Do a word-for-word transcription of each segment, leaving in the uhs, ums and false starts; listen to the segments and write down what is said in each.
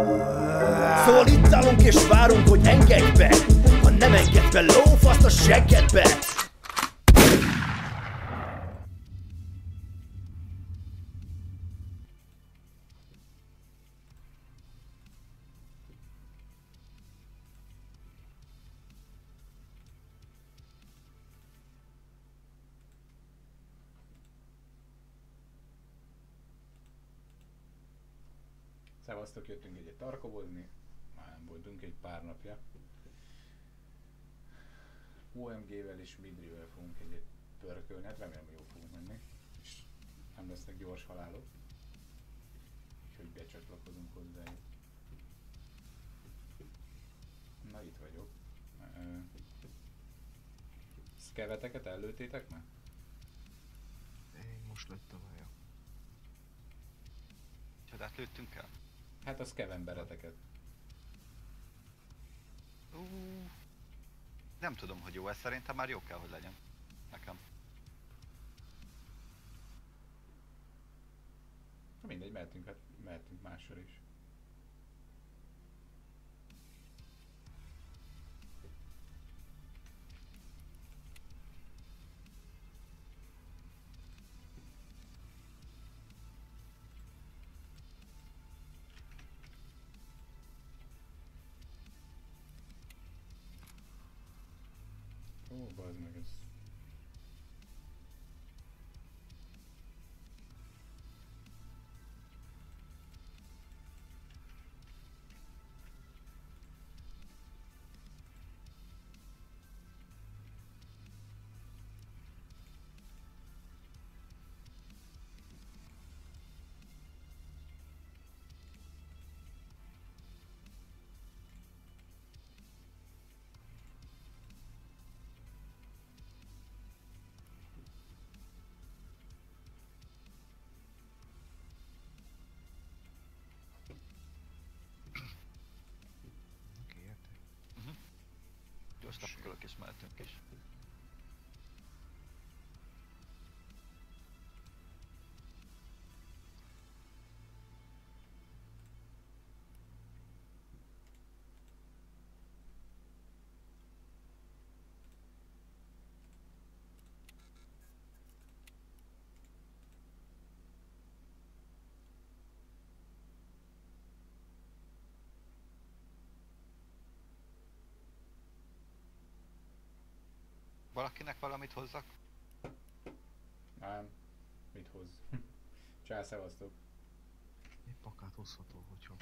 Szóval itt állunk és várunk, hogy engedj be. Ha nem engedj be, lófaszt a seggedbe. Szevasztok, jöttünk egyet tarkobozni, már nem voltunk egy pár napja. o em gé-vel és Midrivel fogunk egyet pörkölni, hát remélem jól fogunk menni, és nem lesznek gyors halálok. Úgyhogy becsatlakozunk hozzájuk. Na, itt vagyok. Szkeveteket ellőttétek már? Én most lőttem el. Csodát lőttünk el? Hát a szkevembereteket. Uh, nem tudom, hogy jó ez, szerintem már jó kell, hogy legyen. Nekem. Na mindegy, mehetünk, hát mehetünk mással is. Ó, bazd meg ez. Oké, értek. Uh-huh. Gyors tapkolok és mehetünk is. Valakinek valamit hozzak? Nem. Mit hoz? Csá, szevasztok. Egy pakát hozható, hogyha...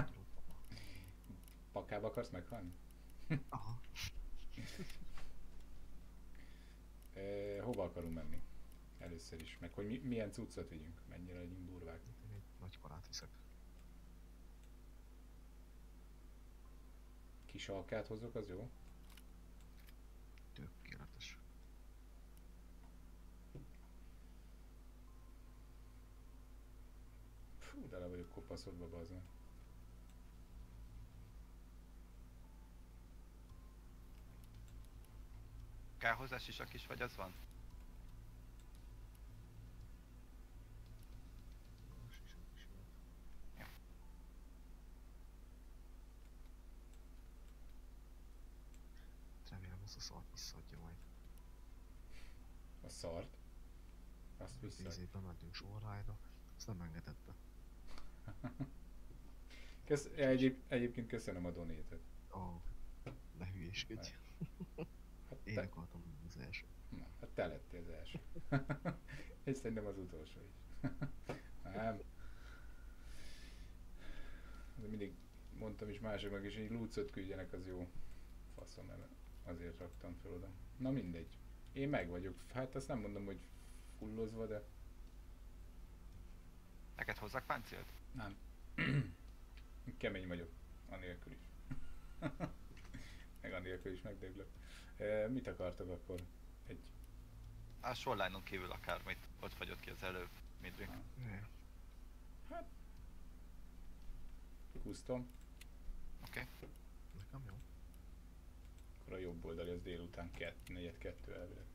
Pakába akarsz meghalni? Aha. E, hova akarunk menni? Először is. Meg hogy mi, milyen cuccot vigyünk? Mennyire legyünk durvák? Én egy nagy kalát viszek. Kis alkát hozok, az jó? Tökéletes. Fú, de le vagyok kopaszodva, bazd meg. Kell hozzá sisak is, vagy az van? Most is, is jó. Ja. Remélem azt a szart visszaadja majd. A szart? Azt vissza. Tíz évben mentünk sorrájra, azt nem engedett be. Kösz, egyéb, egyébként köszönöm a donétet. Ó, oh, ne hülyéskedj. Hát Én te, akartam az első. na, hát te lettél az első. És szerintem az utolsó is. Nem. De mindig mondtam is másoknak is, hogy lúcot küldjenek, az jó. Faszom, el, azért raktam fel oda. Na mindegy. Én meg vagyok. Hát azt nem mondom, hogy fullozva, de... Neked hozzak páncélt? Nem. Kemény vagyok. Anélkül is. Meg anélkül is megdöglök. E, mit akartok akkor? Egy... A shoreline-on kívül akármit. Ott fagyott ki az előbb, Midri. Ah. Yeah. Hát... Custom. Oké. Okay. Nekem jó. Akkor a jobb oldali az délután kett, negyed kettő elvileg.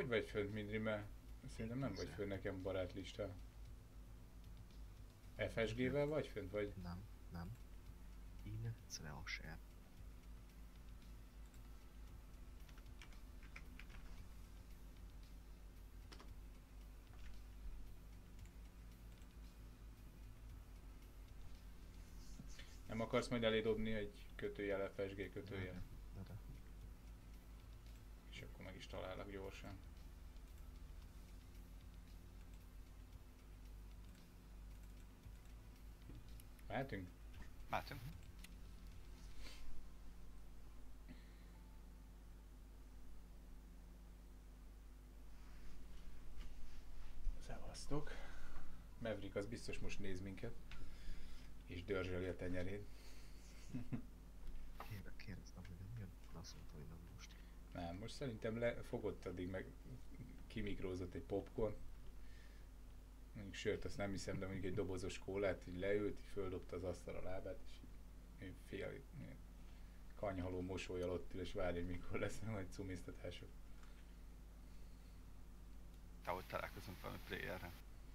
Hogy vagy fönt, Mindri, mert szerintem nem vagy fönt nekem barátlista. ef es gé-vel vagy fönt, vagy? Nem, nem. In Treasure. Nem akarsz majd elédobni egy kötőjel, ef es gé kötőjel? De, de. És akkor meg is találok gyorsan. Mehetünk? Mehetünk. Szevasztok. Maverick az biztos most néz minket. És dörzsöli a tenyerét. Kére, kérdeztem, hogy mi a azt mondta, hogy nem most. Nem, most szerintem lefogott addig meg kimikrózott egy popcorn. Mondjuk sört azt nem hiszem, de mondjuk egy dobozos kólát, így leült, így földobta az asztal a lábát, és így fél kanyhaló mosollyal ott ül, és várja, mikor lesz majd cumisztatások. Ahogy találkozunk valami playerre.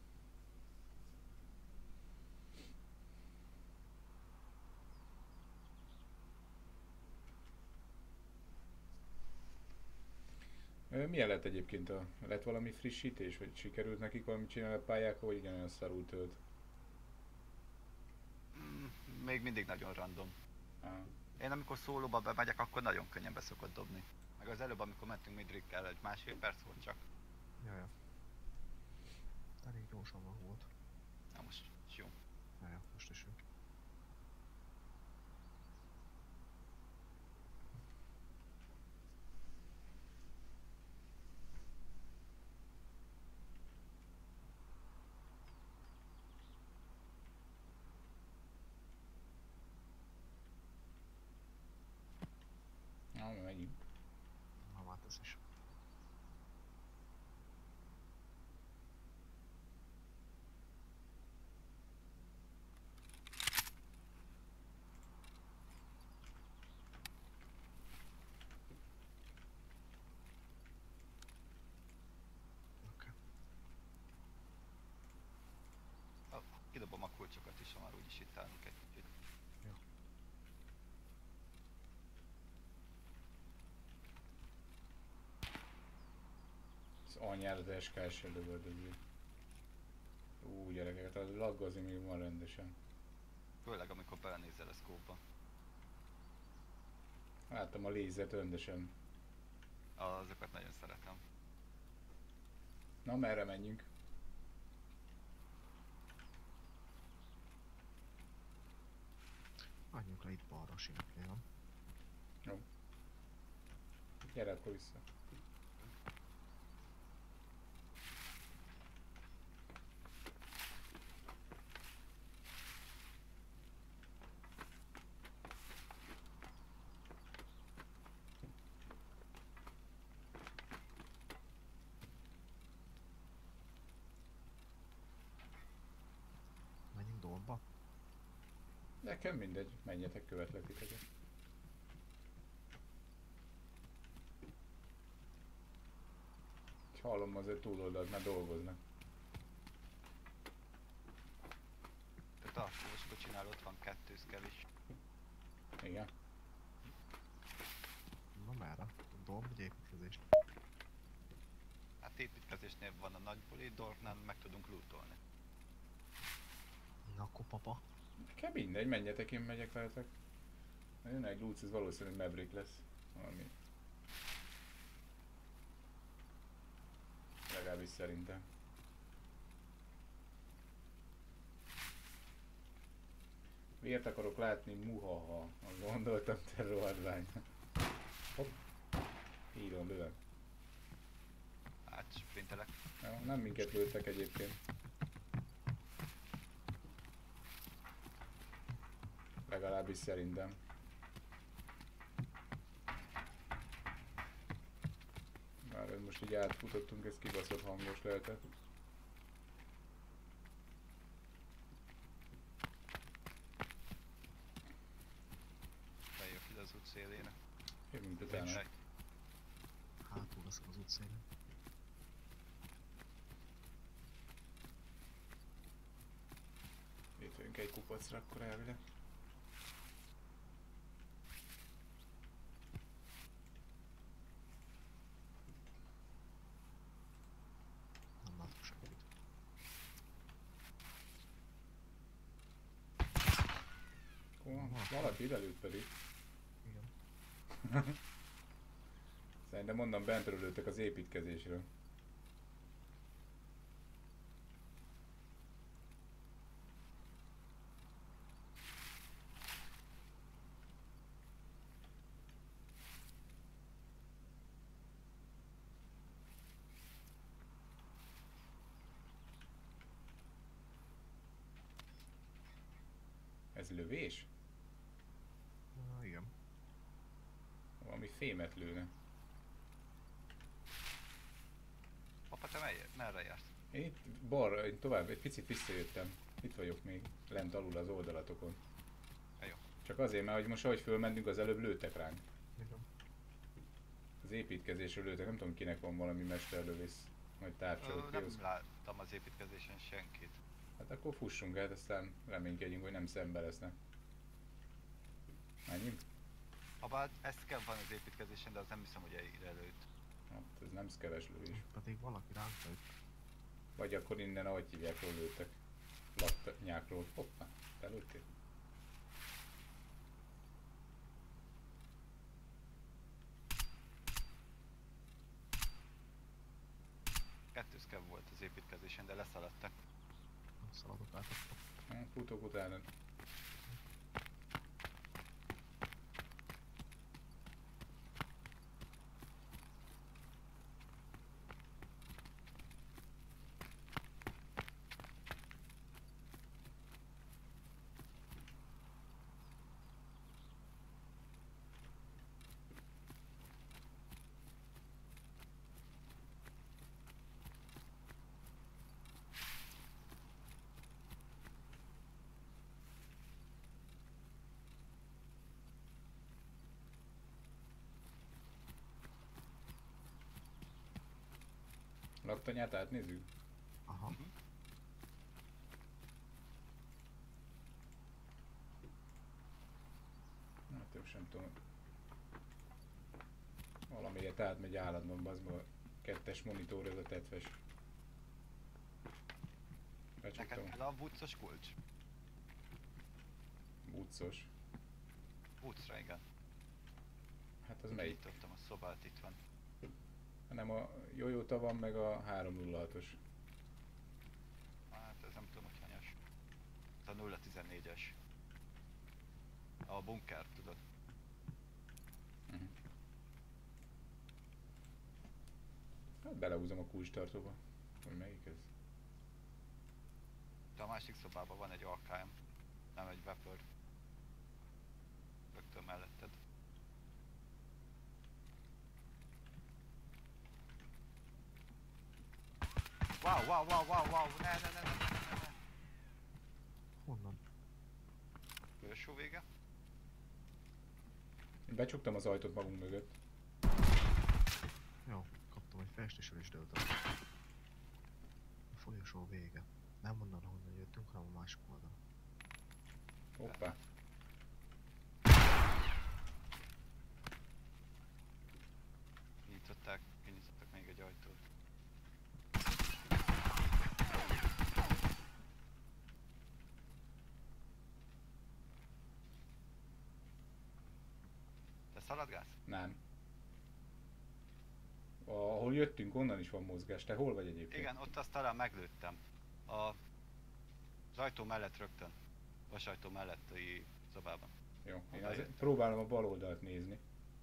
Milyen lett egyébként a... lett valami frissítés, vagy sikerült nekik valamit csinálni a pályákon, vagy ugyanolyan szarul tölt? Mm, még mindig nagyon random. Ah. Én amikor szólóba bemegyek, akkor nagyon könnyen beszokott dobni. Meg az előbb, amikor mentünk Midrickkel, egy másfél perc volt csak. Jaja. Elég gyorsan van volt. Na most jó. Jaja, most is jó. Na, menjünk. Na, hát ez is. Oké. Ah, kidobom a kulcsokat is, ha már úgyis itt állunk egy kicsit. Jó. Az anyád az es ká-s lövöldöző. Ú, gyerekeket, az laggozni még van rendesen. Főleg amikor belenézel a scope-ba. Láttam a lézet rendesen. Azokat nagyon szeretem. Na, merre menjünk? Menjünk le itt balra simán, nem? Jó. Gyere akkor vissza. Menjünk dolba. Nekem mindegy, menjetek, követlek titeket. Hallom, azért túloldalt már dolgoznak. Te tartós kocsinál ott van kettő szkev is. Igen. Na merre? Dolb vagy építkezést? Hát építkezésnél van a nagy buli, Dorknál meg tudunk lootolni. Na akkor papa. Nekem mindegy, menjetek, én megyek veletek. Jön egy Lutz, ez valószínűleg Maverick lesz. Valami. Legalábbis szerintem. Miért akarok látni? Muhaha. Azt gondoltam, te rohadvány. Hopp. Írom, lövök. Hát, sprintelek. Ja, nem minket lőttek egyébként. Legalábbis szerintem. Már most így átfutottunk, ez kibaszott hangos lehetett. Bejövök ide az út szélére. Jövünk utána. Nincs. Hátul leszek az utcán. kupacra akkor elvileg. Nem látok semmit. Ó, valaki ide lőtt pedig. Igen. Szerintem onnan bentről lőttek az építkezésről. Ez lövés? Na, igen. Valami fémet lőne. Apa, te mely, merre jársz? Én itt balra, én tovább, egy picit visszajöttem. Itt vagyok még, lent alul az oldalatokon. Ja, jó. Csak azért, mert hogy most ahogy fölmentünk, az előbb lőttek ránk. Igen. Az építkezésről lőttek, nem tudom kinek van valami mesterlövész, vagy tárcsa, Ö, hogy nem kihoz. láttam az építkezésen senkit. Hát akkor fussunk el, aztán reménykedjünk, hogy nem szembe lesznek. Menjünk? Habár ezt kell van az építkezésen, de az nem hiszem, hogy ide lőtt. Hát ez nem szkeves lövés. Pedig valaki ránk lőtt. Vagy akkor innen, ahogy hívják, ról lőttek. Lapnyákról. Hoppá, te lőttél? Kettő szkev volt az építkezésen, de leszaladtak. Szaladok át akkor. Ha, futok utána. Laktanyát átnézzük? Aha. Hát ők sem tudom. Valamiért átmegy állandóan, bazd meg a kettes monitor, ez a tetves. Neked Becsuktam. kell a vuccos kulcs? Utcos. Vuccra, igen. Hát az melyik? Nyitottam a szobát, itt van. Hanem a Toyota van, meg a három nulla hatos. Hát ez nem tudom, hogy hanyas. Ez a nulla tizennégyes. A bunker, tudod. Uh-huh. Hát belehúzom a kulcstartóba. Hogy melyik ez? De a másik szobában van egy á ká em. Nem egy Vapor. Rögtön melletted. Wow, wow, wow, wow, wow, ne, ne, ne, ne, ne, ne, ne. Honnan? Folyosó vége? Én becsuktam az ajtót magunk mögött. Jó, kaptam egy festésről is dőlt. A folyosó vége. Nem onnan, honnan jöttünk, hanem a másik oldalon. Hoppá. Nyitották, kinyitottak még egy ajtót. Te szaladgálsz? Nem. Ahol jöttünk, onnan is van mozgás. Te hol vagy egyébként? Igen, ott azt talán meglőttem. A... Az ajtó mellett rögtön. Vasajtó melletti szobában. Jó, én Oda azért jöttem. próbálom a bal oldalt nézni.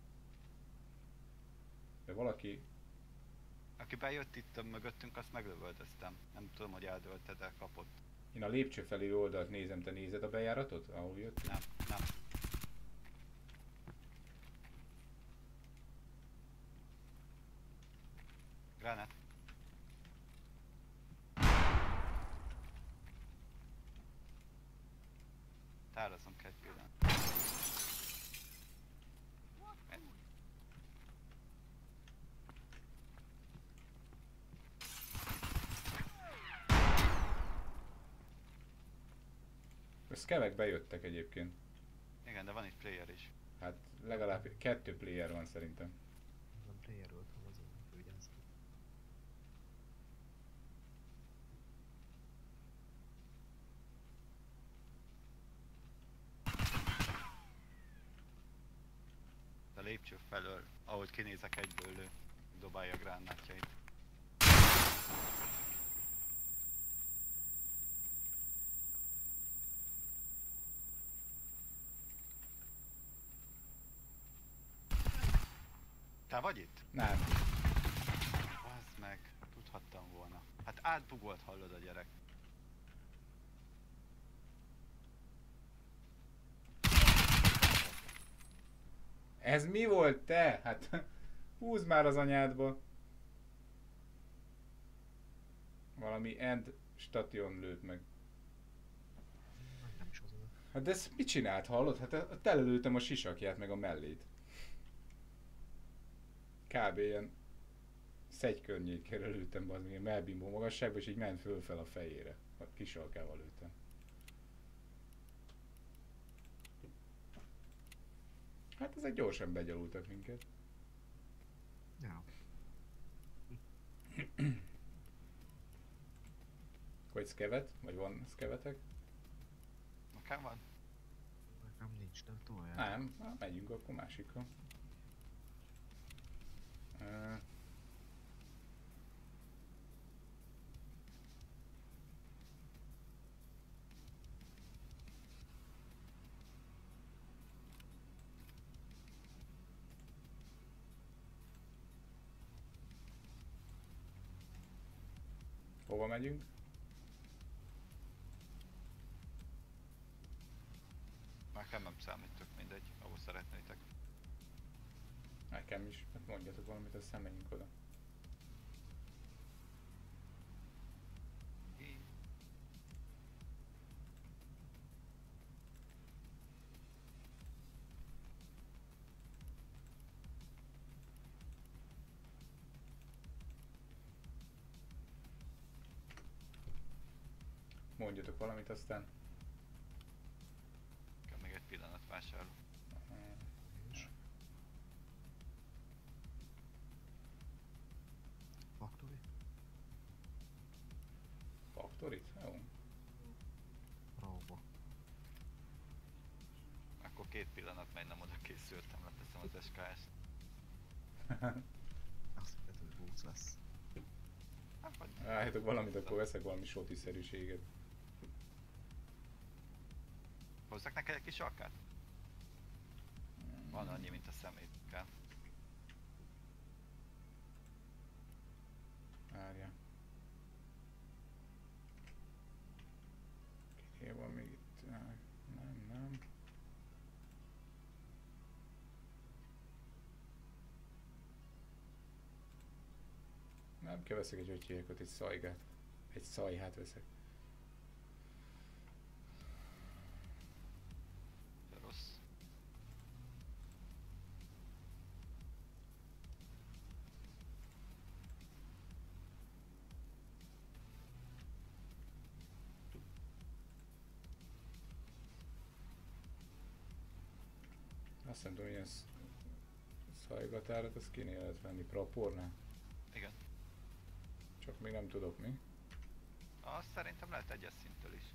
De valaki... Aki bejött itt mögöttünk, azt meglövöldöztem. Nem tudom, hogy eldölte, de kapott. Én a lépcső felé oldalt nézem, te nézed a bejáratot, ahol jöttünk? Nem, nem. Granát. Tárazom kell egy pillanat. szkevek bejöttek egyébként. Igen, de van itt player is. Hát legalább kettő player van szerintem. Nem player volt, hanem azon vigyázz. A lépcső felől, ahogy kinézek egyből ő, dobálja a gránátjait. Te vagy itt? Nem. Bazd meg, tudhattam volna. Hát átbugolt, hallod a gyerek. Ez mi volt te? Hát húzd már az anyádba. Valami end station lőtt meg. Nem is az oda. Hát de ezt mit csinált, hallod? Hát telelőttem a sisakját meg a mellét. Kb. Ilyen szegy környékére lőttem, az ilyen melbimbó magasságba, és így ment fölfel a fejére. A kis alkával lőttem. Hát ezek gyorsan begyalultak minket. Ja. Vagy szkevet? Vagy van szkevetek? Nekem van? Nekem nincs, de tolják. Nem, na, megyünk akkor másikra. Uh, Hova megyünk? Nekem nem számít, tök mindegy, ahol szeretnétek. Nekem is. Hát mondjatok valamit, aztán menjünk oda. Így. Mondjatok valamit, aztán... Nekem még egy pillanat vásárolok. És Factory? Factorit? Jó. Bravo. Akkor két pillanat megy, nem oda készültem, leteszem az es ká es-t. Azt hiszed, hogy boots lesz. Hát vagy... Rájöttök valamit, akkor veszek valami shoti-szerűséget. Hozzak neked egy kis alkát? Van annyi, mint a szemétkkel. Várja. Ki van még itt? Nem, nem. Nem kell veszek egy ötjékot, egy szajgát. Egy szajhát veszek. De rossz. Azt nem tudom, hogy ez szajgatárat, azt kinél lehet venni prapornál. Igen. Csak még nem tudok mi. Azt szerintem lehet egyes szinttől is.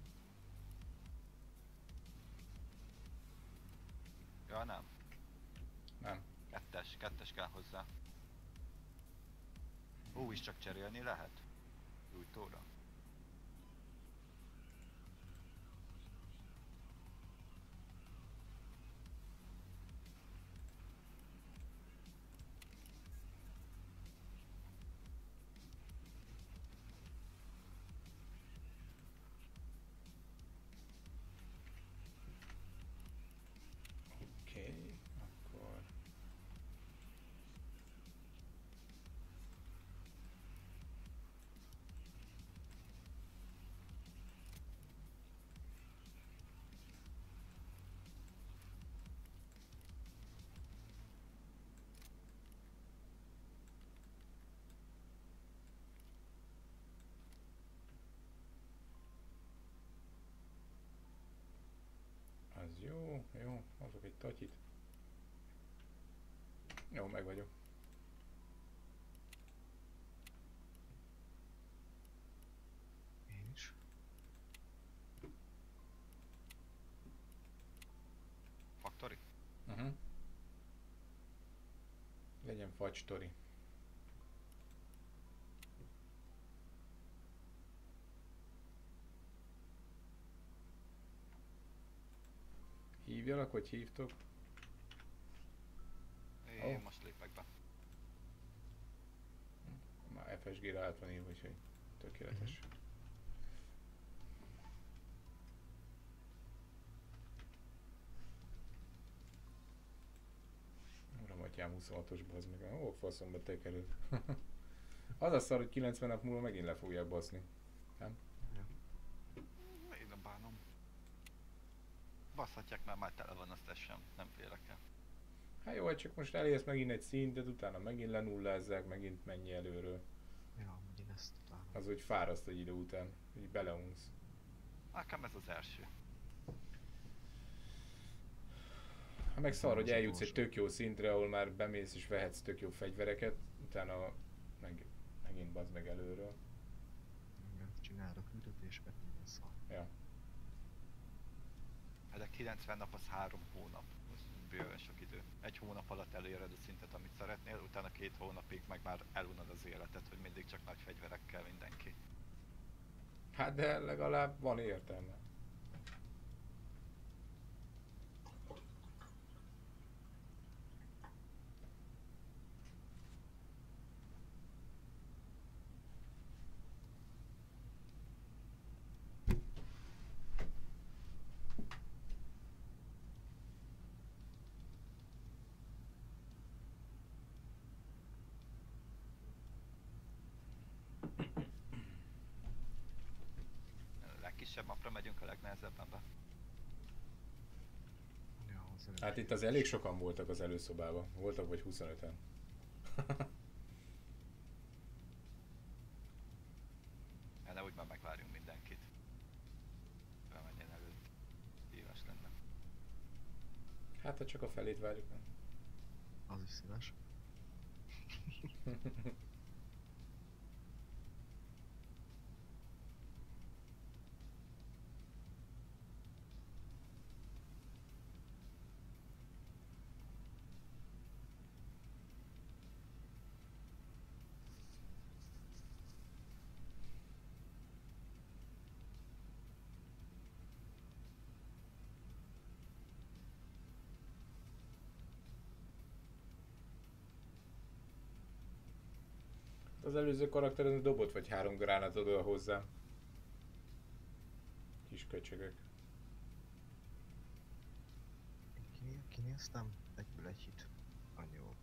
Ja, nem. Nem. Kettes, kettes kell hozzá. Ó, is csak cserélni lehet? Gyújtóra. Oké, okay, akkor... Jó, jó, hozok egy tatyit. Jó, meg vagyok. Én is. Factory? Uh-huh. Legyen fagy sztori. Hívjalak, hogy hívtok? Én Ó. most lépek be. Már ef es gé-re át van írva, úgyhogy tökéletes. Uram, atyám huszonhatos bazd meg. Ó, faszomba te került. Az a szar, hogy kilencven nap múlva megint le fogják baszni. Nem? Ja. Én nem bánom. Baszhatják, mert már tele van, azt ez sem. Nem félek el. Hát jó, csak most elérsz megint egy szintet, utána megint lenullázzák, megint menj előről. Ja, amúgy én ezt utálom. Az úgy fáraszt egy idő után, így beleunsz. Nekem ez az első. Ha meg szar, Nem hogy az eljutsz egy utolsó. tök jó szintre, ahol már bemész és vehetsz tök jó fegyvereket, utána meg, megint bazd meg előről. Igen, csinálod a küldetéseket, minden szar. Ja. Ez a kilencven nap az három hónap. Az bőven sok idő. Egy hónap alatt eléred a szintet, amit szeretnél, utána két hónapig meg már elunod az életet, hogy mindig csak nagy fegyverekkel mindenki. Hát de legalább van értelme. A legkisebb mapra megyünk a legnehezebben be. Ja, az előbb Hát itt az elég sokan voltak az előszobában. Voltak vagy huszonöten. Ja, ne úgy már megvárjunk mindenkit. Bemenjen elő. Hívás lenne. Hát ha csak a felét várjuk. Nem? Az is szíves. Az előző karakterben dobott vagy három gránátot oda hozzá. Kis köcsögök. Kiné- Kinéztem, egyből egy hit. Annyi volt.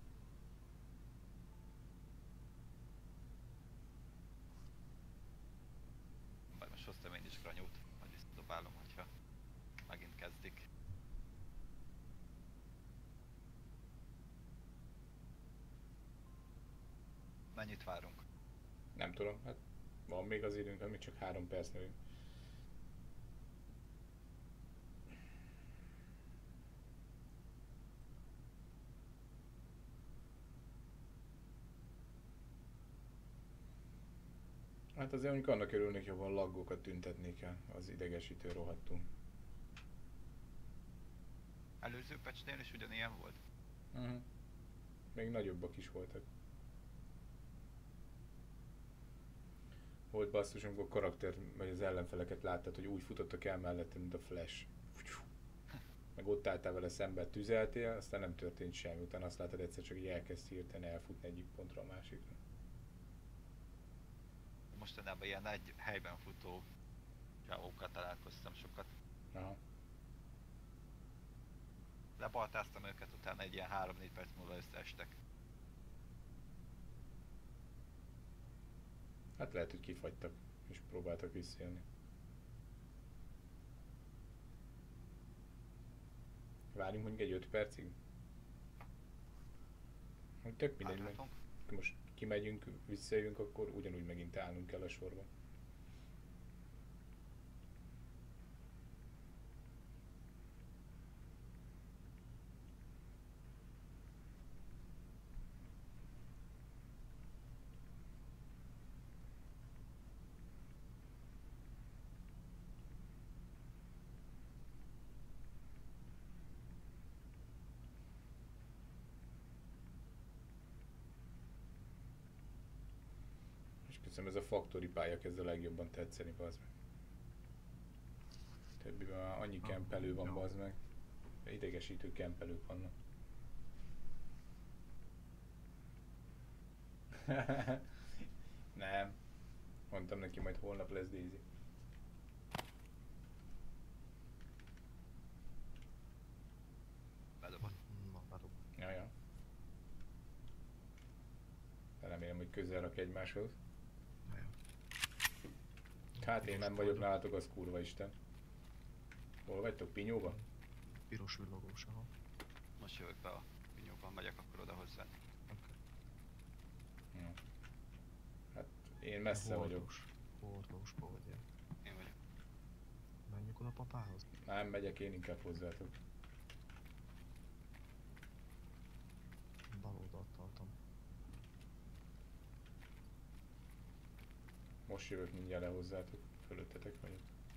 Bár most hoztam én is granyót, majd visszadobálom, hogyha megint kezdik. Mennyit várunk? Nem tudom, hát van még az időnk, még csak három perc nőjünk. Hát azért mondjuk annak örülnék, jobban laggokat tüntetnék el, az idegesítő rohadtul. Előző patchnél is ugyanilyen volt? Uh-huh. Még nagyobbak is voltak. Volt basszus, amikor a karakter, vagy az ellenfeleket láttad, hogy úgy futottak el mellette, mint a Flash. Meg ott álltál vele szembe, tüzeltél, aztán nem történt semmi. Utána azt látod egyszer csak így elkezd hirtelen elfutni egyik pontra a másikra. Mostanában ilyen egy helyben futó csávókkal találkoztam sokat. Aha. Lebaltáztam őket, utána egy ilyen három-négy perc múlva összeestek. Hát lehet, hogy kifagytak, és próbáltak visszajönni. Várjunk mondjuk egy öt percig? Hogy tök mindegy, meg Várhatunk? most kimegyünk, visszajövünk, akkor ugyanúgy megint állnunk kell a sorba. hiszem ez a faktori pálya kezd a legjobban tetszeni, bazd meg. Többiben már annyi Ah, kempelő van, jó. bazd meg. Idegesítő kempelők vannak. Nem. Mondtam neki, majd holnap lesz Daisy. Bedobott. Na, bedob. Ja, ja. De remélem, hogy közel rak egymáshoz. Na jó. Hát én nem vagyok nálatok, az kurva isten. Hol vagytok? Pinyóba? Piros villogós, aha. Most jövök be a pinyóban, megyek akkor oda hozzá. Okay. Ja. Hát én messze vagyok. Hordós. Hordós, vagy. Én vagyok. Menjünk oda papához. Nem megyek én inkább hozzátok. Bal oldalt tartom. Most jövök mindjárt le hozzátok. Fölöttetek vagyok.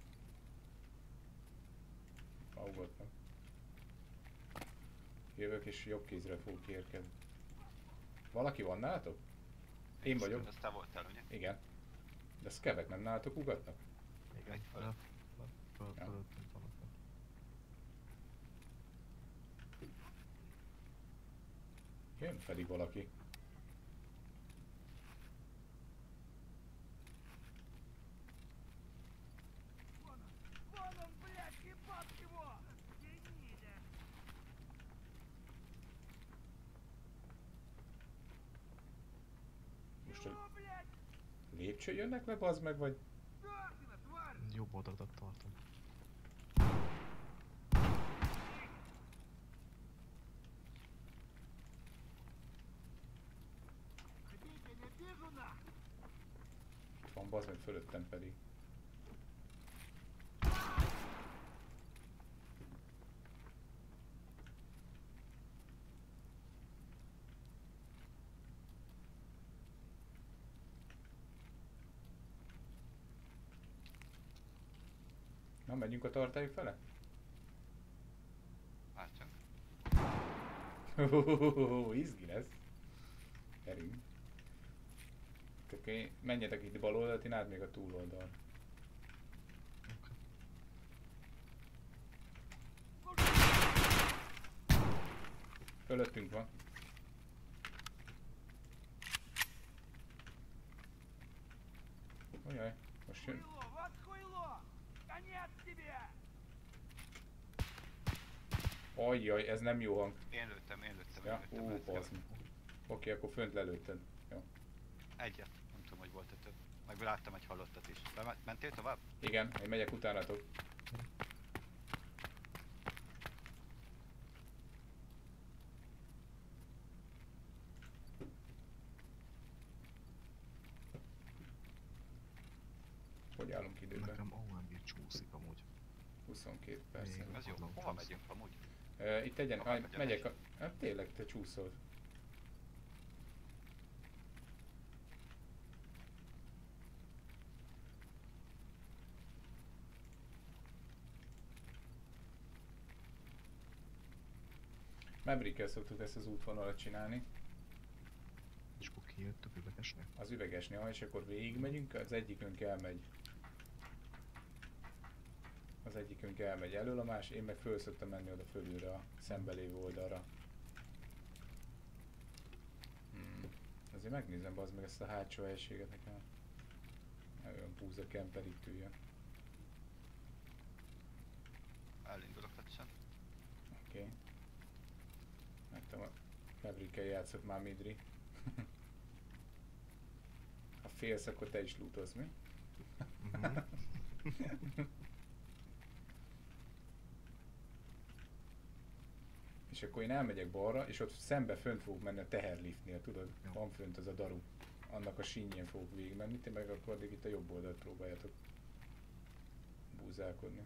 Augatnak. Jövök és jobb kézre fogok érkezni. Valaki van nálatok? Én vagyok. Ez te voltál, ugye? Igen. De szkevek nem nálatok ugatnak? Igen, Egy föl. fölött. Föl, Ja. fölöttünk vannak. Jön pedig valaki. Вон он, блядь, ебать его! Гнида! Most Чего, a блядь? lépcső jönnek le, bazd meg, vagy? Нахрена, тварь! Jobb oldalt tartom. Хотите, не вижу нахуй! Itt van, bazd meg fölöttem pedig. Na, megyünk a tartály fele? Várjunk. Izgi lesz. Gyerünk. Oké, menjetek itt bal oldalt, én át még a túloldal. Okay. Fölöttünk van. Ojjaj, most jön. Хуйло, вот хуйло! Конец тебе! Ajjaj, ez nem jó hang. Én lőttem, én lőttem, én Ja, lőttem. ú, let's go. bazd meg. Oké, akkor fönt lelőtted. Jó. Egyet. Nem tudom, hogy volt-e több. Meg láttam egy halottat is. Bement- Mentél tovább? Igen, én megyek utánatok. Hogy állunk időben? Nekem o em bé csúszik amúgy. huszonkét perc. Még. Ez jó. Padlón Hova csúsz. megyünk amúgy? Uh, itt egyen, Hova ah, megy a megyek megy? a... Hát tényleg, te csúszol. Maverickkel szoktuk ezt az útvonalat csinálni. És akkor kijöttök üvegesnek? Az üvegesnél, és akkor végigmegyünk, az egyikünk elmegy. Az egyikünk elmegy elől, a más, én meg föl szoktam menni oda fölülre, a szembelévő oldalra. Hmm. Azért megnézem, bazd meg ezt a hátsó helységet nekem. Olyan búza kemper itt üljön. Elindulok lassan. Oké. Okay. Láttam a Maverickkel játszott már Midri. Ha félsz, akkor te is lootolsz, mi? Mhm. És akkor én elmegyek balra, és ott szembe fönt fogok menni a teherliftnél, tudod? Jó. Van fönt az a daru. Annak a sínjén fogok végigmenni, ti meg akkor addig itt a jobb oldalt próbáljátok búzálkodni.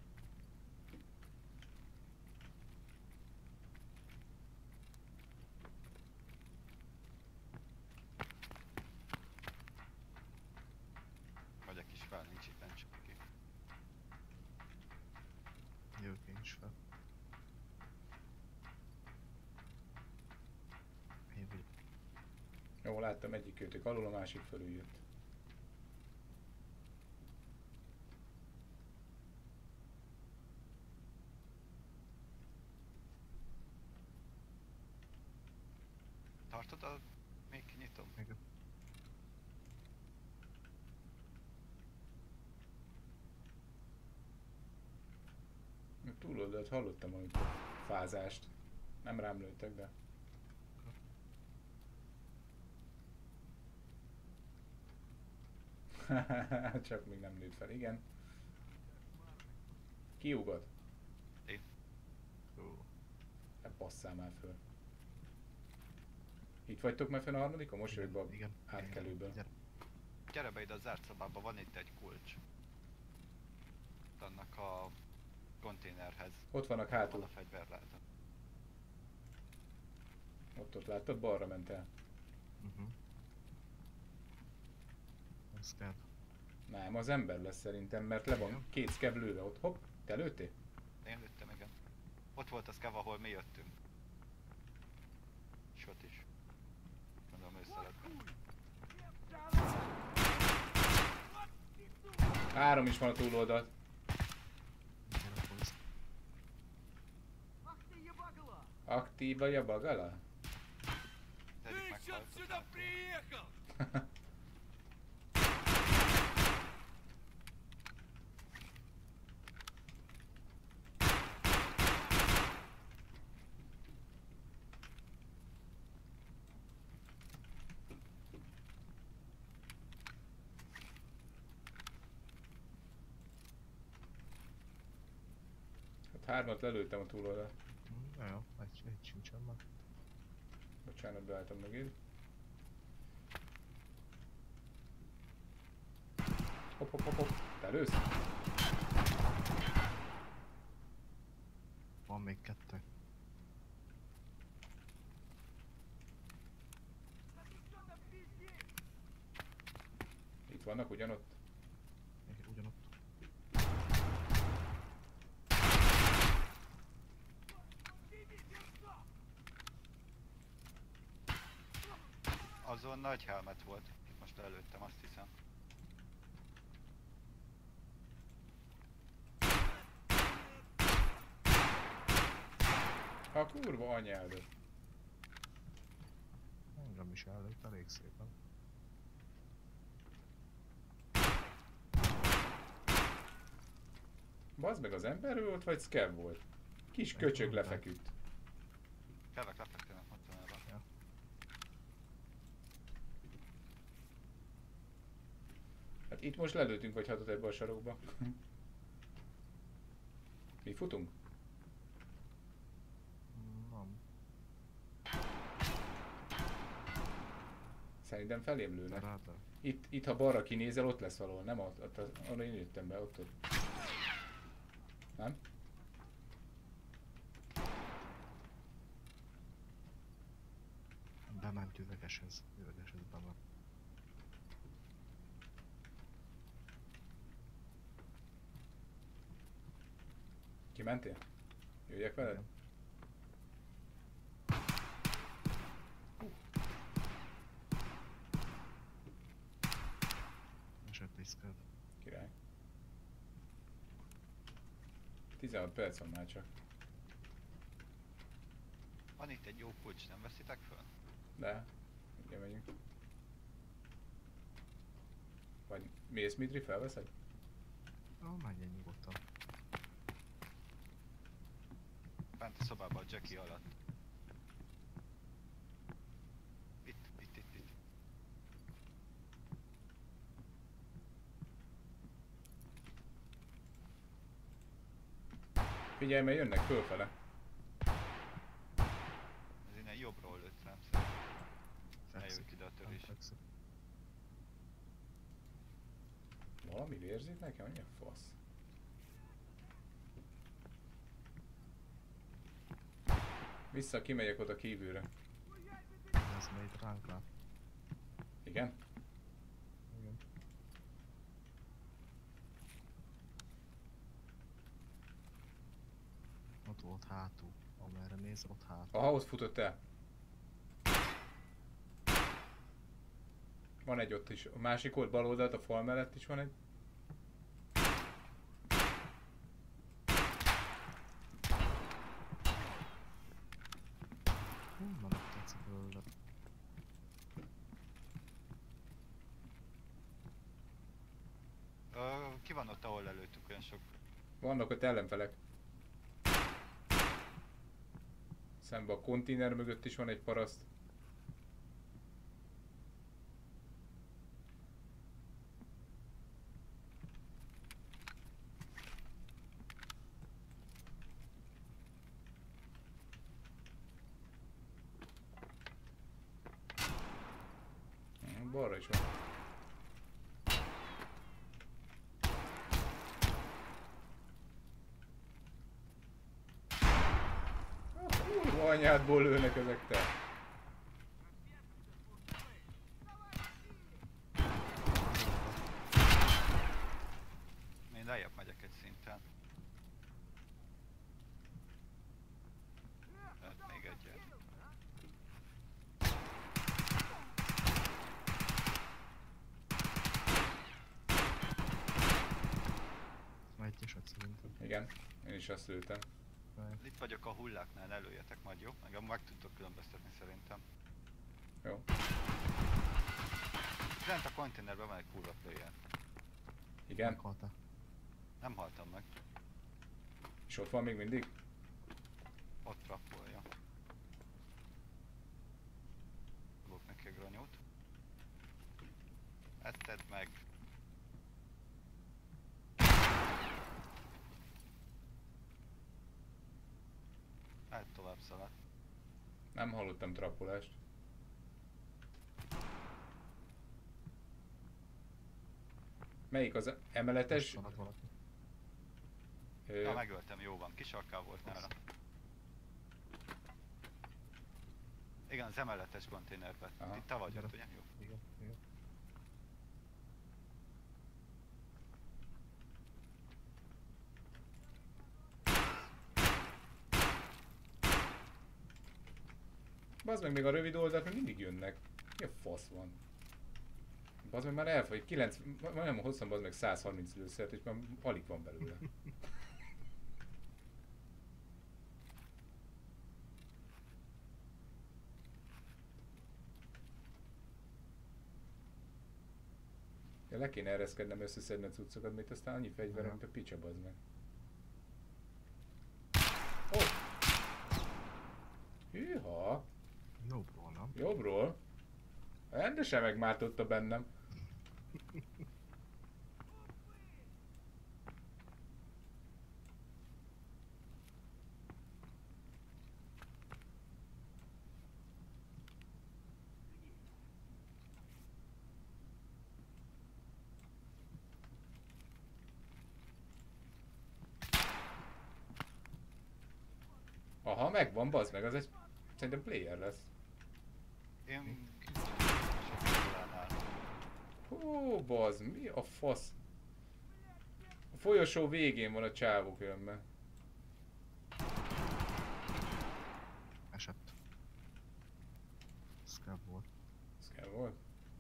Megyek is fel, nincs itt, nem csak ki. Jövök én is fel. Én vagyok. Jó, láttam egyik őtök alul, a másik fölül jött. Tartod a... Még kinyitom? Igen. Túloldalt hallottam valami fázást. Nem rám lőttek, de... Csak még nem nőtt fel, igen. Kiugod? Én. Ó, Ne basszál már föl. Itt vagytok már fenn a harmadikon? Most jövök be a igen. átkelőből. Igen. Gyere be ide a zárt szobába, van itt egy kulcs. Annak a konténerhez. Ott vannak Van hátul. a fegyverláda. Ott ott láttad? Balra ment el. Uh-huh. Ez kell. Nem, az ember lesz szerintem, mert le van két szkev lőve ott. Hopp, te lőttél? Én lőttem, igen. Ott volt a szkev, ahol mi jöttünk. És ott is. Mondom, össze lett benne. Három is van a túloldalt. Igen, akkor ez. Aktíva a bagala? Tegyük meg hajtot. Hát hármat lelőttem a túloldalt. Hm, na jó, egy, egy sincsen meg. Bocsánat, beálltam megint. Hopp, hopp, hopp, hopp. Te lősz? Van még kettő. Itt vannak ugyanott. Még ugyanott. Azon nagy helmet volt. Itt most előttem, azt hiszem. A kurva anyádat. Engem is előtt elég szépen. Bazd meg, az ember volt, vagy Skev volt? Kis köcsög lefeküdt. Kevek lefektenek, mondtam el. Ja. Hát itt most lelőttünk vagy hatot ebbe a sarokba. Mi futunk? Nem. Szerintem felém lőnek. Rád. Itt, itt ha balra kinézel, ott lesz valahol, nem? Ott, ott, ott, arra én jöttem be, ott, ott. Nem? Bement üvegeshez. Üvegeshez bement. Kimentél? Jöjjek veled? Igen. Esett egy szköd. Király. tizenhat perc van már csak. Van itt egy jó kulcs, nem veszitek föl? De, ugye megyünk. Vagy mész, Midri, felveszed? Ó, menjen nyugodtan. Bent a szobában a Jackie alatt. Itt, itt, itt, itt. Figyelj, mert jönnek fölfele. Ez innen jobbról lőtt rám szerintem. Eljövök ide a törés. Fekszik. Valami vérzik nekem? Mi a fasz? Vissza, kimegyek oda kívülre. Ez megy ránk rá. Igen? Igen. Ott volt hátul. Amerre néz, ott hátul. Aha, ott futott el. Van egy ott is. A másik old bal oldalt, a fal mellett is van egy. Honnan tetszik belőle? van ott, ahol lelőttük olyan sok? Vannak ott ellenfelek. Szemben a konténer mögött is van egy paraszt. Balra is van. Kurva anyádból lőnek ezek te. Én lejjebb megyek egy szinten. Tehát még egyet. Egyes ott szerintem. Igen, én is azt lőttem. Itt vagyok a hulláknál, előjetek majd, jó? Meg meg tudtok különböztetni szerintem. Jó. Lent a konténerben van egy kurva player. Igen. Meghaltál. Nem haltam meg. És ott van még mindig? Ott rappolja. Dobok neki a granyót. Ezt tedd meg. Hát tovább szaladt. Nem hallottam trappolást. Melyik az emeletes? Szaladt valaki. Ö, Ja, megöltem, jó van. Kis sarkál volt nála. Igen, az emeletes konténerben. Aha. Itt te vagy Gyere. ott, ugye? Jó. Igen, igen. Bazd meg, még a rövid oldalt még mindig jönnek. Mi a fasz van? Bazd meg már elfogy, kilenc, majdnem hosszan bazd meg száz harminc lőszert, és már alig van belőle. Ja, le kéne ereszkednem, összeszedni a cuccokat, mert aztán annyi fegyver, mint a picsa, bazd meg. Ó! Oh. Hűha! Jobbról, nem? Jobbról? Rendesen megmártotta bennem. Aha, megvan, bazd meg, az egy... Szerintem player lesz. Én sok hullánál. Hú, bazd, mi a fasz? A folyosó végén van a csávok jönne. Esett. Scab volt. Ez kell volt?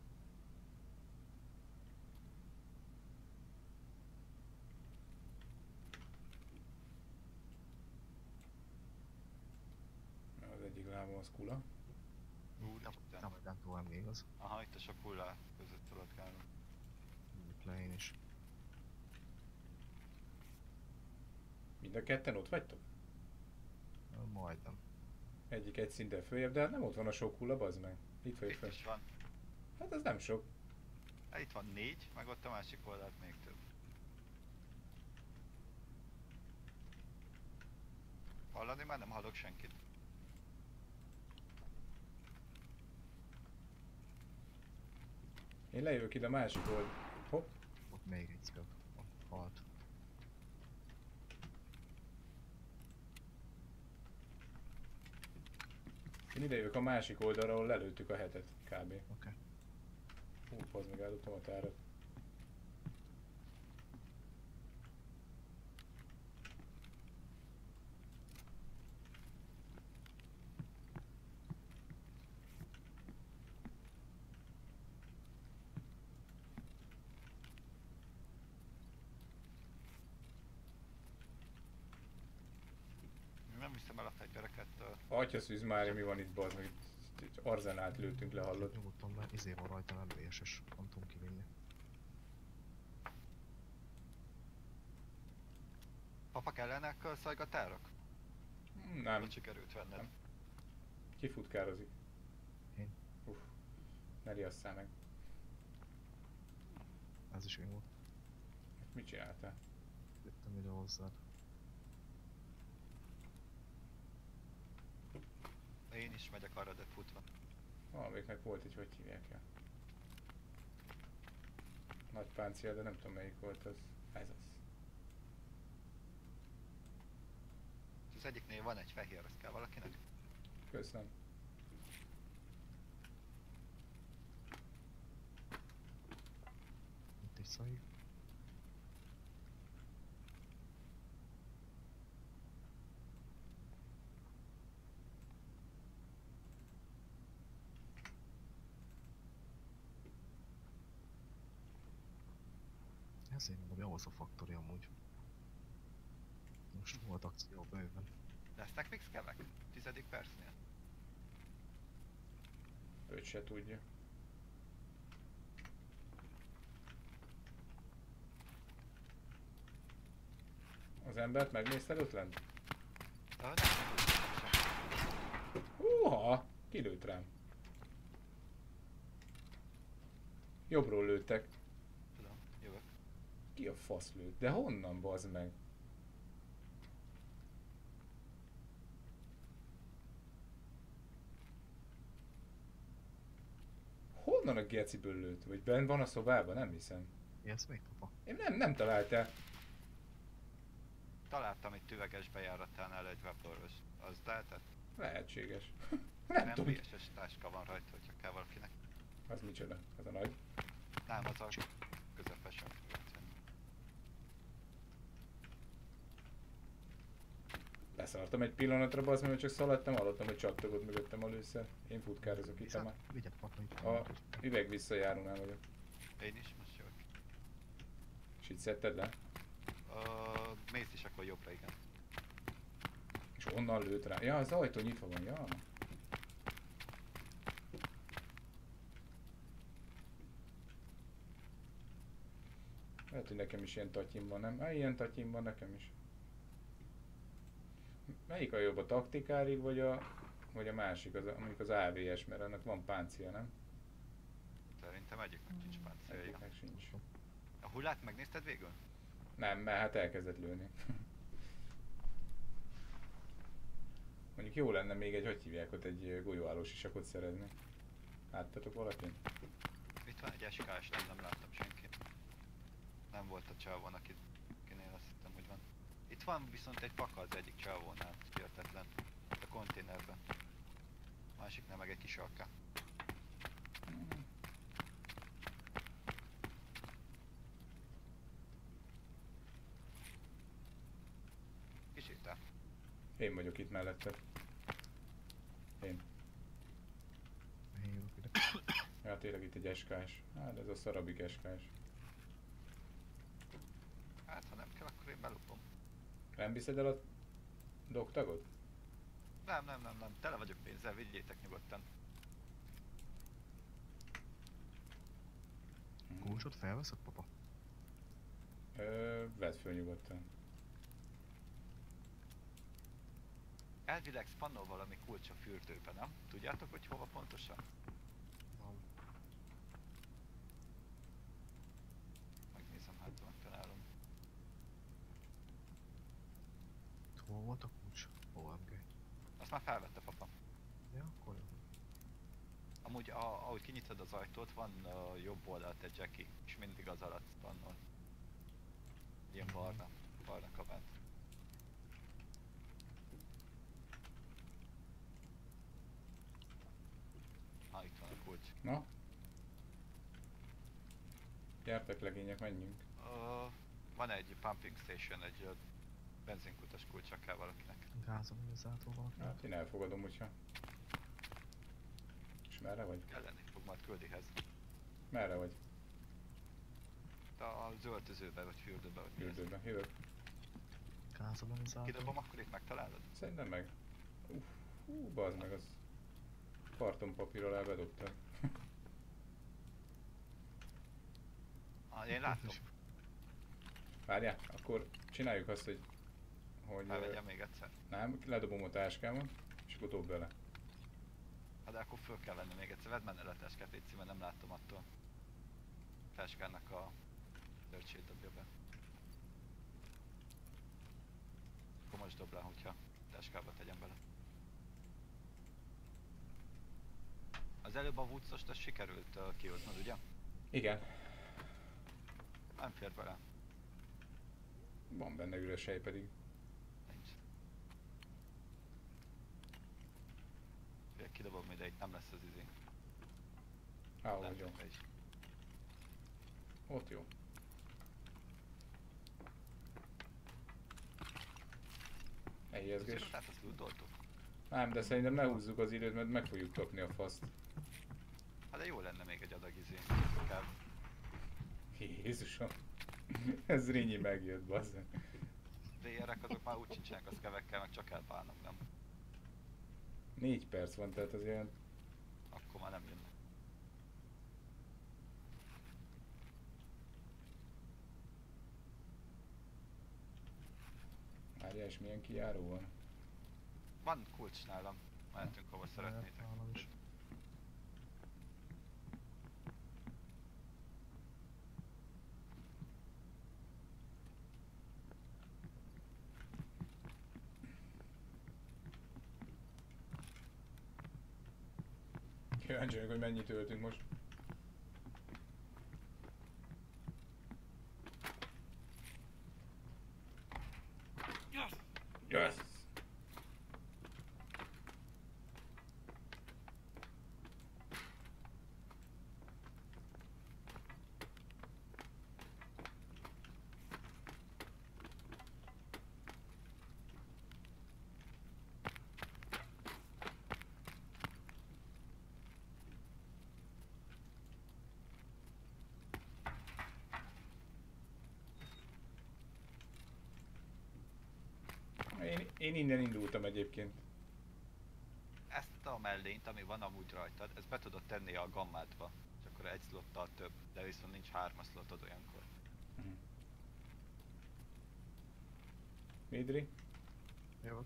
Az egyik lábam az kula. Úristen. Nem, nem tovább még az. Aha, itt a sok hullá között szaladgálunk. Plane is. Mind a ketten ott vagytok? Majdnem. Egyik egy szinten följebb, de hát nem ott van a sok hulla, bazd meg. Itt vagy Itt föl. is van. Hát ez nem sok. Hát itt van négy, meg ott a másik oldalt még több. Hallani? Már nem hallok senkit. Én lejövök ide a másik old. Hopp. Ott még egy Scab. Ott halt. Én ide jövök a másik oldalra, ahol lelőttük a hetet, kb. Oké. Okay. Hú, bazd meg, eldobtam a tárat. Nem hiszem el a fegyvereket. Atyaszűz már, mi van itt, bazd meg. Itt, itt arzenát lőttünk le, hallod? Nyugodtan, mert izé van rajta, nem bé es es. Nem tudom kivinni. Papa kellenek a szajgatárok? Nem, Hogy sikerült venned? Nem. kifutkározik. Én. Uff, ne riasszál meg. Ez is én volt. Mit csináltál? Jöttem ide hozzád. Én is megyek arra, de futva. Valamelyiknek volt egy, hogy hívják el. Nagy páncél, de nem tudom melyik volt az. Ez az. Az egyiknél van egy fehér, az kell valakinek? Köszönöm. Itt egy szaig. Ezért mondom, jó az a faktori amúgy. Most volt akció bőven. Lesznek még skevek? Tizedik percnél? Őt se tudja. Az embert megnézted ott lent? Ö, nem, nem sem. Húha! Kilőtt rám. Jobbról lőttek. Tudom, jövök. Ki a fasz lőtt? De honnan, bazd meg? Honnan a geciből lőtt? Vagy benn van a szobában? Nem hiszem. Élsz még, papa? Én nem, nem találtál. Találtam itt üveges bejáratánál egy webdoros. Az lehetett? Lehetséges. nem Nem tudom. bé es es táska van rajta, hogyha kell valakinek. Az micsoda? Az a nagy. Nem, az a közepesen. Leszartam egy pillanatra, bazd meg, mert csak szaladtam, hallottam, hogy csattogott mögöttem a lőszer. Én futkározok itt már. Vigyed, papa, itt A van. üveg visszajárónál vagyok. Én is most jövök. És itt szedted le? Uh, mész is akkor jobbra, igen. És onnan lőtt rá. Ja, az ajtó nyitva van, ja. Lehet, hogy nekem is ilyen tatyim van, nem? Ah, ilyen tatyim van nekem is. Melyik a jobb, a taktikárig, vagy a, vagy a másik, az, a- mondjuk az á vé es, mert ennek van páncél, nem? Szerintem egyiknek nincs páncélja. Egyiknek sincs. A hullát megnézted végül? Nem, mert hát elkezdett lőni. Mondjuk jó lenne még egy, hogy hívják ott, egy golyóállós isakot szerezni. Láttatok valakin? Itt van egy es ká es, nem, nem láttam senkit. Nem volt a csávon, aki, akinél azt hittem, hogy van. Itt van viszont egy paka az egyik csávónál, hihetetlen. A konténerben. Másiknál meg egy kis alka. Kicsit el. Én vagyok itt mellette. Én. Én jövök ide. Ja, tényleg itt egy es ká es. Hát ez a szarabik es ká es. Hát ha nem kell, akkor én belupom. Nem viszed el a doktagot? Nem, nem, nem, nem. Tele vagyok pénzzel, vigyétek nyugodtan. Kulcsot felveszed, papa? Ö, vedd föl nyugodtan. Elvileg spannol valami kulcs a fürdőben, nem? Tudjátok, hogy hova pontosan? Van. Megnézem, hát megtalálom. Hol volt a kulcs? o em gé. Azt már felvette papa. Ja, akkor jó. Amúgy a, ahogy kinyitod az ajtót, van a jobb oldalt egy Jackie, és mindig az alatt spannol. Ilyen barna, barna kabát. Ah, itt van a kulcs. Na? Gyertek legények, menjünk. Uh, van egy pumping station, egy uh, benzinkutas kulcsa kell valakinek. Gázolizától valaki. Hát én elfogadom, hogyha. És merre vagy? Kelleni fog majd küldihez. Merre vagy? De az öltözőbe vagy fürdőbe vagy mi ez? Fürdőben. Jövök. Gázolizától. Kidobom, akkor itt megtalálod? Szerintem meg. Uff, hú, bazd meg, az kartonpapír alá bedobtad. Ah, én látom. Várjál, akkor csináljuk azt, hogy hogy Felvegyem még egyszer. nem, ledobom a táskámat, és akkor dob bele. Hát de akkor föl kell venni még egyszer. Vedd menne le a táskát, légy, mert nem látom attól. A táskának a töltsét dobja be. Akkor most dob le, hogyha táskába tegyem bele. Az előbb a Woodsost azt sikerült uh, kihoznod, ugye? Igen, Nem fér bele. van benne üres hely pedig. Nincs. Ugye, kidobom ide, itt nem lesz az izé. Á, Nem hogy jó. be is. Ott jó. Eljezgés. Azért hát azt lootoltuk. Nem, de szerintem ne húzzuk az időt, mert meg fogjuk kapni a faszt. Hát de jó lenne még egy adag izé. Kell. Jézusom. Ez Rényi megjött, bazzeg. dé er-ek azok már úgy sincsenek a szkevekkel, meg csak elbálnak, nem? Négy perc van, tehát az ilyen... Akkor már nem jönnek. Várjál, és milyen kijáró van? Van kulcs nálam. Mehetünk hova szeretnétek. Nálam is. Kíváncsi vagyok, hogy mennyit öltünk most. Yes! Én, én innen indultam egyébként. Ezt a mellényt, ami van amúgy rajtad, ezt be tudod tenni a gammádba. És akkor egy slottal több, de viszont nincs hármas slotod olyankor. Mhm. Midri? Jó.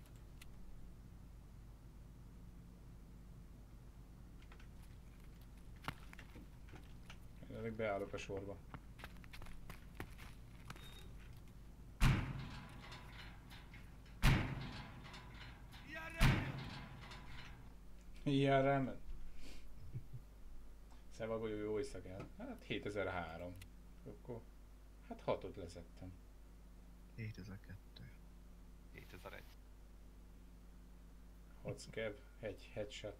Jelenleg beállok a sorba. Ilyen remen. Szóval jó, jó éjszakát. Hát hétezer-három. Akkor hát hatot leszettem. hétezer-kettő. hétezer-egy. hat scav, egy headshot.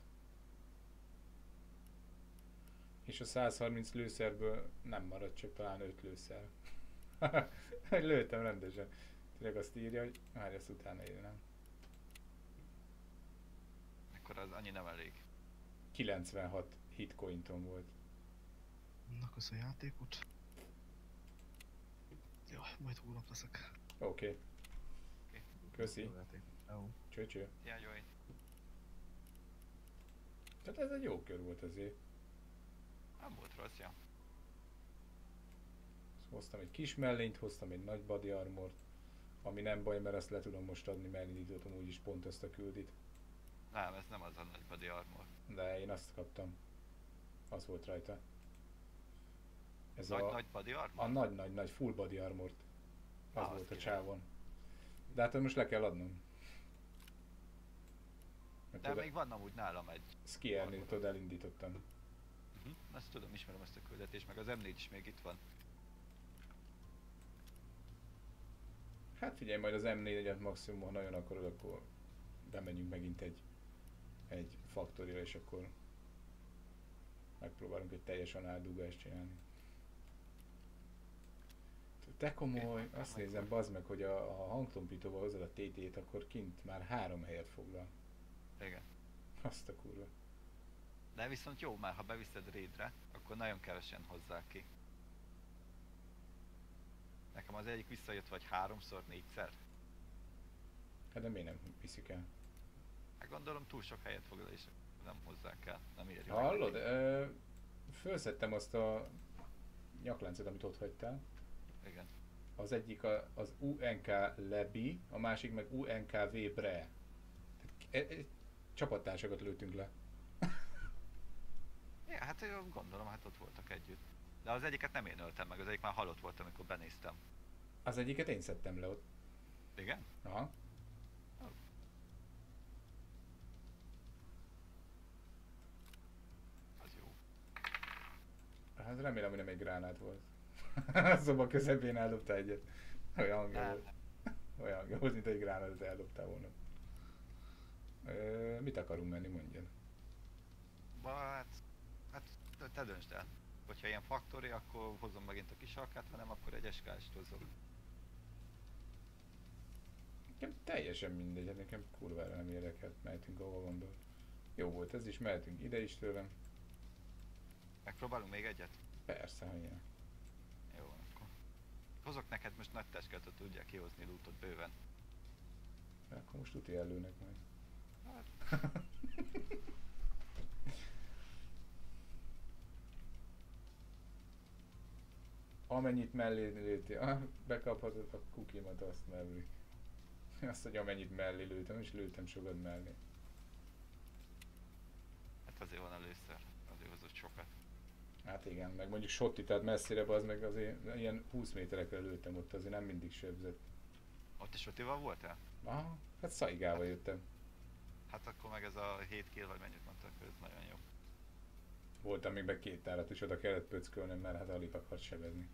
És a százharminc lőszerből nem maradt, csak talán öt lőszer. Lőttem rendesen. Tényleg azt írja, hogy már ezt utána írnám. Akkor az annyi nem elég. kilencvenhat hitcointom volt. Na, kösz a játékot. Jó, majd hónap leszek. Oké. Okay. Oké. Köszi. Jó játék. Jó. Cső-cső. Ilyen jó. Tehát ez egy jó kör volt azért. Nem volt rossz, ja. Hoztam egy kis mellényt, hoztam egy nagy body armort. Ami nem baj, mert ezt le tudom most adni, mert indítottam úgyis pont ezt a küldit. Nem, ez nem az a nagy body armor. De én azt kaptam. Az volt rajta. Ez Nagy, a, nagy body armor? a nagy-nagy-nagy full body armort. Az Ah, volt azt a király. csávon. De hát most le kell adnom. Mert De tudod, még van amúgy nálam egy. Skiernél tudod, elindítottam. Uh-huh. Ezt tudom, ismerem ezt a küldetést, meg az em négy is még itt van. Hát figyelj, majd az em négyet maximum, ha nagyon akarod, akkor bemegyünk megint egy, egy faktorira, és akkor megpróbálunk egy teljesen átdugást csinálni. Te komoly, Oké, azt meg nézem, van. bazd meg, hogy a, a hangtompítóval hozod a té té-t, akkor kint már három helyet foglal. Igen. Azt a kurva. De viszont jó, már ha beviszed raidre, akkor nagyon kevesen hozzák ki. Nekem az egyik visszajött vagy háromszor, négyszer. Hát de miért nem viszik el? Hát gondolom túl sok helyet foglal és nem hozzák el, nem éri meg. Hallod? Ö, fölszedtem azt a nyakláncot, amit ott hagytál. Igen. Az egyik a, az u en ká Lebi, a másik meg u en ká vé Bre. Tehát, e, e, csapattársakat lőttünk le. Ja, hát én gondolom, hát ott voltak együtt. De az egyiket nem én öltem meg, az egyik már halott volt, amikor benéztem. Az egyiket én szedtem le ott. Igen? Aha. Az jó. Hát remélem, hogy nem egy gránát volt. A szoba közepén eldobta egyet. Olyan hangja Nem. volt. Olyan hangja volt, mint egy gránátot eldobtál volna. Ö, mit akarunk menni, mondjon. Ba, hát, hát te- te döntsd el. Hogyha ilyen faktori, akkor hozom megint a kis alkát, ha nem, akkor egy eskást hozok. Nekem teljesen mindegy, hát nekem kurvára nem érdekelt, mehetünk ahova gondol. Jó volt ez is, mehetünk ide is tőlem. Megpróbálunk még egyet? Persze, hogy ilyen. Jó, akkor. Hozok neked most nagy testkát, tudják kihozni lootot bőven. De akkor most tuti előnek majd. Hát, Amennyit mellé lőttél, ah, bekaphatod a kukimat, azt mellé. Azt, hogy amennyit mellé lőttem, és lőttem sokat mellé. hát azért van először, azért hozott sokat. Hát igen, meg mondjuk sotti, tehát messzire az meg azért ilyen húsz méterekre lőttem ott, azért nem mindig sebzett. Ott is Otival voltál? Aha, hát szaigával jöttem. Hát akkor meg ez a hét kill, vagy mennyit mondtak, ez nagyon jó. Voltam még be két tárat, és oda kellett pöckölnöm, mert hát alig akart sebezni.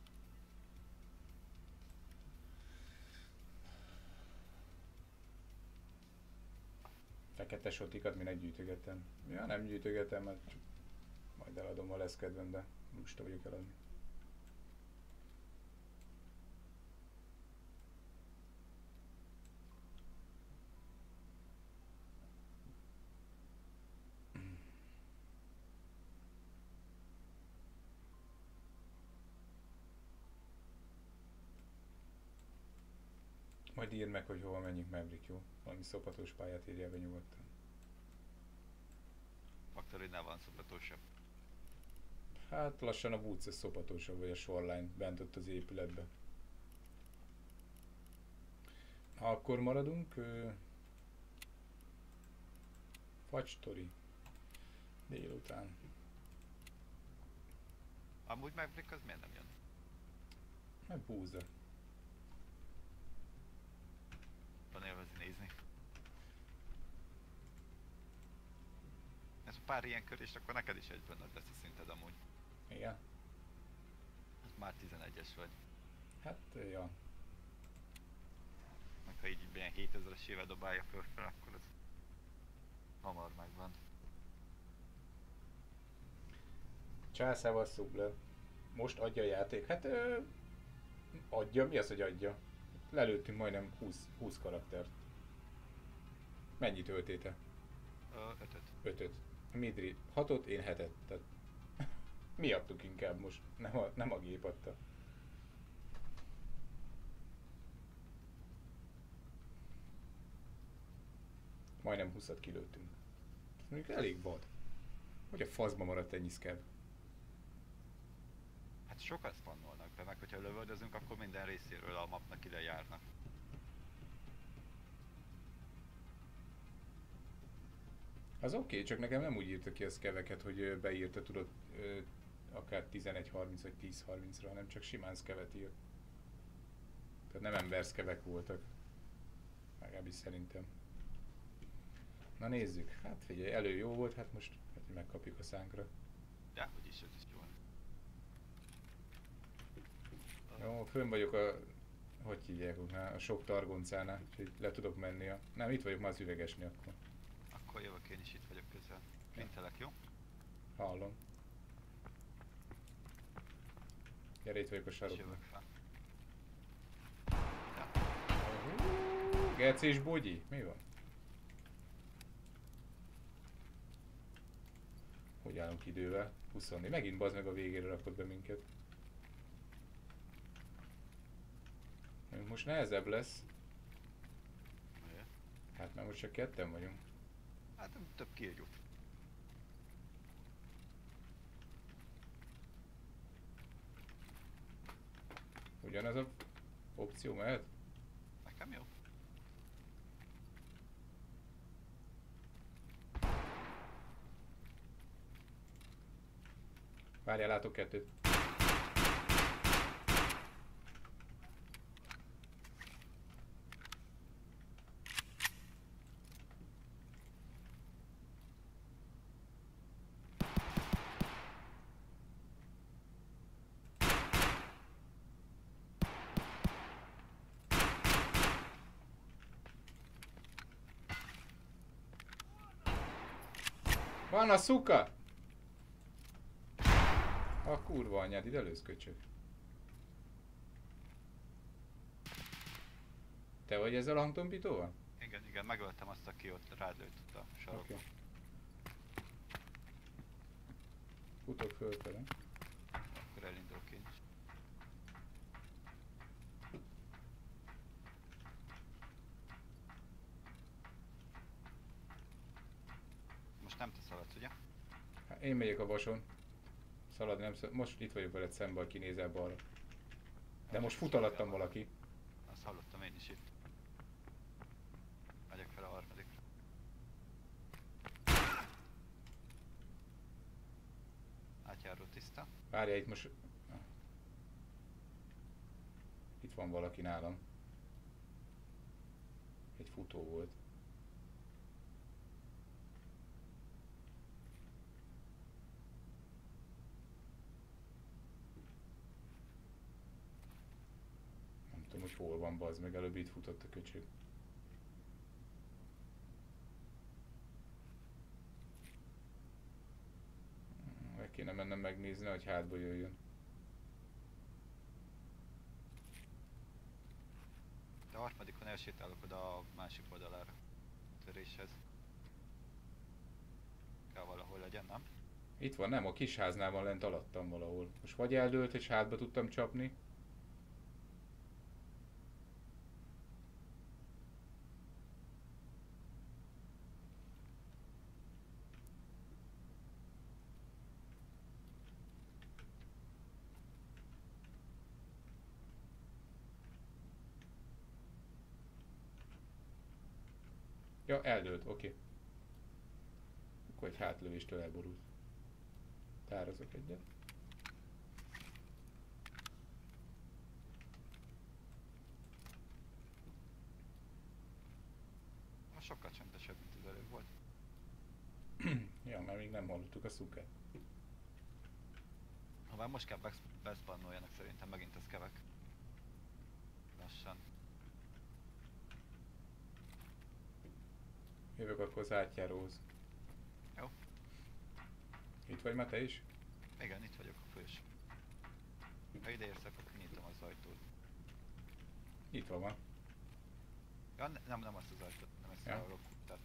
Fekete sotikat minek gyűjtögettem? Ja, nem gyűjtögetem, mert csak majd eladom, ha lesz kedvem, de lusta vagyok eladni. Majd írd meg, hogy hova menjünk, Maverick, jó? Valami szopatos pályát írjál be nyugodtan. Faktorinál van szobatósabb. Hát lassan a Woods szopatosabb, vagy a Shoreline bent ott az épületbe. Ha akkor maradunk, ö... fagystory délután. Amúgy Maverick az miért nem jön? Meg búza. Van élvezni nézni. Ez pár ilyen kör, és akkor neked is egyből nagy lesz a szinted amúgy. Igen? Már tizenegyes vagy. Hát, ja. Meg ha így ilyen hétezeresével dobálja föl fel, akkor ez hamar megvan. Császával szub le. Most adja a játék. Hát, ö... adja? Mi az, hogy adja? Lelőttünk majdnem húsz, húsz karaktert. Mennyit öltéte? Ö, ötöt. Ötöt. Midri hatot, én hetet. Tehát mi adtuk inkább most, nem a, nem a gép adta. Majdnem húszat kilőttünk. Ez mondjuk elég vad. Hogy a faszba maradt ennyi szkeb. Hát sokat spannolnak be, meg hogyha lövöldözünk, akkor minden részéről a mapnak ide járnak. Az oké, okay, csak nekem nem úgy írta ki a szkeveket, hogy ö, beírta, tudod, ö, akár tizenegy harminc vagy tíz harmincra, hanem csak simán szkevet írt. Tehát nem emberszkevek voltak. Legalábbis szerintem. Na nézzük, hát figyelj, elő jó volt, hát most hát, hogy megkapjuk a szánkra. De, úgyis ez is jó. Jó, fönn vagyok a, hogy hívják, a sok targoncánál, úgyhogy le tudok menni a... Nem, itt vagyok már az üvegesni akkor. Akkor jövök, én is itt vagyok közel. Mintelek, jó? Hallom. Gyere, itt vagyok a És sarokban. jövök fel. Geci és Bogyi? Mi van? Hogy állunk idővel? huszonnégy. Megint bazd meg a végére rakod be minket. Most nehezebb lesz. Miért? Hát mert most csak ketten vagyunk. Hát több kill jut. Ugyanaz a Opció mehet? Nekem jó. Várjál, látok kettőt. Van a szuka! A kurva anyád, ide lősz, köcsög. Te vagy ezzel a hangtompítóval? Igen, igen, megöltem azt, aki ott rád lőtt a sarokba. Oké. Okay. Futok fölfele. Akkor elindulok én is. Most nem te szaladsz, ugye? Hát én megyek a vason. Szalad nem szalad. Most itt vagyok veled szembe, aki nézel balra. De most fut alattam valaki. Azt hallottam én is itt. Megyek fel a harmadikra. Átjáró tiszta. Várjál, itt most... Itt van valaki nálam. Egy futó volt. Nem tudom, hogy hol van, bazd meg, előbb itt futott a köcsög. Meg kéne mennem megnézni, hogy hátba jöjjön. De a harmadikon elsétálok oda a másik oldalára. Töréshez. Kell valahol legyen, nem? Itt van, nem, a kisháznál van lent alattam valahol. Most vagy eldőlt, és hátba tudtam csapni. Ja, eldőlt, oké. Okay. Akkor egy hátlövéstől elborult. Tározok egyet. Most sokkal csendesebb, mint az előbb volt. Ja, mert még nem hallottuk a szukát. Ha már most kell beszpannoljanak, szerintem megint ez kevek. Lassan. Jövök akkor az átjáróhoz. Jó. Itt vagy már te is? Igen, itt vagyok a fős. Ha ide érsz, akkor kinyitom az ajtót. Itt van. Ja, ne, nem, nem azt az ajtót, nem ezt Ja. a rockutát.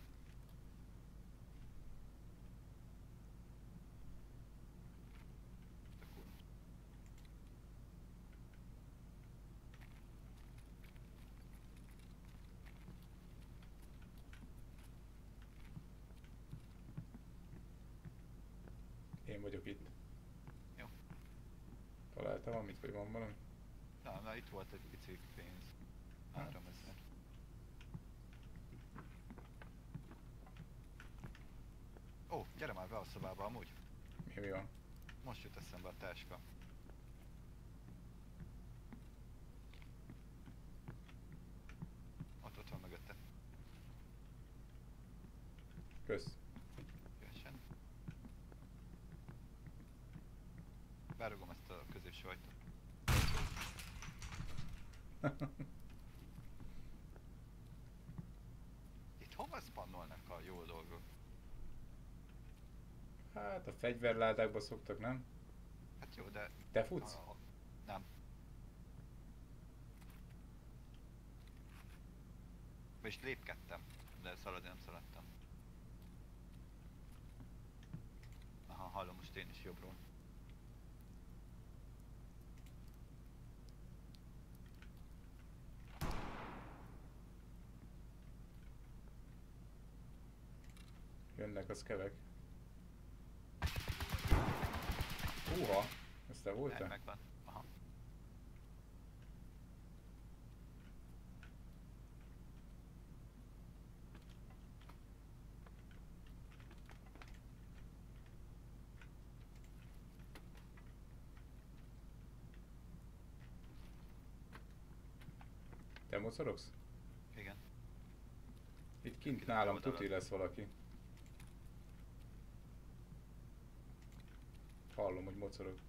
Én vagyok itt. Jó. Találtam valamit, vagy van valami? Na, na itt volt egy pici pénz. háromezer. Ó, gyere már be a szobába amúgy. Mi, mi van? Most jut eszembe a táska. Ott, ott van mögötte. Kösz. Szívesen. Berugom ezt a középső ajtót. Itt hova spannolnak a jó dolgok? Hát a fegyverládákba szoktak, nem? Hát jó, de... Te futsz? A, nem. És lépkedtem, de szaladni nem szaladtam. Aha, hallom most én is jobbról. Jönnek a szkevek. Húha! Ez te Meg, voltál? megvan. Aha. Te mocorogsz? Igen. Itt kint Kint nálam oldalon. tuti lesz valaki. Hallom, hogy mocorog.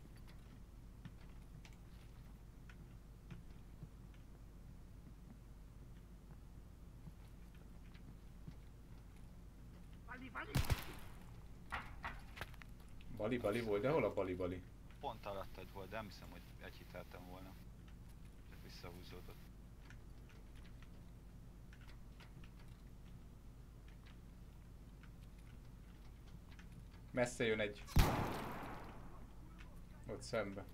Bali Bali volt, de hol a Bali Bali? Pont alattad volt, de nem hiszem, hogy egyhiteltem volna. Csak visszahúzódott. Messze jön egy. Ott szembe.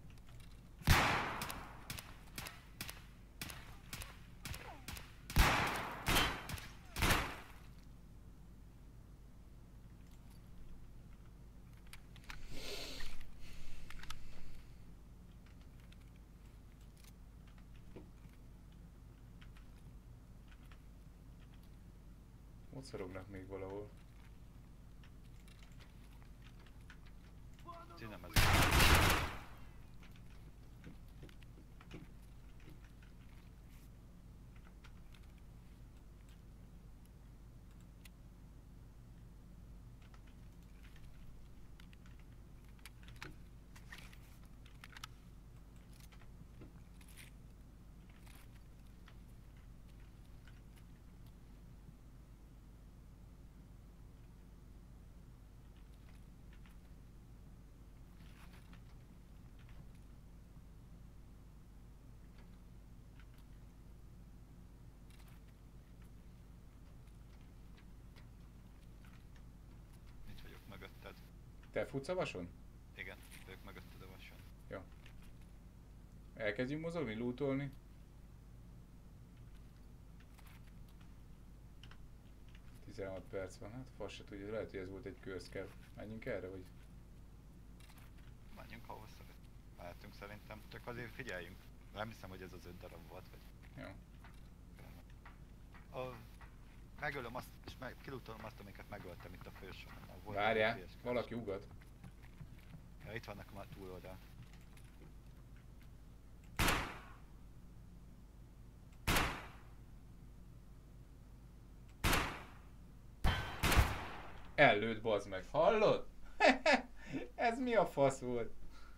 Mocorognak még valahol. Ti nem ez. Itt vagyok mögötted. Te futsz a vason? Igen, ők mögötted a vason. Elkezdjünk mozogni, lootolni? tizenhat perc van, hát fasz se tudja, lehet, hogy ez volt egy körszkev. Menjünk erre, vagy? Menjünk, ahol szeret. Mehetünk szerintem, csak azért figyeljünk. Nem hiszem, hogy ez az öt darab volt, vagy... Jó. A... Megölöm azt, és meg... kilutolom azt, amiket megöltem itt a fősor. Várjál, valaki ugat. Ja, itt vannak a túloldal. Ellőtt, bazd meg. Hallod? Ez mi a fasz volt?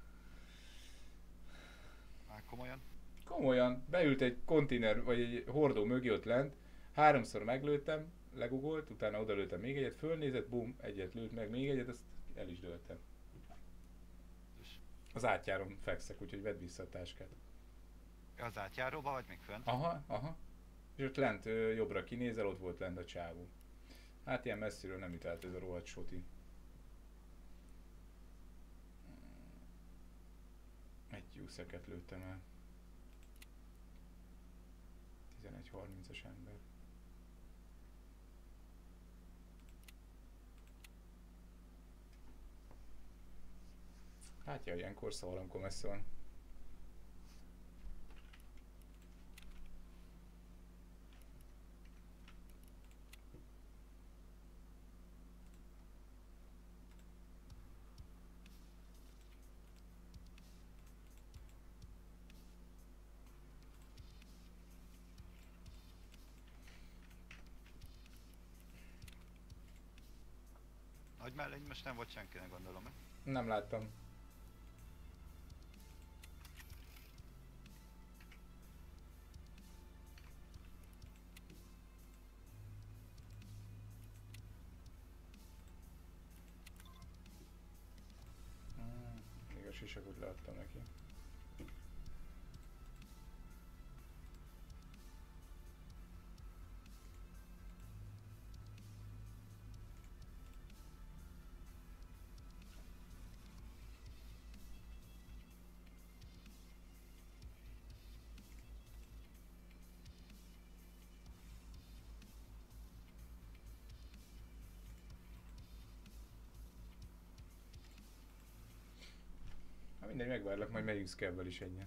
Már komolyan? Komolyan, beült egy konténer, vagy egy hordó mögé ott lent, háromszor meglőttem, legugolt, utána odalőttem még egyet, fölnézett, bum, egyet lőtt meg, még egyet, azt el is dőltem. Az átjáron fekszek, úgyhogy vedd vissza a táskát. Az átjáróba vagy még fönt? Aha, aha. És ott lent ö, jobbra kinézel, ott volt lent a csávó. Hát ilyen messziről nem ütelt ez a rohadt soti. Egy juszeket lőttem el. tizenegy harmincas ember. Hát ja, ilyenkor szar, amikor messze van. Hogy mellé most nem volt senkinek, gondolom, eh? Nem láttam. Hmm, még a sisakot leadtam neki. Hát mindegy, megvárlak, majd megyünk Scabbel is egyen.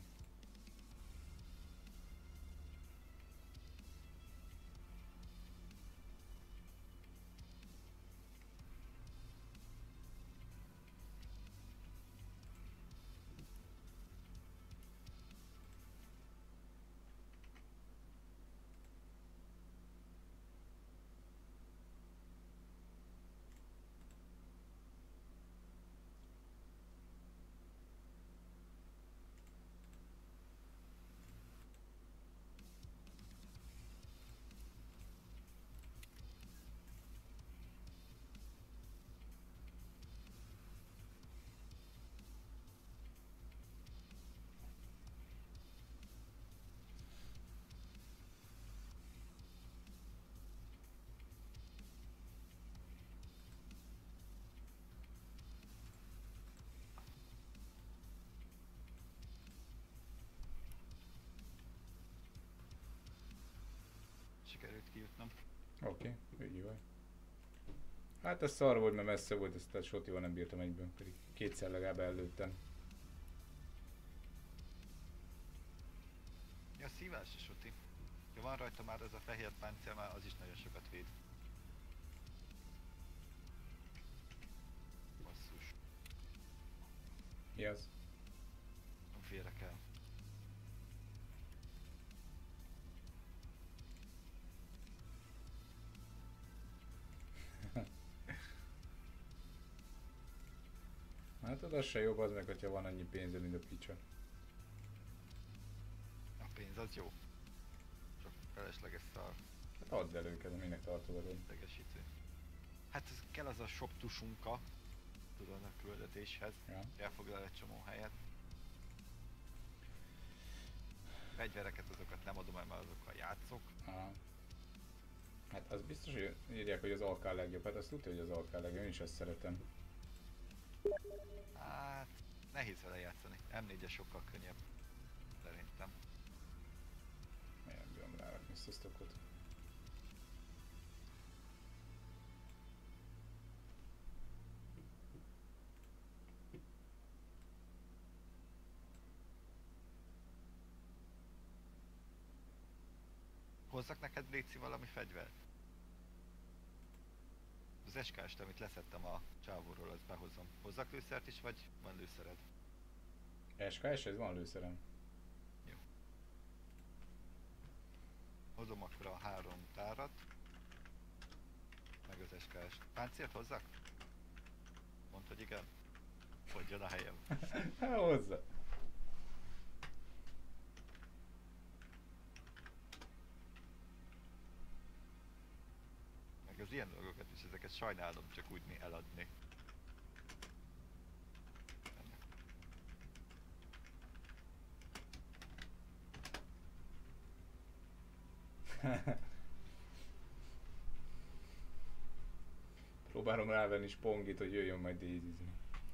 sikerült kijutnom. Oké, okay, ügyi vagy. Hát ez szar volt, mert messze volt, ezt a sotival nem bírtam egyből, pedig kétszer legalább előttem. Ja, szívás is, Uti. Ha van rajta már ez a fehér páncél, már az is nagyon sokat véd. Basszus. Mi az? Nem félek el. Hát az se jobb az meg, hogyha van annyi pénzed, mint a picsa. A pénz az jó. Csak felesleges szar. Hát add el őket, minek tartogatod. Idegesítő. Hát ez kell az a sok tusunka, tudod, a küldetéshez. Ja. Elfoglal egy csomó helyet. Fegyvereket azokat nem adom el, mert azokkal játszok. Aha. Hát az biztos, hogy írják, hogy az á ká legjobb. Hát azt tudja, hogy az á ká legjobb, én is ezt szeretem. Hát nehéz vele játszani. em négyes sokkal könnyebb. Szerintem. Milyen bírom rárakni ezt a sztokot. Hozzak neked, Léci, valami fegyvert? Az es ká-st, amit leszettem a csávóról, azt behozom. Hozzak lőszert is, vagy van lőszered? es ká es, ez van lőszerem. Jó. Hozom akkor a három tárat. Meg az es ká-st. Páncélt hozzak? Mondd, hogy igen. Fogjon a helyem. Hát hozzá. Meg az ilyen dolgokat is, ezeket sajnálom csak úgy mi eladni. Próbálom rávenni Spongit, hogy jöjjön majd dézizni.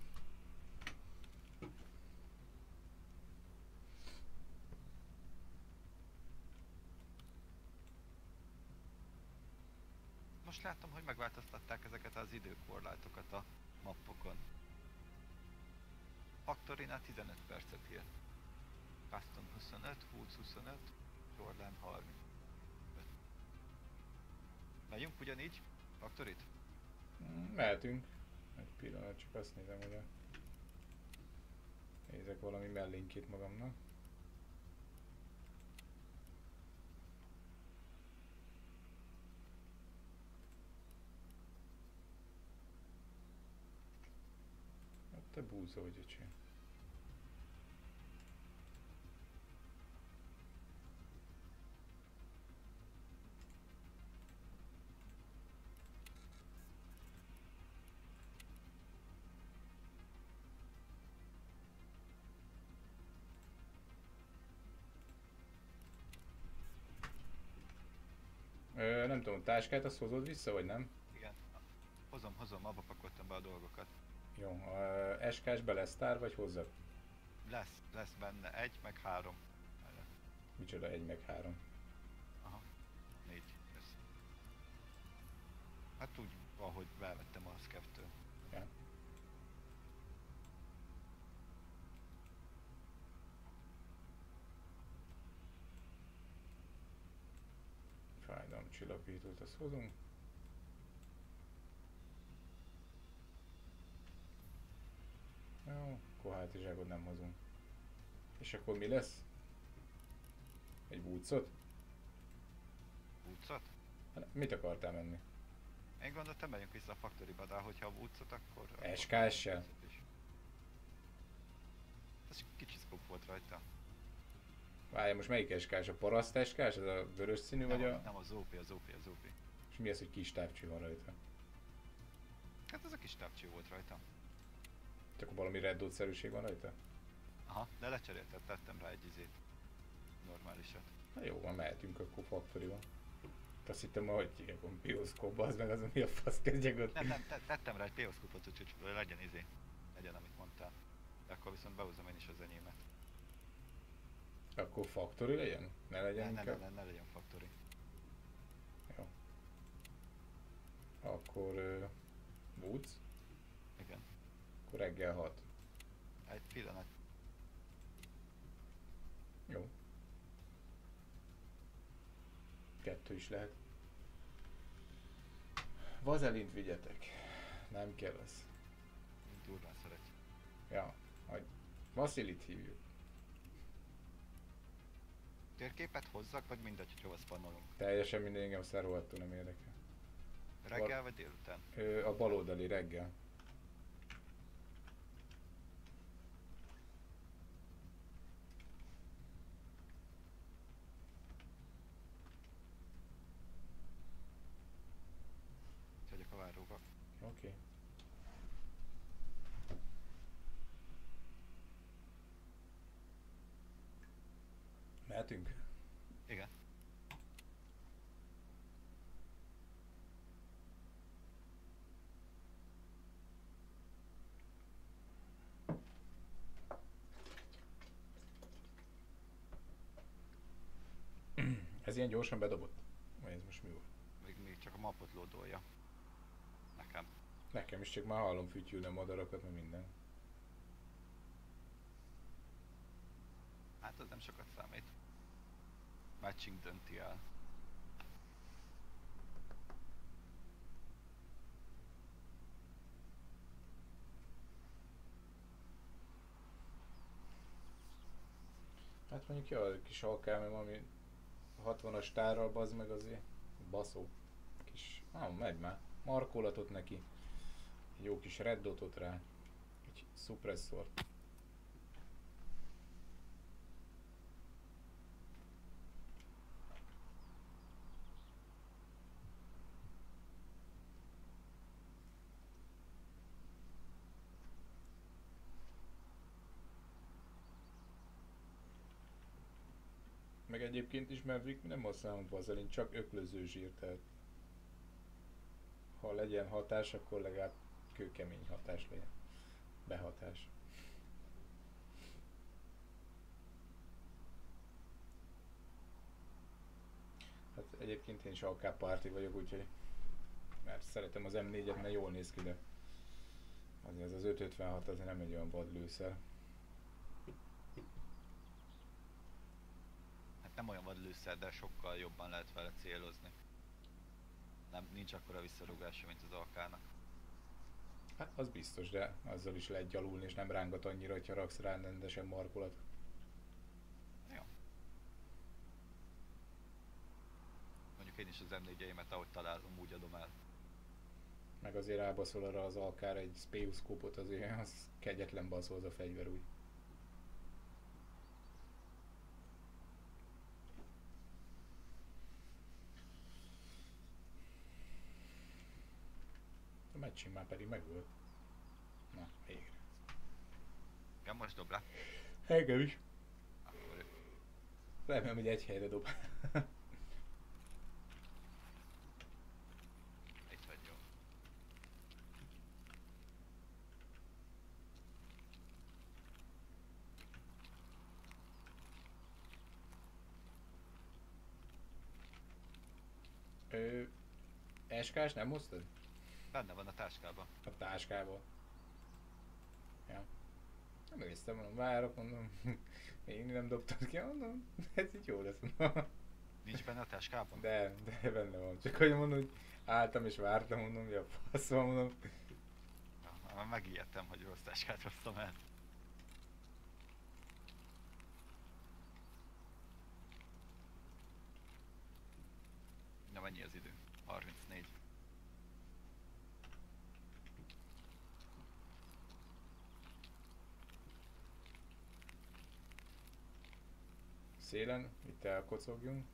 Most látom, hogy megváltoztatták ezeket az időkorlátokat a mappokon. Factorinál tizenöt percet ír. Custom huszonöt, Woods huszonöt, Jordan harminc. Megyünk ugyanígy? Factorit? Mm, mehetünk. Egy pillanat, csak azt nézem, hogy a... nézek valami mellénkét magamnak. Hát te búzó vagy, öcsém. Ö, nem tudom, táskát azt hozod vissza, vagy nem? Igen. Hozom, hozom, abba pakoltam be a dolgokat. Jó, es ká es-be lesz tár, vagy hozzak? Lesz, lesz benne egy, meg három. Micsoda, egy meg három. Aha, négy. Ez. Hát úgy, ahogy bevettem a Skev-től. Ja. Fájdalomcsillapítót azt hozunk. Jó, akkor hátizsákot nem hozunk. És akkor mi lesz? Egy búcot? Woodsot? Hát, mit akartál menni? Én gondoltam, megyünk vissza a Factoryba, de hogyha a Woodsot, akkor... es ká es-sel? Ez kicsi scope volt rajta. Várj, most melyik es ká es? A paraszt es ká es? Ez a vörös színű Nem, vagy a, a... nem az o pé, az o pé, az o pé. És mi az, hogy kis távcső van rajta? Hát ez a kis távcső volt rajta. Csak valami red dot-szerűség van rajta? Aha, de lecseréltem, tettem rá egy izét. Normálisat. Na jó, van, mehetünk akkor Factoryba. Azt hittem, hogy hívják, hogy bioszkóba, az meg az, mi a fasz kezdjek ott. Nem, nem, te, tettem rá egy péoszkopot, úgyhogy legyen izé. Legyen, amit mondtál. De akkor viszont behozom én is az enyémet. Akkor Factory legyen? Ne legyen Ne, ne, inkább? ne, ne, ne legyen Factory. Akkor uh, Woods, Igen. akkor reggel hat. Egy pillanat. Jó. Kettő is lehet. Vazelint vigyetek. Nem kell az. Durván szeret. Ja, majd Vasilit hívjuk. Térképet hozzak, vagy mindegy, hogy hova szpannolom? Teljesen minden, engem szerovattól nem érdekel. Reggel vagy délután? Ö, a baloldali reggel. Vagyok a váróba. Oké. Okay. Mehetünk? Igen. Ez ilyen gyorsan bedobott? Vagy ez most mi volt? Még, még csak a mapot lódolja. Nekem. Nekem is csak már hallom fütyülni a madarakat, meg minden. Hát az nem sokat számít. Matching dönti el. Hát mondjuk jó, a kis alkálmem, ami hatvanas tárral bazd meg azért. Baszó. Kis, ah, megy már. Markolatot neki. Egy jó kis red dotot rá. Egy szupresszort. Meg egyébként is Maverick nem használunk vazelin, csak öklöző zsír, tehát ha legyen hatás, akkor legalább kőkemény hatás legyen. Behatás. Hát egyébként én is á ká parti vagyok, úgyhogy mert szeretem az em négyet, mert jól néz ki, de azért az az öt ötvenhat azért nem egy olyan vad lőszer. Hát nem olyan vadlőszer, de sokkal jobban lehet vele célozni. Nem, nincs akkora visszarúgása, mint az alkának. Hát az biztos, de azzal is lehet gyalulni, és nem rángat annyira, hogyha raksz rá rendesen markolat. Jó. Mondjuk én is az em négyeimet, ahogy találom, úgy adom el. Meg azért rábaszol arra az alkára egy speuszkópot, azért az kegyetlen baszol az a fegyver úgy. A matching már pedig megvolt. Na, végre. Igen, most dob le. Engem is. Akkor Remélem, hogy egy helyre dob. itt vagy jó. Ö, eskás nem hoztad? Benne van a táskában. A táskából. Ja. Nem néztem, mondom, várok, mondom, még nem dobtad ki, mondom, ez így jó lesz, mondom. Nincs benne a táskában? De, de benne van. Csak hogy mondom, hogy álltam és vártam, mondom, mi a fasz van, mondom. Ja, már megijedtem, hogy rossz táskát hoztam el. Na mennyi az idő? harmincnégy. Szélen, itt elkocogjunk.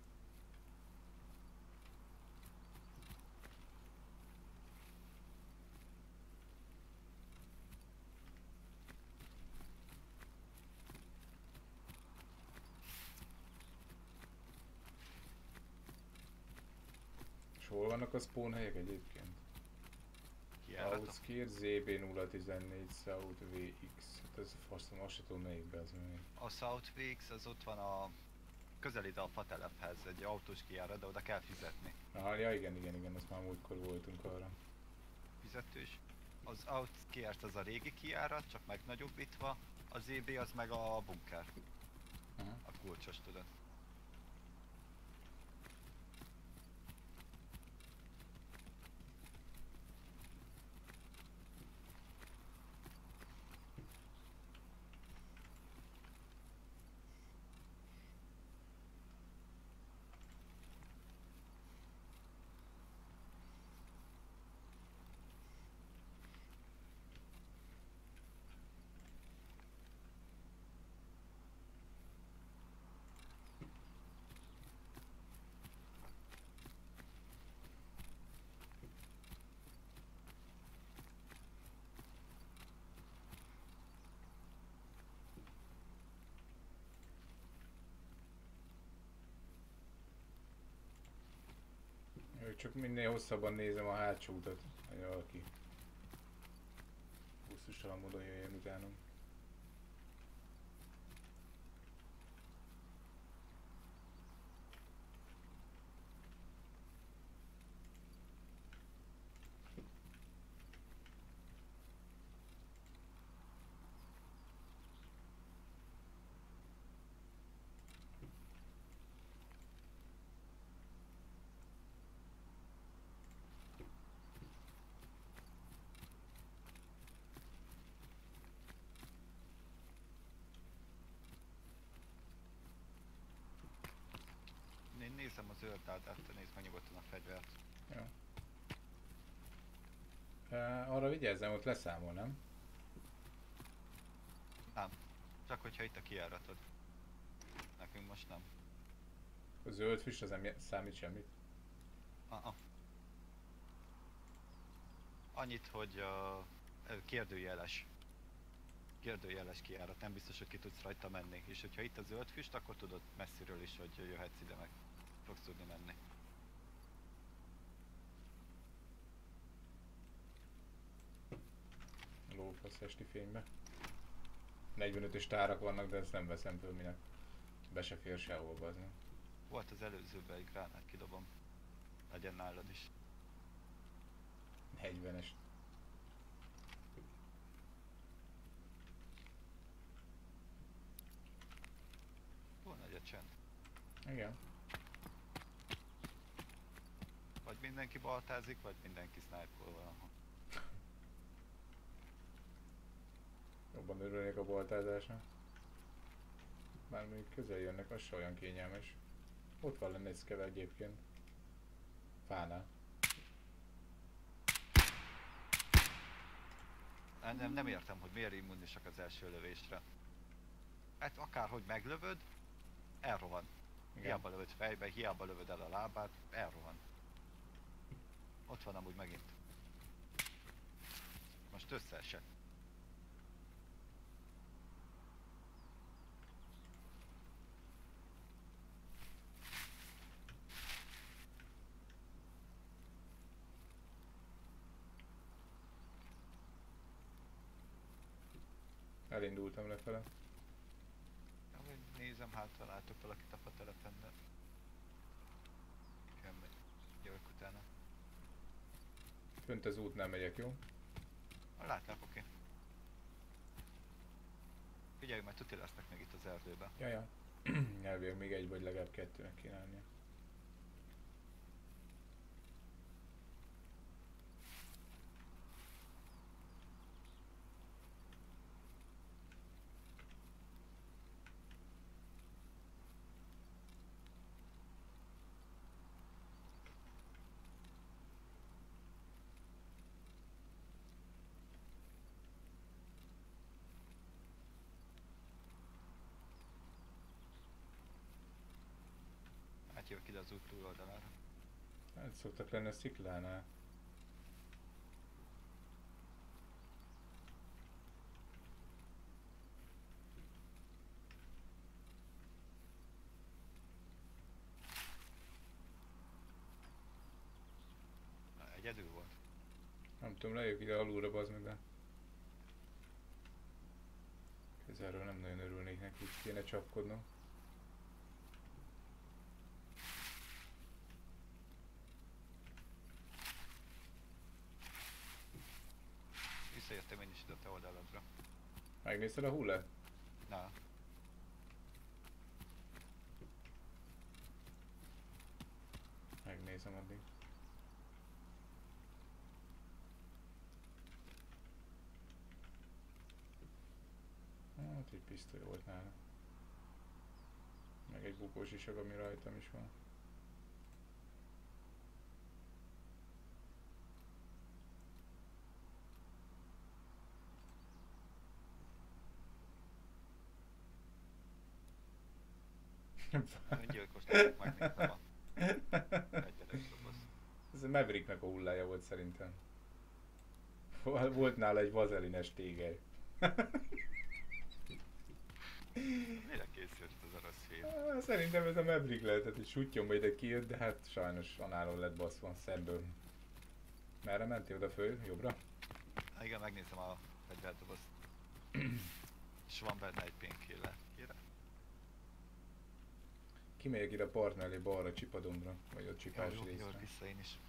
És hol vannak a spawn helyek egyébként? Kiállhatom. Outskirt, zé bé nulla tizennégy, South vé iksz. Hát ez faszom, azt se tudom melyikbe az még. A South Weeks az ott van a közel ide a fatelephez, egy autós kijárat, de oda kell fizetni. Aha, ja igen, igen, igen, azt már múltkor voltunk arra. Fizetős. Az autós kijárat az a régi kijárat, csak megnagyobbítva, az é bé az meg a bunker. Aha. A kulcsos, tudod. Csak minél hosszabban nézem a hátsó utat, hogy valaki busztustalan módon jöjjön utánunk. Én nézem a zöld dátát, te nézd meg nyugodtan a fegyvert. Ja. E, arra vigyázzam, ott leszámol, nem? Nem. Csak hogyha itt a kijáratod. Nekünk most nem. A zöld füst az nem számít semmit. Aha. Annyit, hogy a kérdőjeles. Kérdőjeles kijárat, nem biztos, hogy ki tudsz rajta menni. És hogyha itt a zöld füst, akkor tudod messziről is, hogy jöhetsz ide meg. Fogsz tudni menni. Lófasz esti fénybe. negyvenötös tárak vannak, de ezt nem veszem föl, minek. Be se fér sehol, bazni. Volt az előzőben egy gránát, kidobom. Legyen nálad is. negyvenes. Túl nagy a csend. Igen. Vagy mindenki baltázik, vagy mindenki snipe-ol valahol. Jobban örülnék a boltázásnak. Már még közel jönnek, az se olyan kényelmes. Ott van lenne egy szkeve egyébként. Fánál. Nem, nem értem, hogy miért immunisak az első lövésre. Hát akárhogy meglövöd, elrohan. Igen. Hiába lövöd fejbe, hiába lövöd el a lábát, elrohan. Ott van amúgy megint. Most összeesett. Elindultam lefele. Ja, vagy nézem, hát találtok valakit a fatelepen, de... Semmi. Jövök utána. Fönt az útnál megyek, jó? Látlak, oké. Figyelj, mert tuti lesznek még itt az erdőben. Jaja. Elvileg még egy vagy legalább kettőnek kéne lennie. Átjövök ide az út túloldalára. Hát szoktak lenni a sziklánál. Na, egyedül volt. Nem tudom, lejövök ide alulra, bazd meg, de... Közelről nem nagyon örülnék neki, kéne csapkodnom. jöttem én is ide a te oldaladra. Megnézted a hullát? Na. Megnézem addig. Hát egy pisztoly volt nála. Meg egy bukós isag, ami rajtam is van. Öngyilkosnak megnéztem a egyedes doboz. Ez a Mavericknek a hullája volt szerintem. Volt nála egy vazelines tégely. Mire készült ez a rossz film? Ah, szerintem ez a Maverick lehetett, hogy sutyomba ide kijött, de hát sajnos anáról lett baszva szemből. Merre mentél, oda föl? Jobbra? Na igen, megnézem a fegyverdobozt. És van benne egy painkiller. Kire? Kimegyek ide a part mellé balra, csipadombra, vagy a csipás Jó, jó, jó, részre. vissza én is.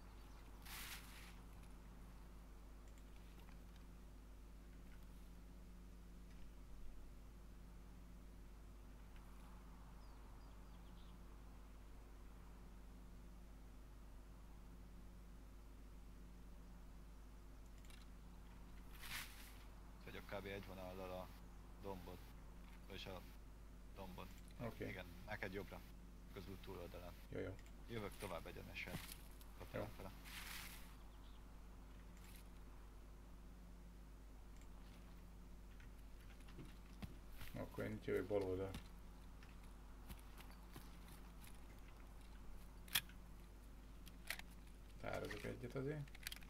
Vagyok kb. Egy vonallal a dombot. Vagyis a dombot. Oké. Okay. Igen, neked jobbra. Közül túloldalán. Jó, jó. Jövök tovább egyenesen. Jó. Fele. Akkor én itt jövök bal oldal. Tározok egyet azért.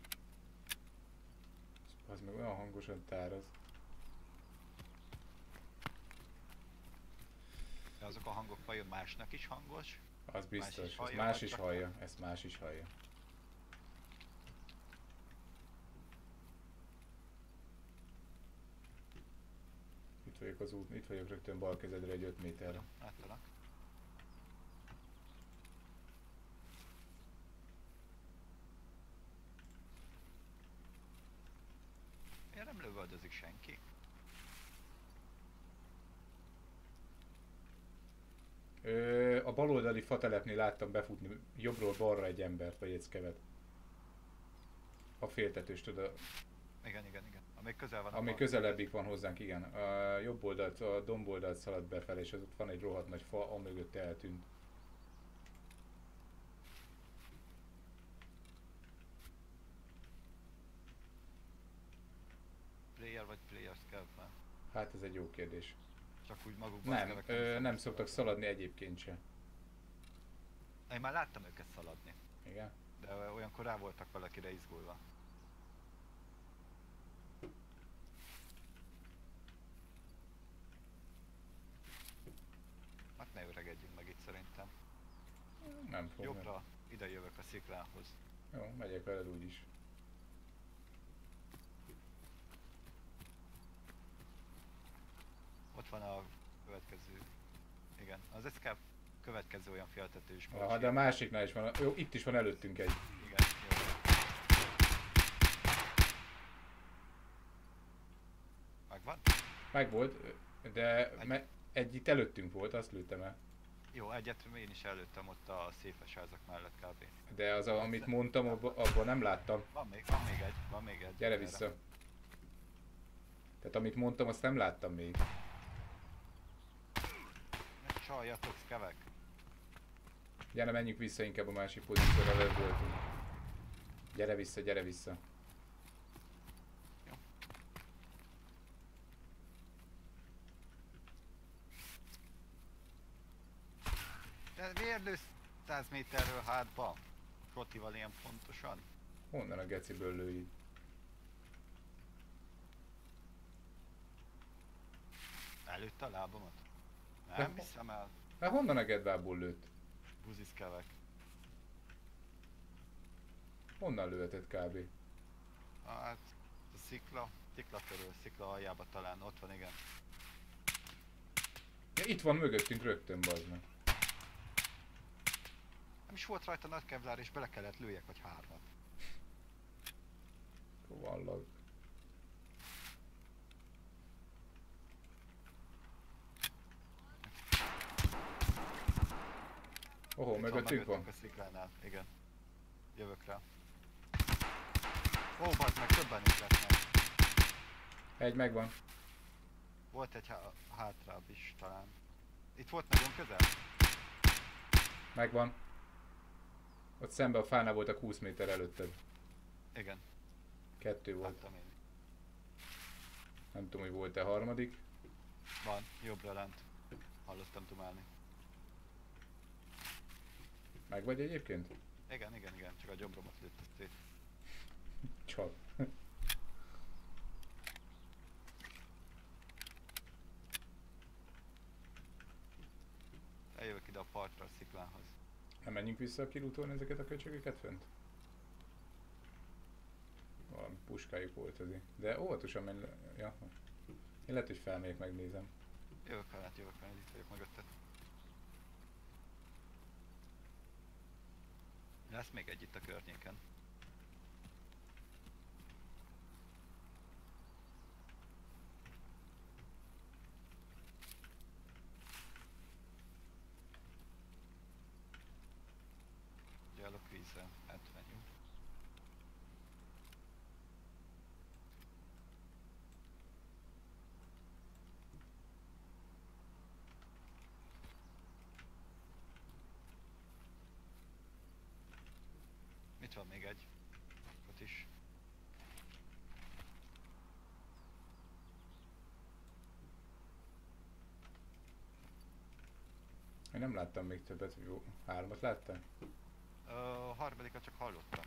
Az meg olyan hangosan tároz. De azok a hangok vajon másnak is hangos? Az biztos, Más is ezt hallja, más vagy is csak hallja, ezt más is hallja. Itt vagyok az út, itt vagyok rögtön bal kezedre egy öt méterre. Láttalak. Miért nem lövöldözik senki? Ö, a baloldali fatelepnél láttam befutni jobbról balra egy embert, vagy egy szkevet. A féltetős, tudod, Igen, igen, igen. Ami közel van a ami bal- közelebbik van hozzánk, igen. A jobb oldalt, a domboldalt szaladt befelé, és az ott van egy rohadt nagy fa, amögött eltűnt. Player vagy player scalp? Hát ez egy jó kérdés. Csak úgy magukban Nem, scalp-ek ö, szoktak nem szoktak szaladni egyébként se. Én már láttam őket szaladni, Igen? de olyankor rá voltak valakire izgulva. Hát ne öregedjünk meg itt szerintem. Nem fog. nem. Jobbra, ide jövök a sziklához. Jó, megyek veled úgyis. Ott van a következő. Igen, az escape következő olyan féltetős. Ah, de a másiknál is van. Jó, itt is van előttünk egy. Igen, jó. Megvan? Megvolt, de me egy itt előttünk volt, azt lőttem el. Jó, egyet én is előttem ott a széfes házak mellett kb. De az, a, amit mondtam, abba, abban nem láttam. Van még, van még egy, van még egy. Gyere erre. vissza. Tehát amit mondtam, azt nem láttam még. Ne csaljatok, szkevek. Gyere, menjünk vissza inkább a másik pozícióra, előbb voltunk. Gyere vissza, gyere vissza. Jó. De miért lősz száz méterről hátba? Rotival ilyen pontosan? Honnan a geciből lőjük? Előtte a lábamat? De- Nem hiszem el. Hát honnan a gedvából lőtt? Buziszkevek. Honnan lőhetett kb? Hát, a szikla, szikla körül, szikla aljába talán, ott van, igen. Ja, itt van mögöttünk rögtön, bazd meg. Nem is volt rajta nagy kevlár, és bele kellett lőjek, vagy hármat. Vallag. van mögöttünk van? a sziklánál, igen. Jövök rá. Ó, bazd meg, többen is lesznek. Egy megvan. Volt egy há hátrább is talán. Itt volt nagyon közel? Megvan. Ott szemben a fánál voltak húsz méter előtted. Igen, Kettő volt. láttam én. Nem tudom, hogy volt-e harmadik. Van, jobbra lent. Hallottam dumálni. Meg vagy egyébként? Igen, igen, igen, csak a gyomromat lőtte szét. Csak. Eljövök ide a partra a sziklához. Nem menjünk vissza kirútolni ezeket a köcsögöket fönt? Valami puskájuk volt azért. De óvatosan menj le. Ja. Én lehet, hogy felmegyek, megnézem. Jövök felett, jövök felett, itt vagyok mögötted. Lesz még egy itt a környéken. Gyalog vízzel, átmenjünk. Itt van még egy. Ott is. Én nem láttam még többet. Jó, hármat láttál? Ö, A harmadikat csak hallottam.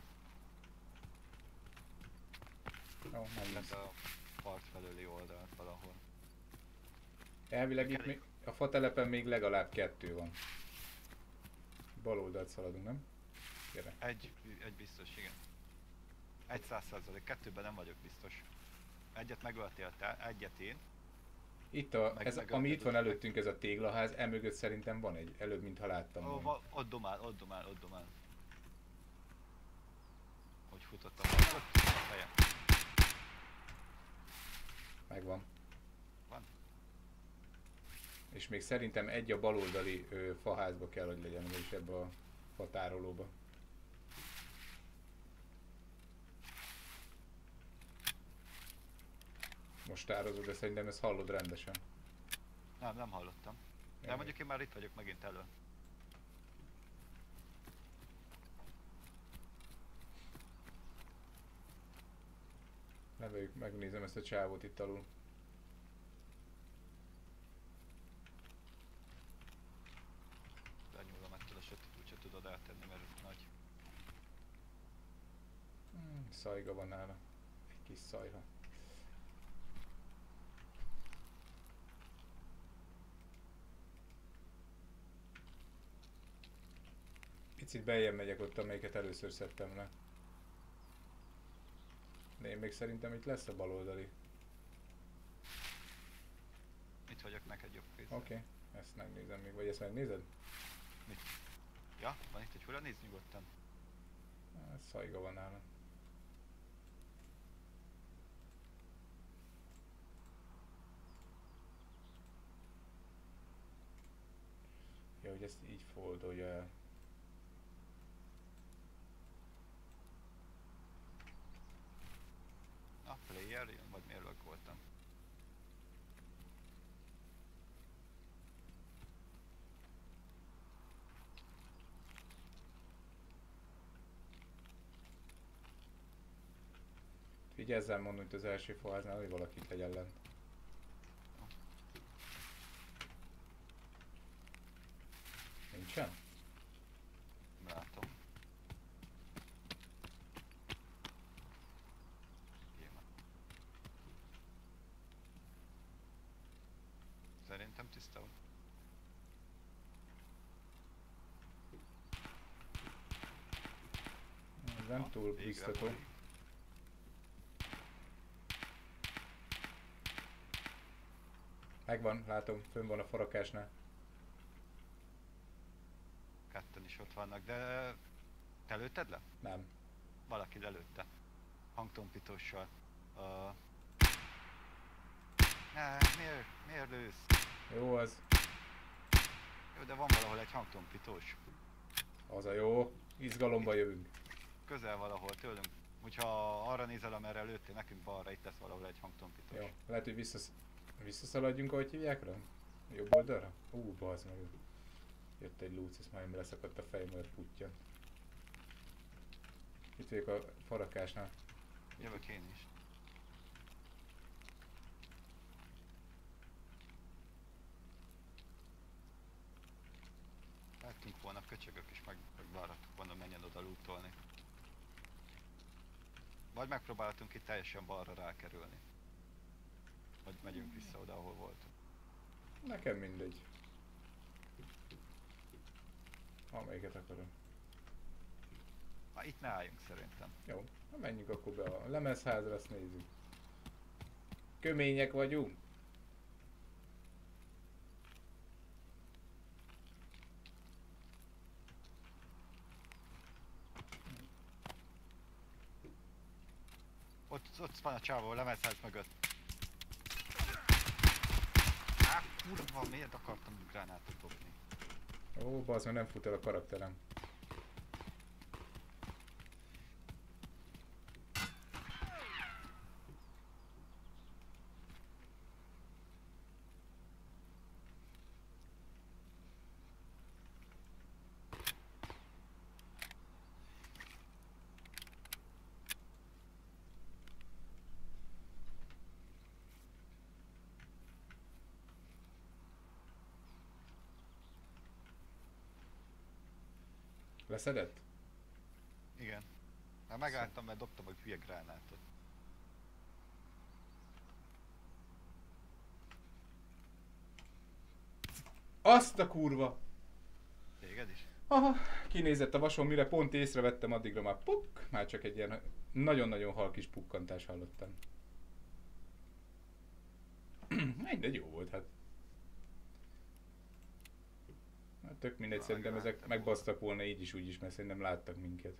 Jó, nem Tehát lesz. a part felőli oldalt valahol. Elvileg itt még, a fatelepen még legalább kettő van. Bal oldalt szaladunk, nem? Gyere. Egy, egy biztos, igen. Egy száz százalék, kettőben nem vagyok biztos. Egyet megöltél te, egyet én. Itt a, Meg- ez, meg- ami itt van meg- előttünk, ez a téglaház, emögött szerintem van egy, előbb, mintha láttam Ó, volna. va, ott domál, ott domál, ott domál. Hogy futottam, ott a fejem. Megvan. Van? És még szerintem egy a baloldali ö, faházba kell, hogy legyen, vagyis ebbe a fatárolóba. Most tározod, de szerintem ezt hallod rendesen. Nem, nem hallottam. De Jaj. mondjuk én már itt vagyok megint elő. Levőjük, megnézem ezt a csávót itt alul. Lenyúlom ettől a sötét, úgyse tudod eltenni, mert nagy. Hmm, szajga van nála. Egy kis szajha. Picit beljebb megyek ott, amelyiket először szedtem le. De én még szerintem itt lesz a baloldali. Itt vagyok neked jobb kézzel. Oké, okay. Ezt megnézem még, vagy ezt megnézed? Ja, van itt egy hura, nézd nyugodtan. Hát szajga van nála. Ja, hogy ezt így foldolja el. Na, player jön, vagy miért voltam? Vigyázzál, mondom, hogy az első faháznál, hogy valakit legyen lent. Nincsen? Látom. Jéma. Szerintem tiszta van. Ez nem Na, túl végre biztató. volt. Megvan, látom, fönn van a farakásnál. Ketten is ott vannak, de te lőtted le? Nem. Valaki lelőtte. Hangtompítóssal. Uh... Ne, miért, miért lősz? Jó az. Jó, de van valahol egy hangtompítós. Az a jó. Izgalomba jövünk. Közel valahol tőlünk. Hogyha arra nézel, amerre lőttél nekünk balra, itt lesz valahol egy hangtompítós. Jó. Lehet, hogy visszasz... visszaszaladjunk, ahogy hívják rá? Jobb oldalra? Ú, bazd meg. Jött egy lúc, ezt majdnem leszakadt a fejem, mert puttyan. Itt vagyok a farakásnál. Jövök én is. Lettünk volna köcsögök és meg, meg várhatunk volna menjen oda lootolni. Vagy megpróbálhatunk itt teljesen balra rákerülni. Vagy megyünk vissza oda, ahol voltunk. Nekem mindegy. Amelyiket akarom. Na itt ne álljunk szerintem. Jó, ha menjünk akkor be a lemezházra, azt nézzük. Kömények vagyunk. Ott, ott van a csávó, a lemezház mögött. Á, kurva, miért akartam gránátot dobni? Ó, bazd meg, nem fut el a karakterem. Leszedett? Igen. Már megálltam, mert dobtam egy hülye gránátot. Azt a kurva! Téged is? Aha, kinézett a vason, mire pont észrevettem, addigra már puk, már csak egy ilyen nagyon-nagyon halk kis pukkantás hallottam. Mindegy, jó volt hát. Hát tök mindegy, Na, szerintem ezek láttam megbasztak volna így is úgy is, mert szerintem láttak minket.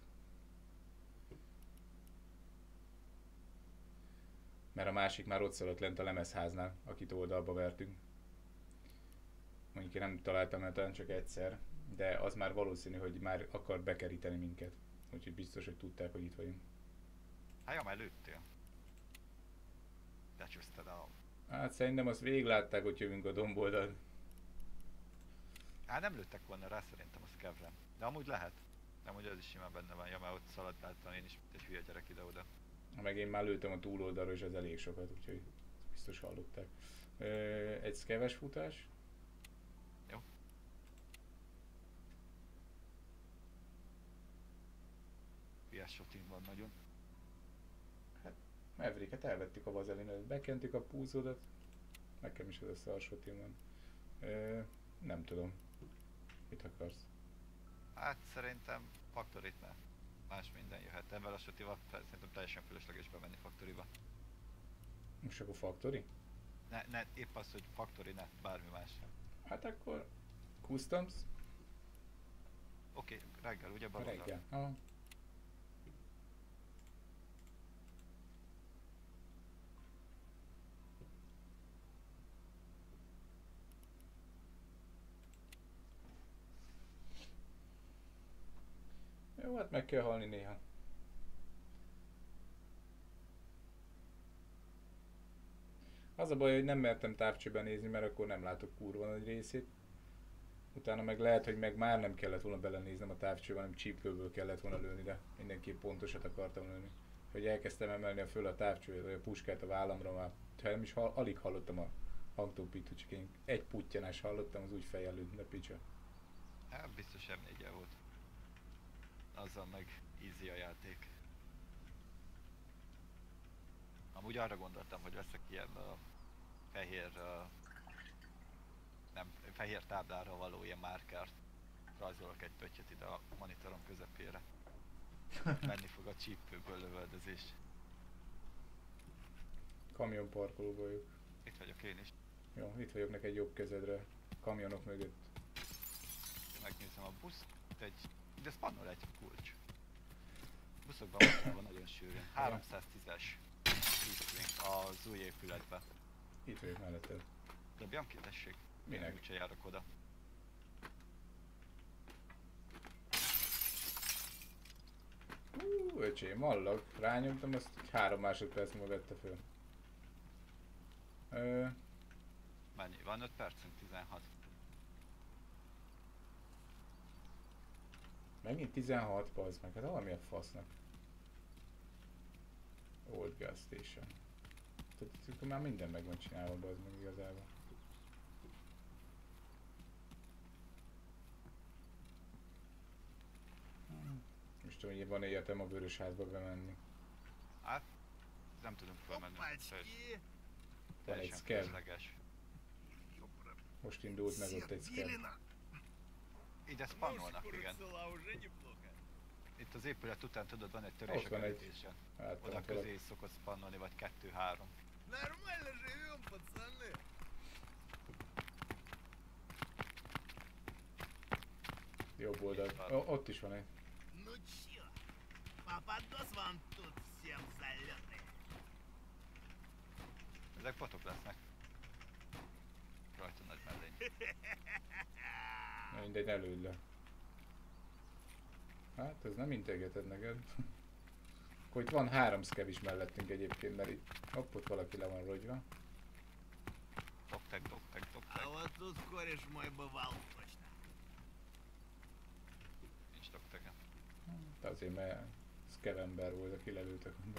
Mert a másik már ott szaladt lent a lemezháznál, akit oldalba vertünk. Mondjuk én nem találtam el talán csak egyszer, de az már valószínű, hogy már akart bekeríteni minket. Úgyhogy biztos, hogy tudták, hogy itt vagyunk. Hát, ja, már lőttél. Lecsúsztad a... Hát szerintem azt végig látták, hogy jövünk a domboldal. Hát nem lőttek volna rá szerintem a Scavren. De amúgy lehet. De amúgy az is simán benne van. Ja, mert ott szaladtáltam én is, mint egy hülye gyerek ide-oda. Meg én már lőttem a túloldalról, és az elég sokat, úgyhogy biztos hallották. Ö, egy szkeves futás. Jó. Piás sotin van nagyon. Mavericket elvettük a vazelinet, bekentük a púzódat. Nekem is az a szar sotin van. Ö, nem tudom. Mit akarsz? Hát szerintem Factorit ne. Más minden jöhet. Ebben a sotival szerintem teljesen fölösleges bemenni Factoriba. Most akkor Factory? Ne, ne, épp az, hogy Factory ne, bármi más. Hát akkor Customs? Oké, okay, reggel ugye A bal oldal. reggel. Aha. Jó, hát meg kell halni néha. Az a baj, hogy nem mertem távcsőben nézni, mert akkor nem látok kurva nagy részét. Utána meg lehet, hogy meg már nem kellett volna belenéznem a távcsőben, hanem csípőből kellett volna lőni, de mindenképp pontosat akartam lőni. Hogy elkezdtem emelni a föl a távcsőt, vagy a puskát a vállamra, már nem is hall, alig hallottam a hangtópítót, csak én egy puttyanás hallottam, az úgy fejjel lőtt, de picsa. Hát biztos em négyel volt. Azzal meg easy a játék. Amúgy arra gondoltam, hogy veszek ilyen uh, fehér, uh, nem, fehér táblára való ilyen márkárt. Rajzolok egy pöttyöt ide a monitorom közepére. Menni fog a csípőből lövöldözés. Kamion parkolóban vagyok. Itt vagyok én is. Jó, itt vagyok neked jobb kezedre, kamionok mögött. Megnézem a busz. Itt egy... De spannol egy kulcs. Buszokban van nagyon sűrűn. háromszáztízes az új épületbe. Itt vagyok melletted. Dobjam ki, tessék. Minek? Úgyse járok oda. Hú, öcsém, mallag. Rányomtam, azt egy három másodperc múlva vette föl. Ö, Mennyi? Van öt percünk? tizenhat. megint tizenhat, bazd meg. Hát valami a fasznak. Old gas station. Tehát akkor már minden meg van csinálva, bazd meg igazából. Most tudom, hogy van értem a vörös házba bemenni. Hát, nem tudunk felmenni. Опачки! Van egy Teljesen scam. közleges. Most indult meg ott egy scam. Ide spannolnak, igen. Курцела уже неплохо. Itt az épület után tudod, van egy törés Ott a van egy- kerítésen. Hát, Oda ott közé valaki- is szokott spannolni, vagy kettő-három. Нормально живем, пацаны. Jobb oldal. O- ott is van egy. Ну чё, попадос вам тут всем залётный. Ezek botok lesznek. Rajta nagy mellény. Na mindegy, ne lőd le. Hát, ez nem integeted neked. Akkor itt van három szkev is mellettünk egyébként, mert itt, hopp, ott valaki le van rogyva. Doktek, doktek, А doktek. вот тут кореш мой bывал точно. Nincs doktege. De azért, mert szkev ember volt, aki lelőttek onnan.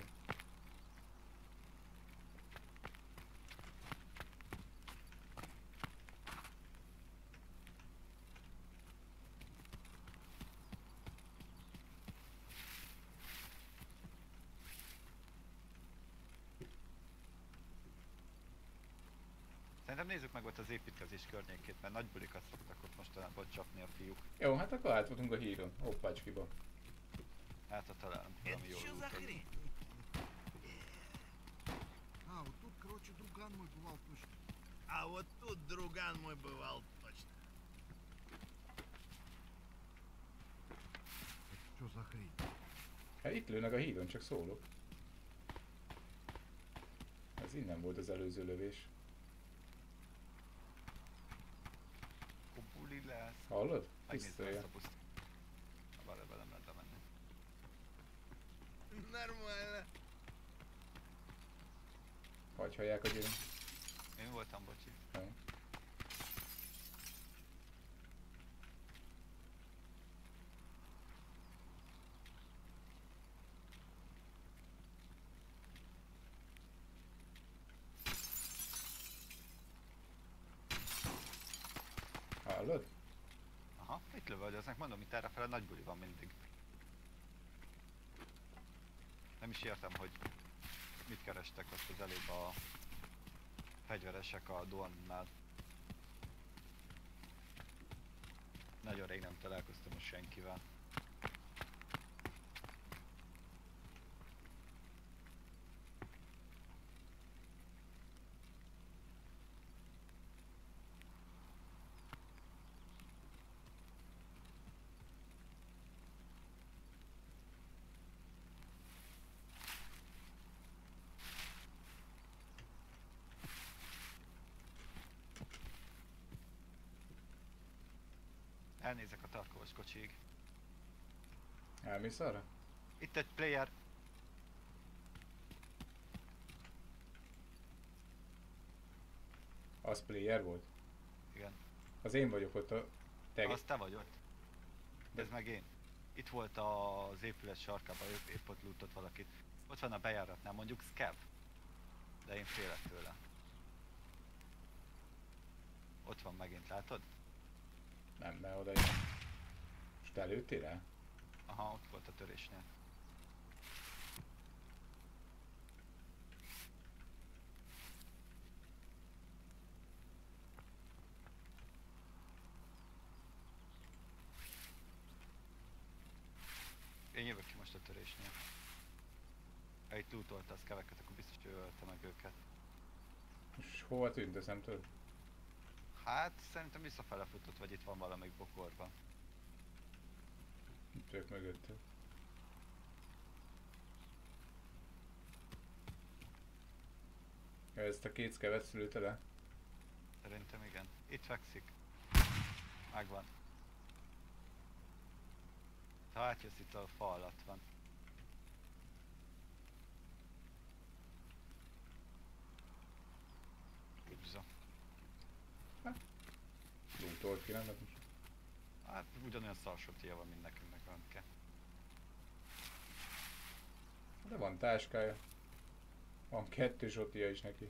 Szerintem nézzük meg ott az építkezés környékét, mert nagy bulikat szoktak ott mostanában csapni a fiúk. Jó, hát akkor átvoltunk a híron. Hoppácskiba. Hát ha találunk valami Это jó что за útot. хрень? А, вот тут, короче, друган мой бывал точно. А вот тут друган мой бывал точно. Это что за хрень? Hát itt lőnek a hídon, csak szólok. Ez innen volt az előző lövés. Akkor buli lesz. Hallod? Megnézd Tisztelje. ezt a puszt. Vele velem lehet menni. Нормально. Vagy hallják, hogy én... Én voltam, bocsi. Jó. Hallod? Aha, itt lövöldöznek, mondom, itt errefele nagy buli van mindig. Nem is értem, hogy mit kerestek azt az előbb a fegyveresek a Dornnál. Nagyon rég nem találkoztam most senkivel. Elnézek a tarkovas kocsig. Elmész arra? Itt egy player. Az player volt? Igen. Az én vagyok ott a... Te... Az te vagy ott. Ez meg én. Itt volt az épület sarkában, épp, épp ott lootott valakit. Ott van a bejáratnál, mondjuk Scav. De én félek tőle. Ott van megint, látod? Nem, mert oda jön. Most előttél rá? Aha, ott volt a törésnél. Én jövök ki most a törésnél. Ha itt lootolta a Scaveket, akkor biztos, hogy ő ölte meg őket. És hova tűnt, ezt nem tudod? Hát szerintem visszafele futott, vagy itt van valamelyik bokorban. Itt ők mögöttük. Ezt a két szkevet szülőte le? Szerintem igen. Itt fekszik. Megvan. Ha átjössz, itt a fa alatt van. tolt ki, nem? Hát most Hát ugyanolyan szarsotia van, mint nekünk meg Röntke. de van táskája. Van kettő sotia is neki.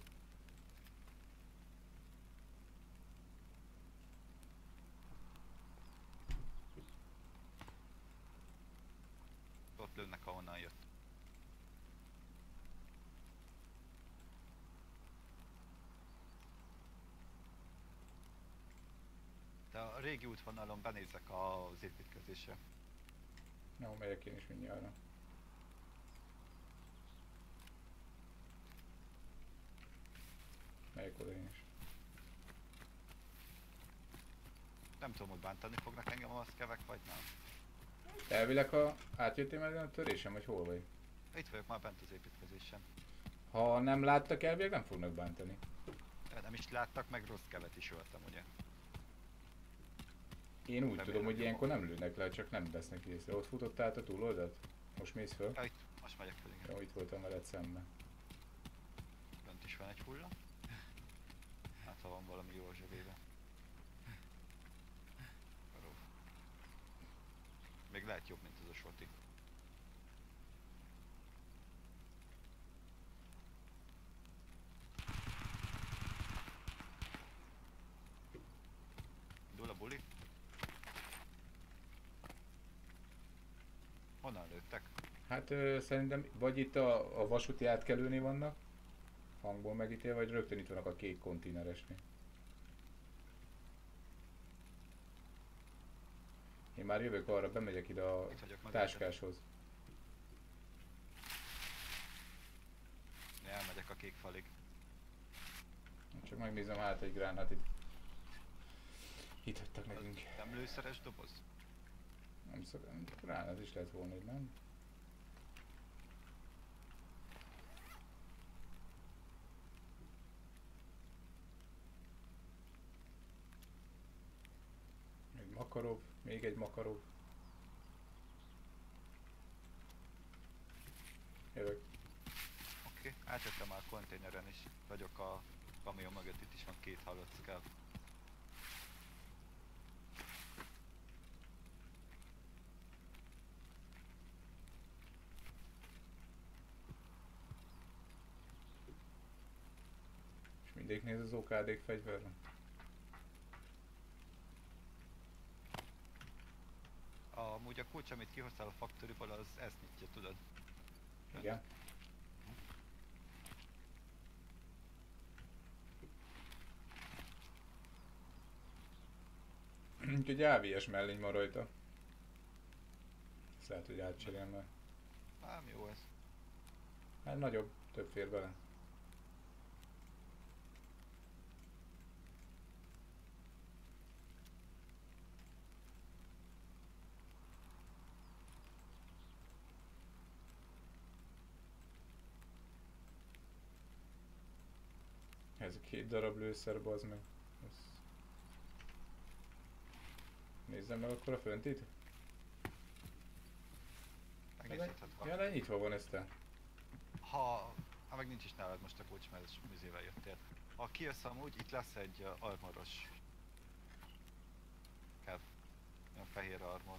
Ott lőnek, ahonnan jött. De a régi útvonalon benézek az építkezésre. Jó, megyek én is mindjárt. Megyek oda én is. Nem tudom, hogy bántani fognak engem a maszkevek, vagy nem. Elvileg, ha átjöttél már a törésem, vagy hol vagy? Itt vagyok már bent az építkezésen. Ha nem láttak, elvileg nem fognak bántani. Nem is láttak, meg rossz kevet is öltem, ugye? Én úgy Remélem, tudom, hogy jó. ilyenkor nem lőnek le, csak nem vesznek észre. Ott futott át a túloldalt? Most mész föl? Ja, itt, most megyek fel, igen. Jó, itt voltam veled szemben. Önt is van egy hulla. Hát ha van valami jó a zsebébe. Arról. Még lehet jobb, mint az a soti. Indul a buli. Honnan lőttek? Hát ö, szerintem vagy itt a, a vasúti átkelőnél vannak, hangból megítél, vagy rögtön itt vannak a kék konténeresnél. Én már jövök arra, bemegyek ide a Itt vagyok meg. táskáshoz. Én elmegyek a kék falig. Csak megnézem, hát egy gránátit itt hagytak nekünk. Nem lőszeres doboz? Nem szoktam, gránát is lehet volna, nem? Egy Makarov, még egy Makarov. Jövök. Oké, okay. Átjöttem már a konténeren is. Vagyok a kamion mögött, itt is van két halott scout. És mindig néz az o ká dé-k fegyverre. Amúgy a kulcs, amit kihoztál a faktoriból, az ezt nyitja, tudod? Igen. Úgyhogy á vé es mellény van rajta. Ezt lehet, hogy átcserélem már. Ám jó ez. Hát nagyobb, több fér bele. Ez a két darab lőszer, bazd meg. Ez... Nézzem meg akkor a föntit. Megnézhetett Ja, de nyitva van ezt te. Ha... Ha meg nincs is nálad most a kulcs, mert ez műzével jöttél. Ha kijössz amúgy, itt lesz egy uh, armoros. Kev. Olyan fehér armor.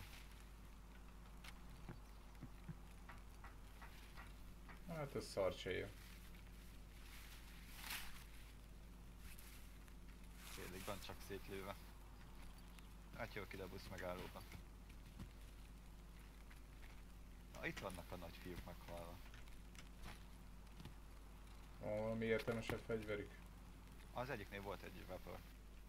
Hát ez szar se jön. Félig van csak szétlőve. Hát jövök ide a busz megállóba. Na, itt vannak a nagy fiúk meghalva. Van valami értelmesebb fegyverük? Az egyiknél volt egy vapor.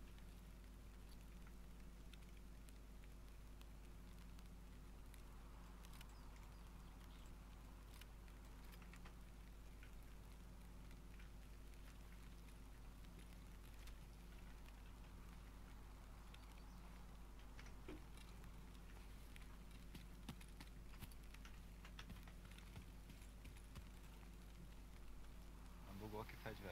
Nem bugol ki fegyver?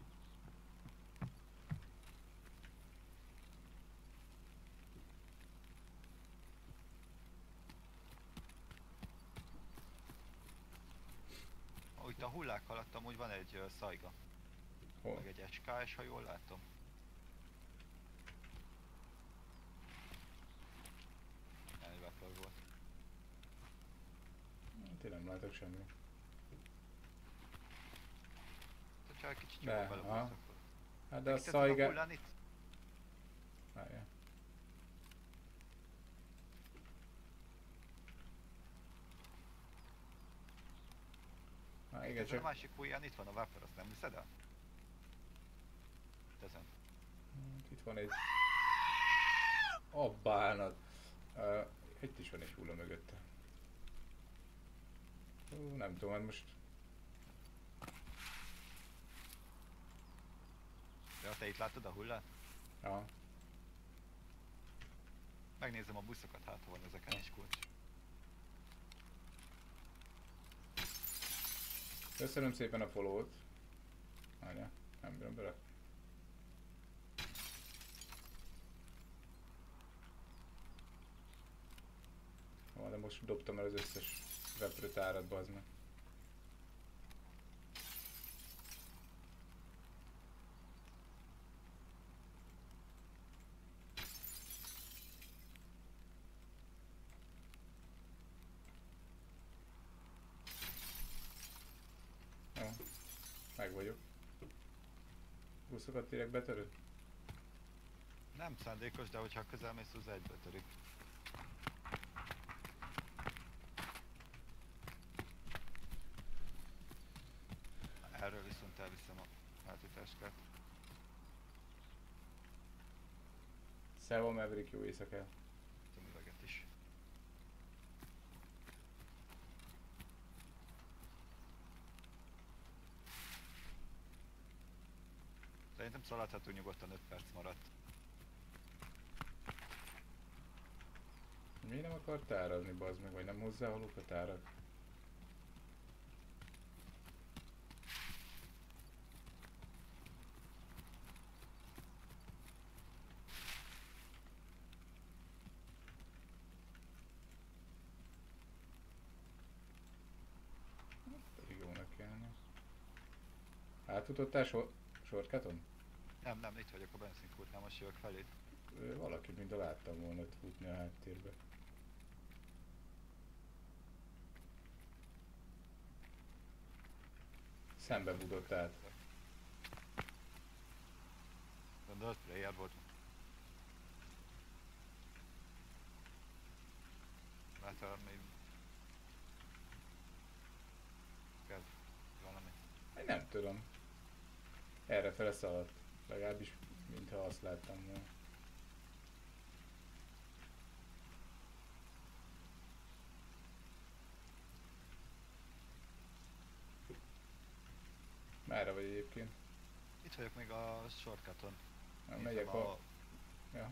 Ó, itt a hullák alatt amúgy van egy uh, szajga. Hol? Meg egy es ká es, ha jól látom. Itt én nem látok semmit. Ha egy kicsit De, jobban aha. belehúzok, akkor... Hát de a Megtetted a szajgá... hullán itt? Várjál. Há, igen, Ezen a csak... másik hullán itt van a Viper, azt nem hiszed el? Itt ezen. Itt van egy... A bánat. Uh, itt is van egy hulla mögötte. Uh, nem tudom, hát most... Ja, te itt látod a hullát? Aha. Megnézem a buszokat, hát ha van ezeken is kulcs. Köszönöm szépen a follow-t. Várjál, nem bírom bele. Ó, de most dobtam el az összes repülőt árat, bazd meg. Jó, meg vagyok. Buszokat direkt betöröd? Nem szándékos, de hogyha közel mész, az egybe törik. Erről viszont elviszem a hátításkát. Szeva Maverick, jó éjszakát. Tömüveget is. Szerintem szaladható, nyugodtan öt perc maradt. Miért nem akar tárazni, bazd meg, vagy nem hozzáhalók a tárak? Pedig jónak kellene. Átfutottál sor shortcuton? Nem, nem, itt vagyok a benzinkútnál, most jövök felé. Ö, Valaki, mint a láttam volna futni a háttérbe. Szembe budott át. Gondolod, player volt. Hát ha még... Kell valami. Én nem tudom. Errefele szaladt. Legalábbis, mintha azt láttam volna. Merre vagy egyébként? Itt vagyok még a shortcuton. Na, Nézem megyek a... Ja.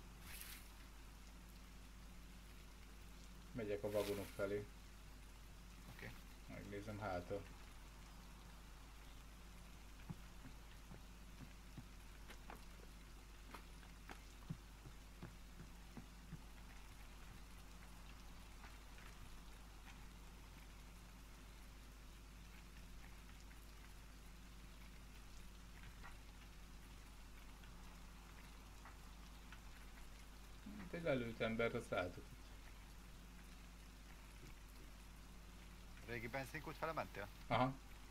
Megyek a vagonok felé. Oké. Megnézem hátra. Itt egy lelőtt embert, azt látok. A régi benzinkút fele mentél? Aha.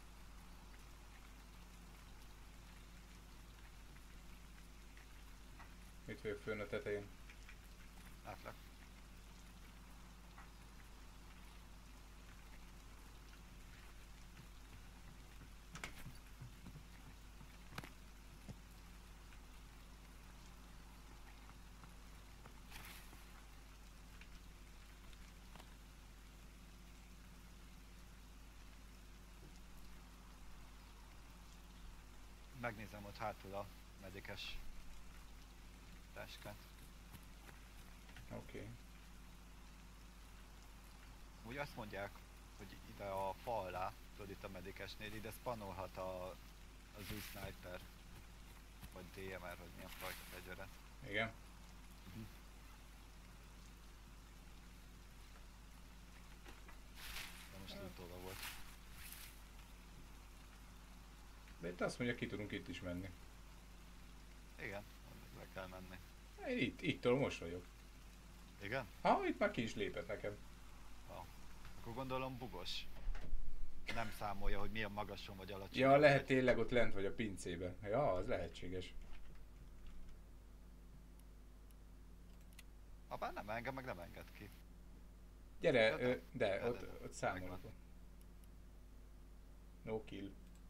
Itt vagyok fönn a tetején. Látlak. Megnézem ott hátul a medikes táskát. Oké. Okay. Úgy azt mondják, hogy ide a fa alá, tudod itt a medikesnél, ide spanolhat a, az új sniper. Vagy dé em er, vagy milyen fajta fegyveret. Igen. Uh-huh. De most utólag volt. De itt azt mondja, ki tudunk itt is menni. Igen, le kell menni. Én itt, ittől most vagyok. Igen? Ha, itt már ki is lépett nekem. Akkor Akkor gondolom bugos. Nem számolja, hogy milyen magason vagy alacsony. Ja, lehet tényleg ott lent vagy a pincében. Ja, az lehetséges. Abban nem engem, meg nem enged ki. Gyere, Ja, ö, de, de, ott, de, ott számolok. megvan. No kill.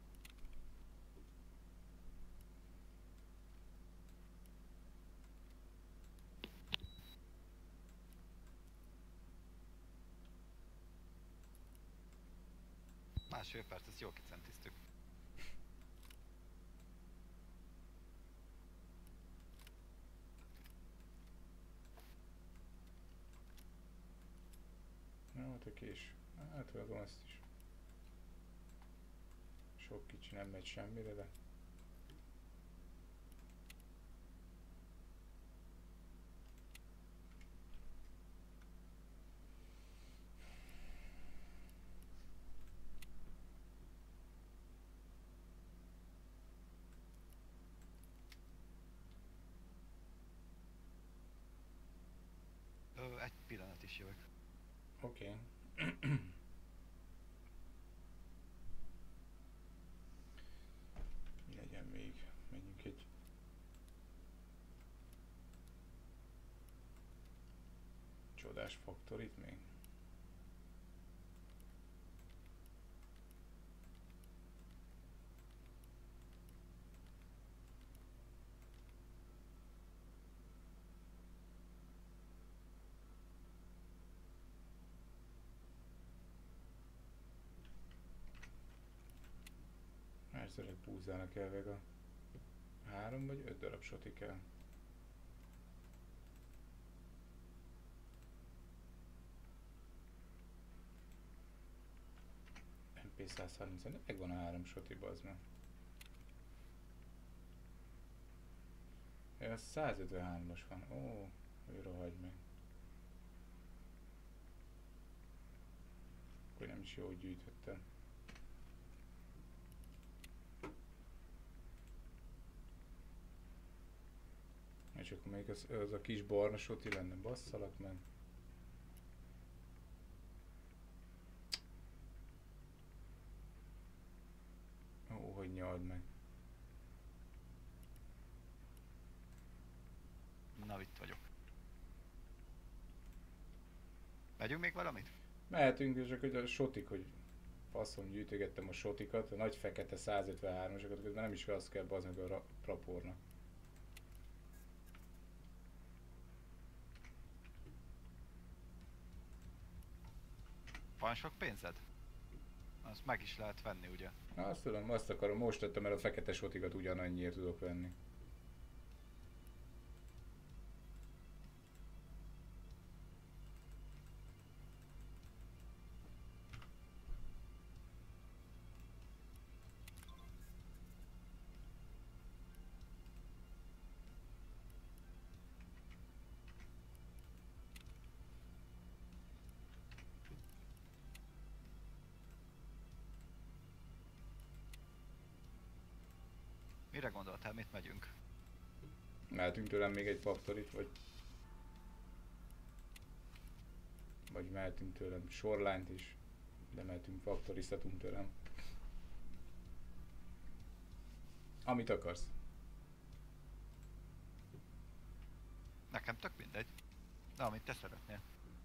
Másfél perc, ezt jól kicentiztük. Jó, tök és. Hát vágom ezt is. Sok kicsi nem megy semmire, de... Ö, egy pillanat is jövök. Oké. Mi legyen még? Menjünk egy... Csodás faktorit még? Ezzel búzának elveg a három vagy öt darab soti kell. em pé száz harminc, megvan a három soti, bazd meg. Ja, száz ötvenhármas van. Ó, ő rohagy meg. Akkor nem is jó, hogy gyűjtöttem. És akkor még az, az a kis barna soti lenne, basszalak meg. Ó, hogy nyald meg. Na, itt vagyok. Megyünk még valamit? Mehetünk, és akkor a sotik, hogy faszom, gyűjtögettem a sotikat, a nagy fekete száz ötvenhármasokat, közben nem is azt kell bazd meg a ra- rapornak. Van sok pénzed? Azt meg is lehet venni, ugye? Na, azt tudom, azt akarom, most tettem el a fekete sotikat, ugyanannyiért tudok venni. Mire gondoltál, mit megyünk? Mehetünk tőlem még egy faktorit, vagy... Vagy mehetünk tőlem shoreline-t is, de mehetünk faktoriztatunk tőlem. Amit akarsz. Nekem tök mindegy. De amit te szeretnél.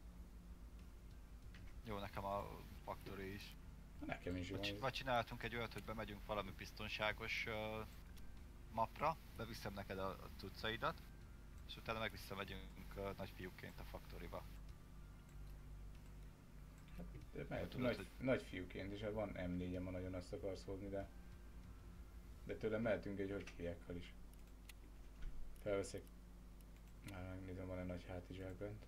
Jó, nekem a Factory is. Nekem is jó. Vagy, vagy csinálhatunk egy olyat, hogy bemegyünk valami biztonságos uh, mapra, beviszem neked a, a cuccaidat, és utána meg visszamegyünk uh, nagyfiúként a Factoryba. De mehetünk tudod, nagy, hogy- nagy fiúként is, hát van em négyem, ha nagyon azt akarsz hozni, de... De tőlem mehetünk egy hogy hívjákkal is. Felveszek... Már megnézem, van egy nagy hátizsák bent.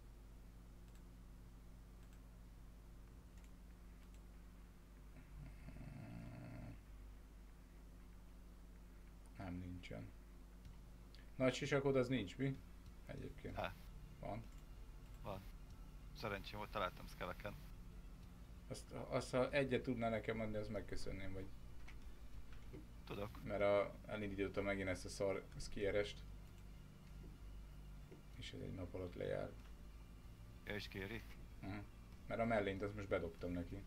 Nem, nincsen. Nagy sisakod az nincs, mi? Egyébként. Há. Van. Van. Szerencsém volt, találtam szkeleken. Azt, azt, ha egyet tudná nekem adni, az megköszönném, vagy... Tudok. Mert a, elindítottam megint ezt a szar skierest. És ez egy nap alatt lejár. Ja, is kéri. Uh-huh. Mert a mellényt azt most bedobtam neki.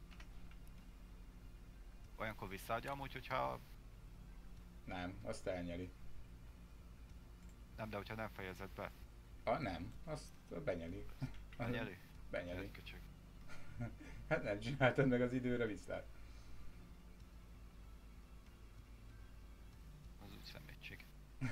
Olyankor visszaadja amúgy, hogyha... Nem, azt elnyeli. Nem, de hogyha nem fejezed be. Ah, nem, azt benyeli. Benyeli? Benyeli. Egy köcsög. Hát nem csináltad meg az időre vissza. Az úgy szemétség.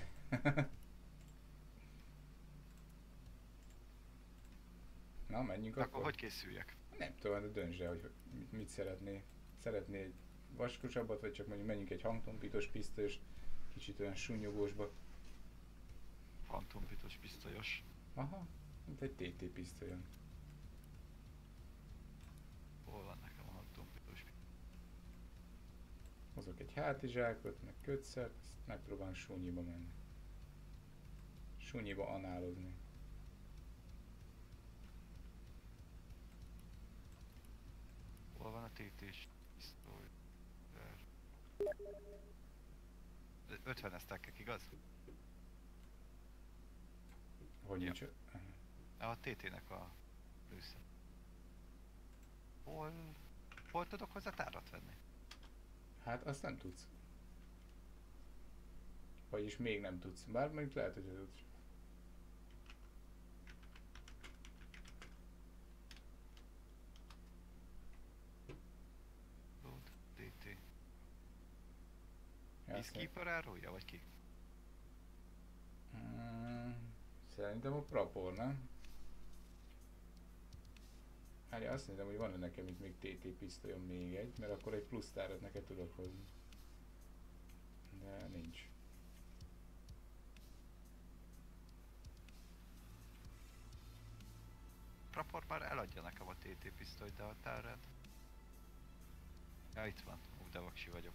Na, menjünk Akkor, akkor. hogy készüljek? Nem tudom, de döntsd el, hogy mit, mit szeretné. Szeretné egy vaskosabbat, vagy csak mondjuk menjünk egy hangtompítós pisztolyos, kicsit olyan sunnyogósba. Fantompitos pisztolyos. Aha, mint egy té té pisztolyon. Hol van nekem a fantompitos? Hozok egy hátizsákot, meg kötszert, ezt megpróbálunk súnyiba menni. Súnyiba análozni. Hol van a té té-s pisztoly? ötven esztekek, igaz? Hogy Ja. nincs... A té té-nek a lőszer. Hol... Hol tudok hozzá tárat venni? Hát azt nem tudsz. Vagyis még nem tudsz. Bár mondjuk lehet, hogy tudsz. Load, té té. Ja, azt nem- Peacekeeper árulja, vagy ki? Hmm, szerintem a prapor, nem? Hát azt mondom, hogy van-e nekem itt még té té pisztolyom még egy, mert akkor egy plusz tárat neked tudok hozni. De nincs. Prapor már eladja nekem a té té pisztolyt, de a tárát... Ja, itt van. Ú, de vaksi vagyok.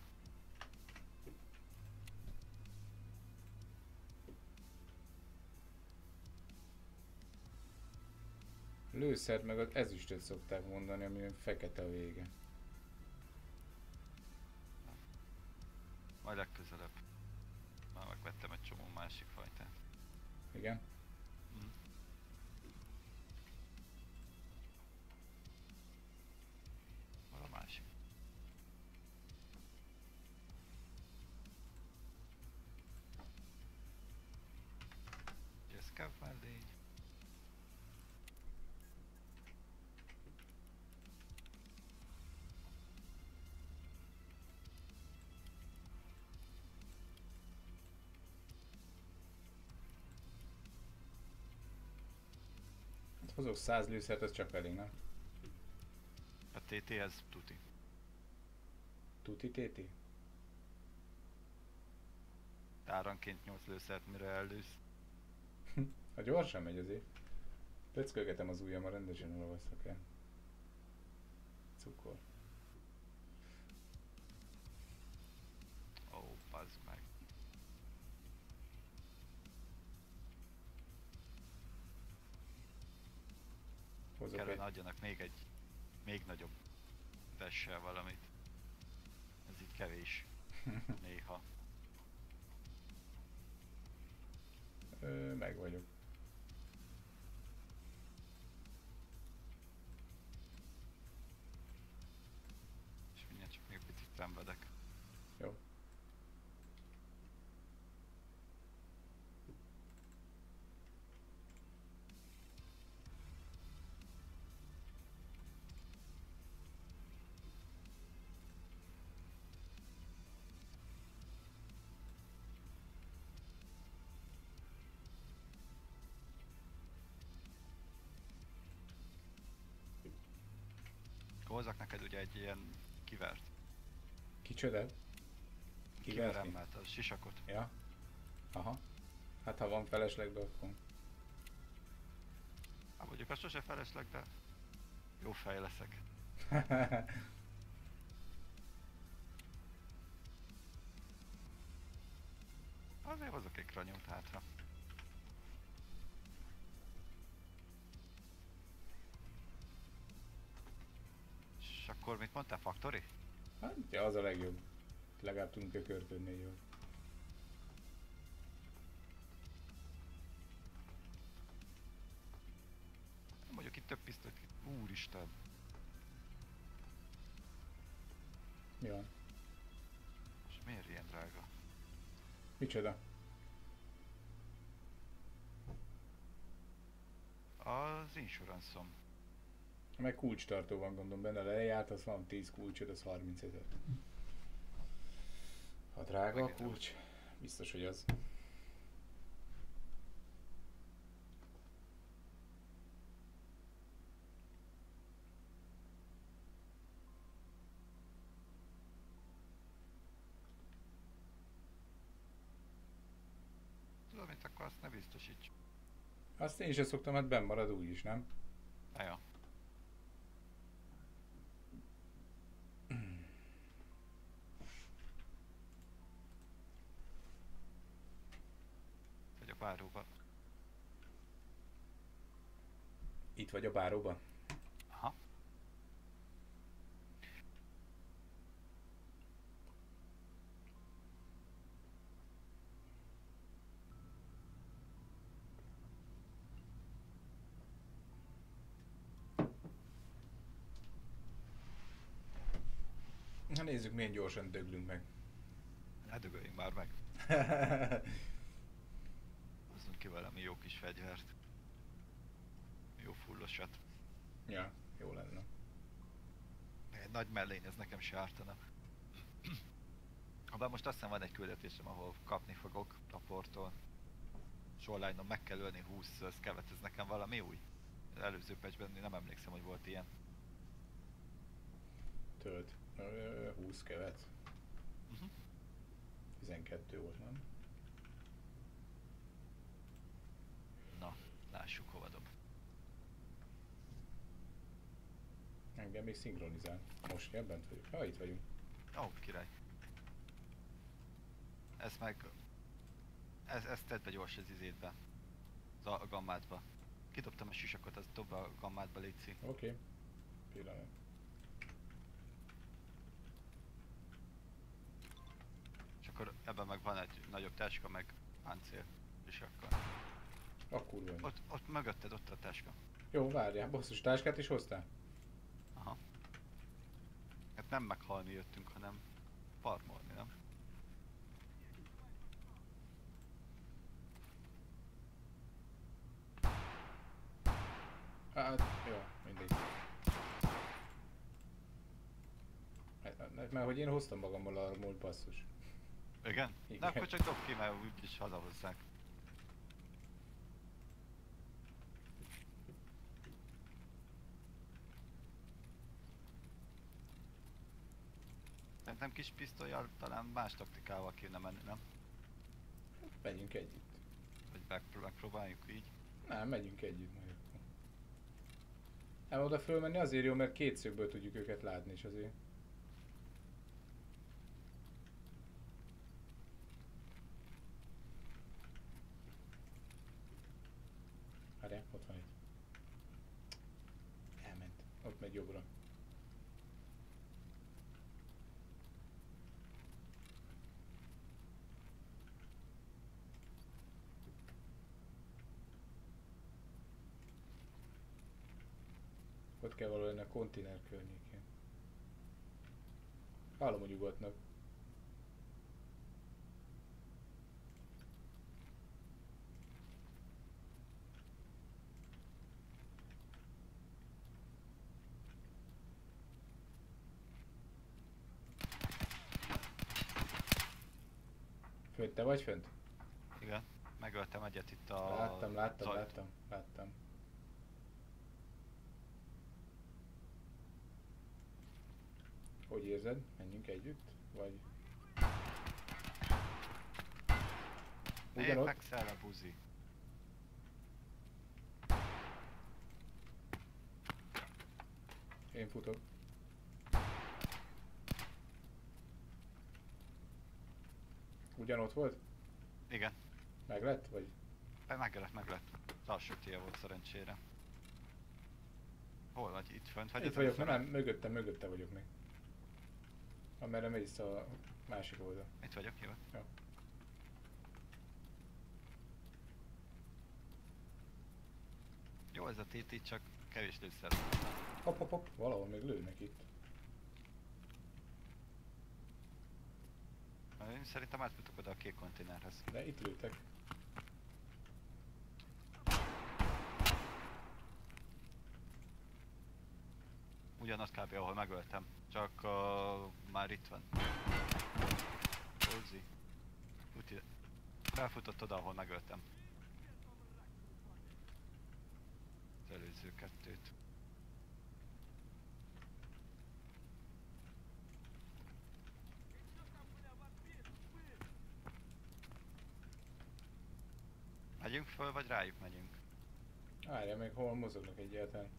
Lőszert meg az ezüstöt szokták mondani, ami fekete a vége. Majd legközelebb. Már megvettem egy csomó másik fajtát. Igen? Mm. Hol a másik? Jeszkáv mellény. Hát hozok száz lőszert, az csak elég, nem? A té té-hez tuti. Tuti té té? Táranként nyolc lőszert, mire ellősz. Ha gyorsan megy azért. Pöckölgetem az ujjammal, rendesen olvasztok el. Cukor. Ó, oh, bazd meg. Hozok Kellene egy... adjanak még egy, még nagyobb vessel valamit. Ez így kevés. Néha. Ö, meg vagyok. És mindjárt csak még picit szenvedek. Jó. Hozzak neked ugye egy ilyen kivert. Kicsoda? Kiverni? Kiveremmel, a sisakot. Ja. Aha. Hát ha van feleslegbe, akkor... Hát mondjuk azt sose felesleg, de jó fej leszek. Azért hozok egy kranyót hátra. És akkor mit mondtál, Factory? Hát, ja, az a legjobb. Legalább tudunk ökörködni jól. Mondjuk itt több pisztolyt. Úristen. Mi van? És miért ilyen drága? Micsoda? Az insurance-om. Meg kulcstartó van gondolom benne, lejárt, az van tíz kulcsod, az harmincezer. Ha drága a kulcs, biztos, hogy az. Tudom, mit akkor azt ne biztosíts. Azt én sem szoktam, hát benn marad úgyis, nem? Na jó. Vagy a báróba. Itt vagy a báróban? Aha. Na nézzük, milyen gyorsan döglünk meg. Ne dögöljünk már meg. Hozzunk ki valami jó kis fegyvert. Jó fullosat. Ja, jó lenne. Egy nagy mellény, ez nekem se ártana. Habár most azt hiszem van egy küldetésem, ahol kapni fogok raportól. Shoreline-on meg kell ölni húsz szkevet, ez nekem valami új. Az előző patchben nem emlékszem, hogy volt ilyen. Tölt. Ö, húsz kevet. Uh-huh. tizenkettő volt, nem? Na, lássuk hova dob. Engem még szinkronizál. Most kell bent vagyok. Ha, itt vagyunk. Ó, oh, király. Ez meg... Ez, ezt tedd be gyors az izétbe. Az a gammátba. Kidobtam a sisakot, az dob a gammátba, létszi. Oké. Okay. Pillanat. És akkor ebben meg van egy nagyobb táska, meg páncél sisakkal. Akkor van. Ott, ott mögötted, ott a táska. Jó, várjál. Basszus, táskát is hoztál? Aha. Hát nem meghalni jöttünk, hanem farmolni, nem? Hát, jó, mindegy. Mert, mert hogy én hoztam magammal a múlt basszus. Igen? Igen. Na akkor csak dob ki, mert úgyis hazahozzák. Szerintem kis pisztolyjal talán más taktikával kéne menni, nem? Megyünk együtt. Vagy megpró- megpróbáljuk így. Nem, megyünk együtt majd akkor. Nem oda fölmenni azért jó, mert két szögből tudjuk őket látni is azért. Várjál, ott van egy. Elment. Ott megy jobbra. Ott kell valahol lenni a konténer környékén. Hallom, hogy ugatnak. Fönt, te vagy fönt? Igen. Megöltem egyet itt a... Láttam, láttam, zajt. láttam, láttam. Hogy érzed? Menjünk együtt? Vagy... Ugyanott? Apex-el a buzi. Én futok. Ugyanott volt? Igen. Meg lett? Vagy? Meg lett, meg lett. Az alsó tía volt szerencsére. Hol vagy? Itt fönt vagy? Itt az vagyok, először? nem, mögötte, mögötte vagyok még. Amerre mész a másik oldal. Itt vagyok, jó. Jó. Jó ez a té té, csak kevés lőszer. Hopp, hopp, hopp, valahol még lőnek itt. szerintem átfutok oda a kék konténerhez. De itt lőttek. Ugyanaz kb. Ahol megöltem. Csak uh, már itt van. Rózi. Fut ide. Felfutott oda, ahol megöltem. Az előző kettőt. Megyünk föl, vagy rájuk megyünk? Várja meg, hol mozognak egyáltalán.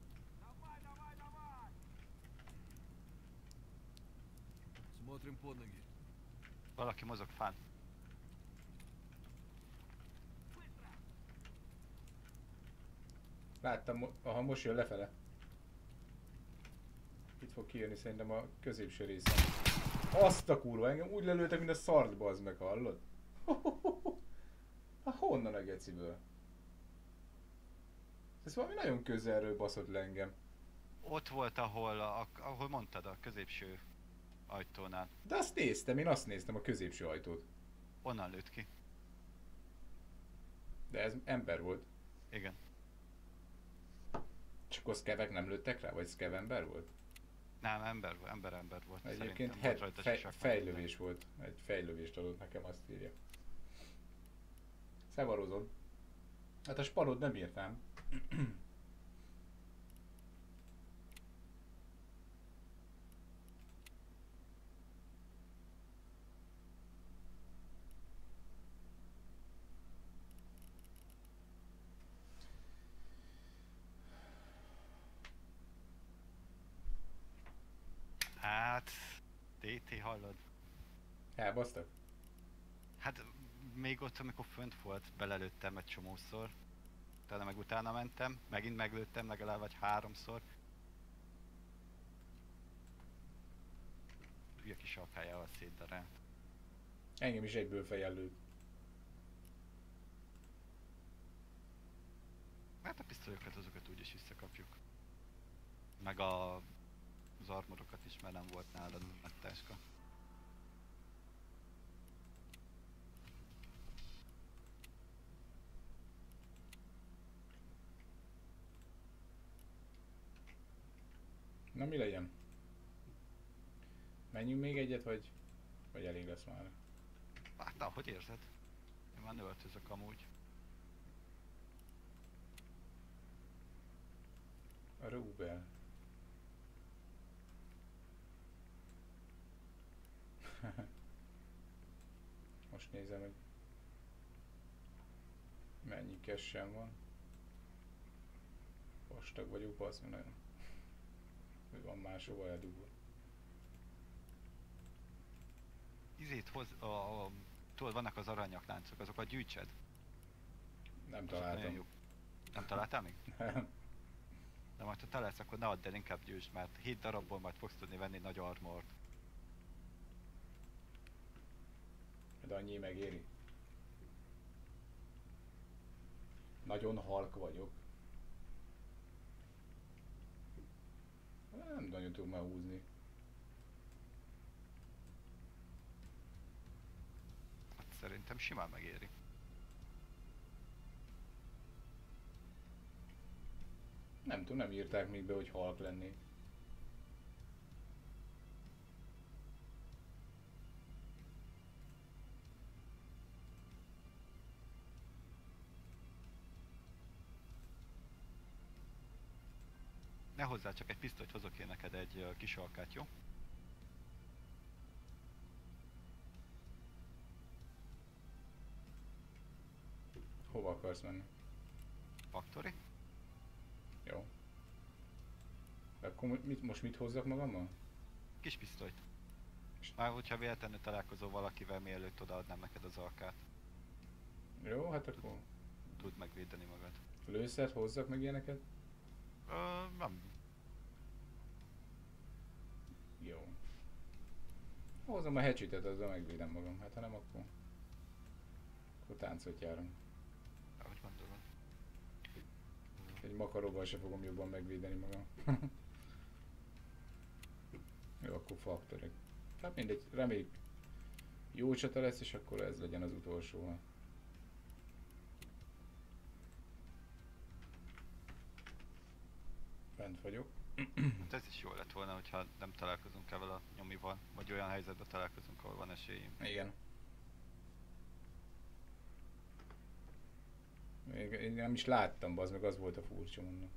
Смотрим под ноги. Valaki mozog fán. Láttam, mo- aha, most jön lefele. Itt fog kijönni szerintem a középső részen. Azt a kurva, engem úgy lelőttek, mint a szart, bazd meg, hallod? Hát honnan a geciből? Ez valami nagyon közelről baszott le engem. Ott volt, ahol, a, ahol mondtad, a középső ajtónál. De azt néztem, én azt néztem, a középső ajtót. Onnan lőtt ki. De ez ember volt. Igen. Csak akkor szkevek nem lőttek rá? Vagy szkev ember volt? Nem, ember, ember, ember volt. Egyébként Szerintem het, volt rajta fej, sisak, fejlövés volt. Egy fejlövést adott nekem, azt írja. Szevarozod. Hát a sparod nem írtám. Hát... té té hallod? Elbasztak? Hát még ott, amikor fönt volt, belelőttem egy csomószor. Utána meg utána mentem, megint meglőttem legalább vagy háromszor. Hülye kis alkájával szétdarált. Engem is egyből fejjel lőtt. Hát a pisztolyokat azokat úgyis visszakapjuk. Meg a... az armorokat is, mert nem volt nálad nagy táska. Na mi legyen? Menjünk még egyet, vagy, vagy elég lesz már? Hát ahogy érzed. Én már öltözök amúgy. A Rubel. Most nézem, hogy mennyi cash-em van. Vastag vagyok, bassz, mert nagyon. Hogy van máshova eldugva. Izét hoz, a, a, tudod, vannak az aranyakláncok, azokat gyűjtsed. Nem Azok nagyon találtam. jók. Nem találtál még? Nem. De majd ha találsz, akkor ne add el, inkább gyűjtsd, mert hét darabból majd fogsz tudni venni nagy armort. De annyi megéri. Nagyon halk vagyok. Nem nagyon tudom már húzni. Hát szerintem simán megéri. Nem tudom, nem írták még be, hogy halk lennék. Ne hozzá csak egy pisztolyt, hozok én neked egy uh, kis alkát, jó? Hova akarsz menni? Factory? Jó. Akkor mit, most mit hozzak magammal? Kis pisztolyt. Már hogyha véletlenül találkozol valakivel, mielőtt odaadnám neked az alkát, Jó, hát akkor tudd megvédeni magad. lőszert hozzak meg ilyeneket? Ö, nem. Jó. Hozom a hatchetet, azzal megvédem magam. Hát ha nem, akkor... Akkor táncot járom. Ahogy gondolod. Egy makaróval se fogom jobban megvédeni magam. Jó, akkor faktorek. Hát mindegy, reméljük jó csata lesz, és akkor ez legyen az utolsó. Bent vagyok. Hát ez is jó lett volna, hogyha nem találkozunk el vele a nyomival, vagy olyan helyzetben találkozunk, ahol van esélyünk. Igen. Még én nem is láttam, bazd meg, az volt a furcsa, mondom.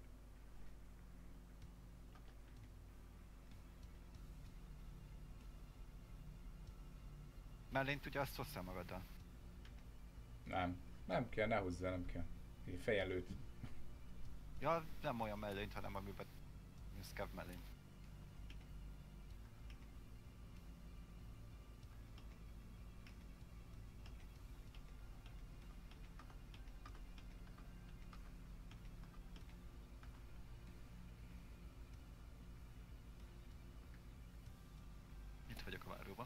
Mellényt ugye azt hozzá magaddal? Nem. Nem kell, ne hozzá, nem kell. Így fej előtt. Ja, nem olyan mellényt, hanem amiben scav mellény. Itt vagyok a váróban.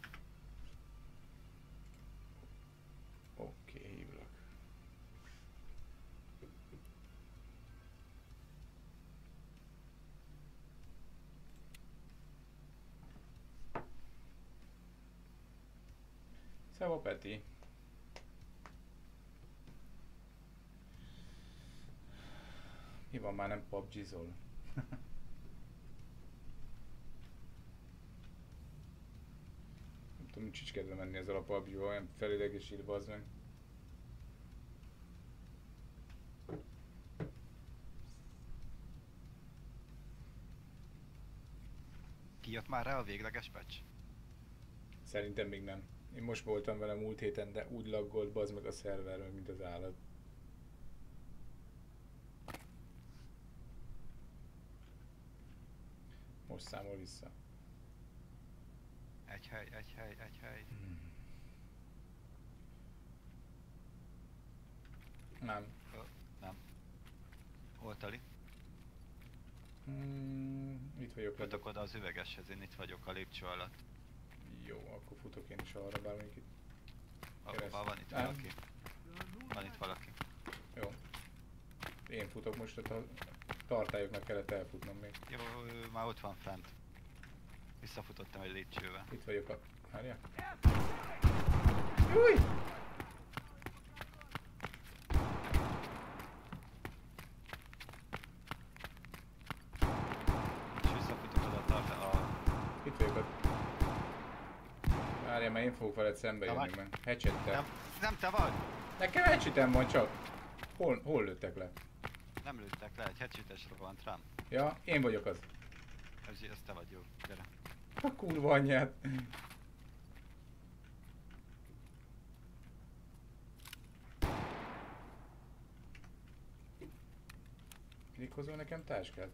Oké, okay, hívlak. Szeva Peti. Mi van, már nem pubgizol? Nem tudom, nincs is kedve menni ezzel a pubgival, olyan felidegesít, bazd meg. Kijött már rá a végleges patch? Szerintem még nem. Én most voltam vele múlt héten, de úgy laggolt, bazd meg a szerverről, mint az állat. Most számol vissza. Egy hely, egy hely, egy hely. Hmm. Nem. Ö, nem. Hol Tali? Hmm, itt vagyok. Futok oda az üvegeshez, én itt vagyok a lépcső alatt. Jó, akkor futok én is arra, bár mondjuk itt. Ahova van itt Nem. valaki. Van itt valaki. Jó. Én futok most, a tartályoknak kellett elfutnom még. Jó, ő már ott van fent. Visszafutottam egy lépcsővel. Itt vagyok a... Várja. Júj! És visszafutok oda a tartály... A... Itt vagyok a... Várja, mert én fogok veled szembe Na, jönni, várj. mert hecsettel. Nem, nem te vagy! Nekem hecsetem van csak. Hol, hol lőttek le? Nem lőttek le, egy headshot-es robbant rám. Ja, én vagyok az. Ez, ez te vagy, jó. Gyere. A kurva anyját. Mindig hozol nekem táskát?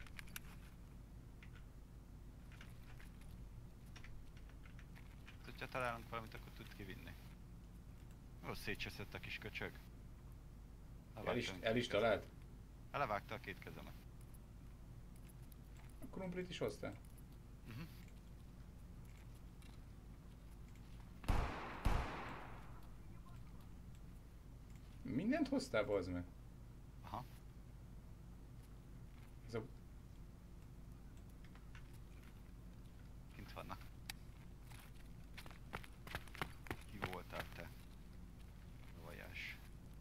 Ha találunk valamit, akkor tud kivinni. Jó, szétcseszett a kis köcsög. El is, el is talált? Levágta a két kezemet. A krumplit is hoztál? Uh-huh. Mindent hoztál, bazd meg? Aha. Ez a... Kint vannak. Ki voltál te? Vajás.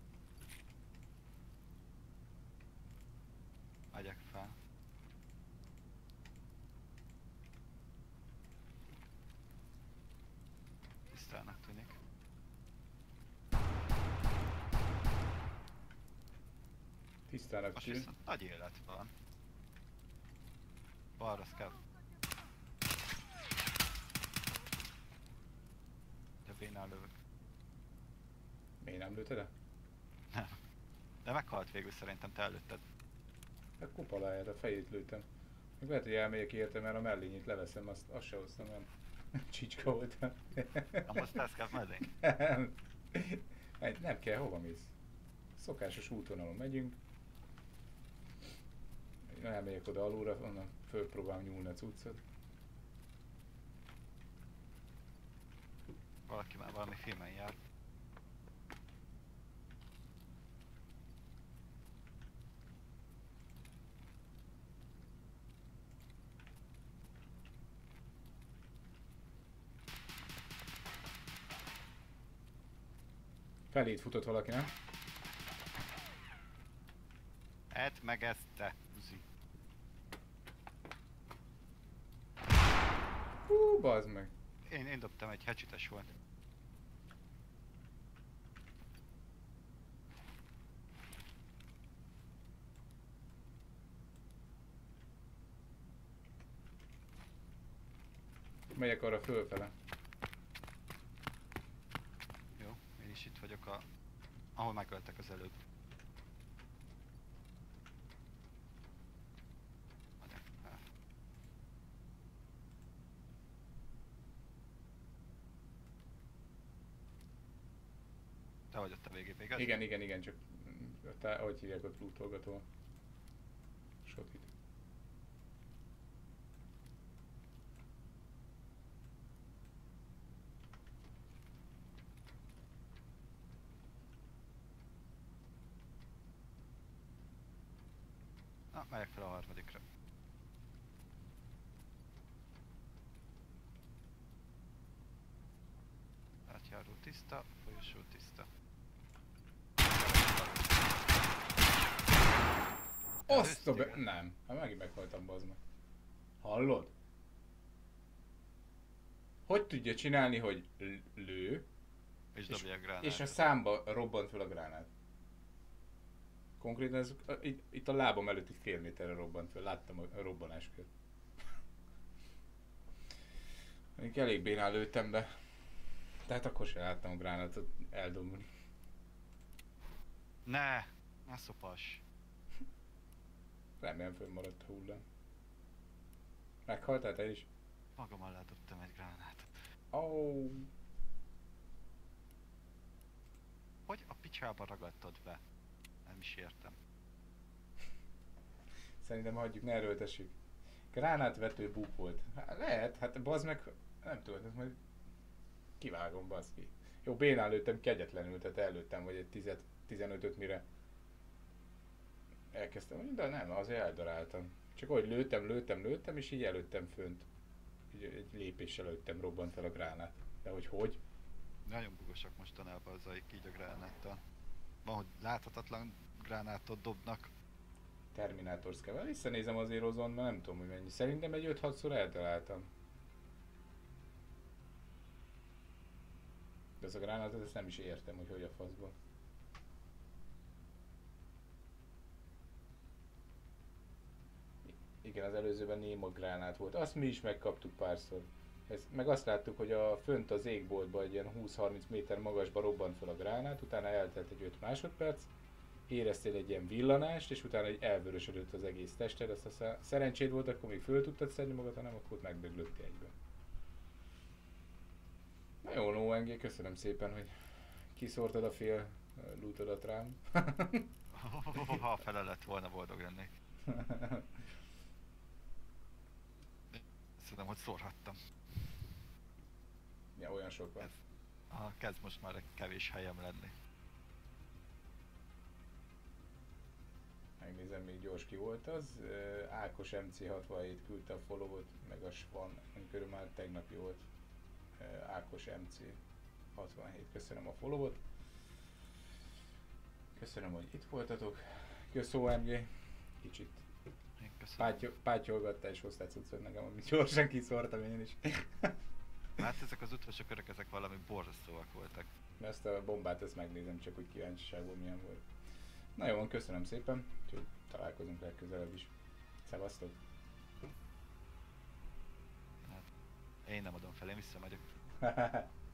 Megyek fel. Tisztának tűnik. Tisztának Most tűn. viszont nagy élet van. Balra kell. De bénál lövök. Miért nem lőtted el? Nem. De meghalt végül, szerintem te előtted. A kupaláját, a fejét lőttem. Még lehet, hogy elmegyek érte, mert a mellényét leveszem, azt, azt se hoztam, nem. Csicska voltam. Nem hoztál szkáv mellé? Nem. Nem kell, hova mész? Szokásos útvonalon megyünk. Én elmegyek oda alulra, onnan fölpróbálom nyúlni a cuccot. Valaki már valami filmen jár. Felét futott valaki, nem? Edd meg ezt, te Uzi. Hú, bazd meg. Én, én dobtam egy hecsites volt. Megyek arra fölfele. Jó, én is itt vagyok a... ahol megöltek az előbb. Adjak fel. Te vagy ott a végébe, igaz? Igen, igen, igen, csak... Te, ahogy hívják ott lootolgató. Sotit. Na, megyek fel a harmadikra. Átjáró tiszta, folyosó tiszta. Azt a be... Nem. Hát megint meghaltam, bazd meg. Hallod? Hogy tudja csinálni, hogy l- lő, És és, dobja a gránát. és a számba robbant fel a gránát? Konkrétan ez, itt, itt a lábam előtt egy fél méterre robbant fel, láttam a robbanáskört. Még elég bénán lőttem be. Tehát akkor sem láttam a gránátot eldomulni. Ne! Ne szopas! Remélem fönnmaradt a hullám. Meghaltál te is? Magam alá dobtam egy gránátot. Oh. Hogy a picsába ragadtad be? Nem is értem. Szerintem hagyjuk, ne erőltessük. Gránátvető buk volt. Hát lehet, hát bazd meg, nem tudod, ez majd kivágom, bazd ki. Jó, bénán lőttem kegyetlenül, tehát előttem vagy egy tíz tizenötöt mire elkezdtem, de nem, azért eldaráltam. Csak ahogy lőttem, lőttem, lőttem, és így előttem fönt. Így egy lépéssel lőttem, robbant fel a gránát. De hogy hogy? Nagyon bugosak mostanában az aik így a gránáttal. Van, hogy láthatatlan gránátot dobnak. Terminátor Skevel. Visszanézem azért azon, mert nem tudom, hogy mennyi. Szerintem egy öt-hatszor eltaláltam. De az a gránátot, ezt nem is értem, hogy hogy a faszban. Igen, az előzőben néma gránát volt. Azt mi is megkaptuk párszor. Ez, meg azt láttuk, hogy a fönt az égboltban egy ilyen húsz-harminc méter magasba robbant fel a gránát, utána eltelt egy öt másodperc, éreztél egy ilyen villanást, és utána egy elvörösödött az egész tested, azt a szerencséd volt, akkor még föl tudtad szedni magad, hanem akkor megdöglöttél egyben. Na jó, no en gé, köszönöm szépen, hogy kiszórtad a fél lootodat rám. Ha fele lett volna, boldog lennék. Szerintem, hogy szórhattam. Ja, olyan sok van. Ez, aha, kezd most már egy kevés helyem lenni. Megnézem, még gyors ki volt az. Ákos em cé hatvanhét küldte a followot, meg a Svan, körül már tegnapi volt. Ákos em cé hatvanhét, köszönöm a followot. Köszönöm, hogy itt voltatok. Kösz o em gé. Kicsit Én köszönöm. pátyol, pátyolgattál és hoztál cuccot nekem, amit gyorsan kiszórtam én is. Hát ezek az utolsó körök, ezek valami borzasztóak voltak. Ezt a bombát ezt megnézem, csak úgy kíváncsiságból milyen volt. Na jó, köszönöm szépen, úgyhogy találkozunk legközelebb is. Szevasztok! Hát, én nem adom fel, én visszamegyek.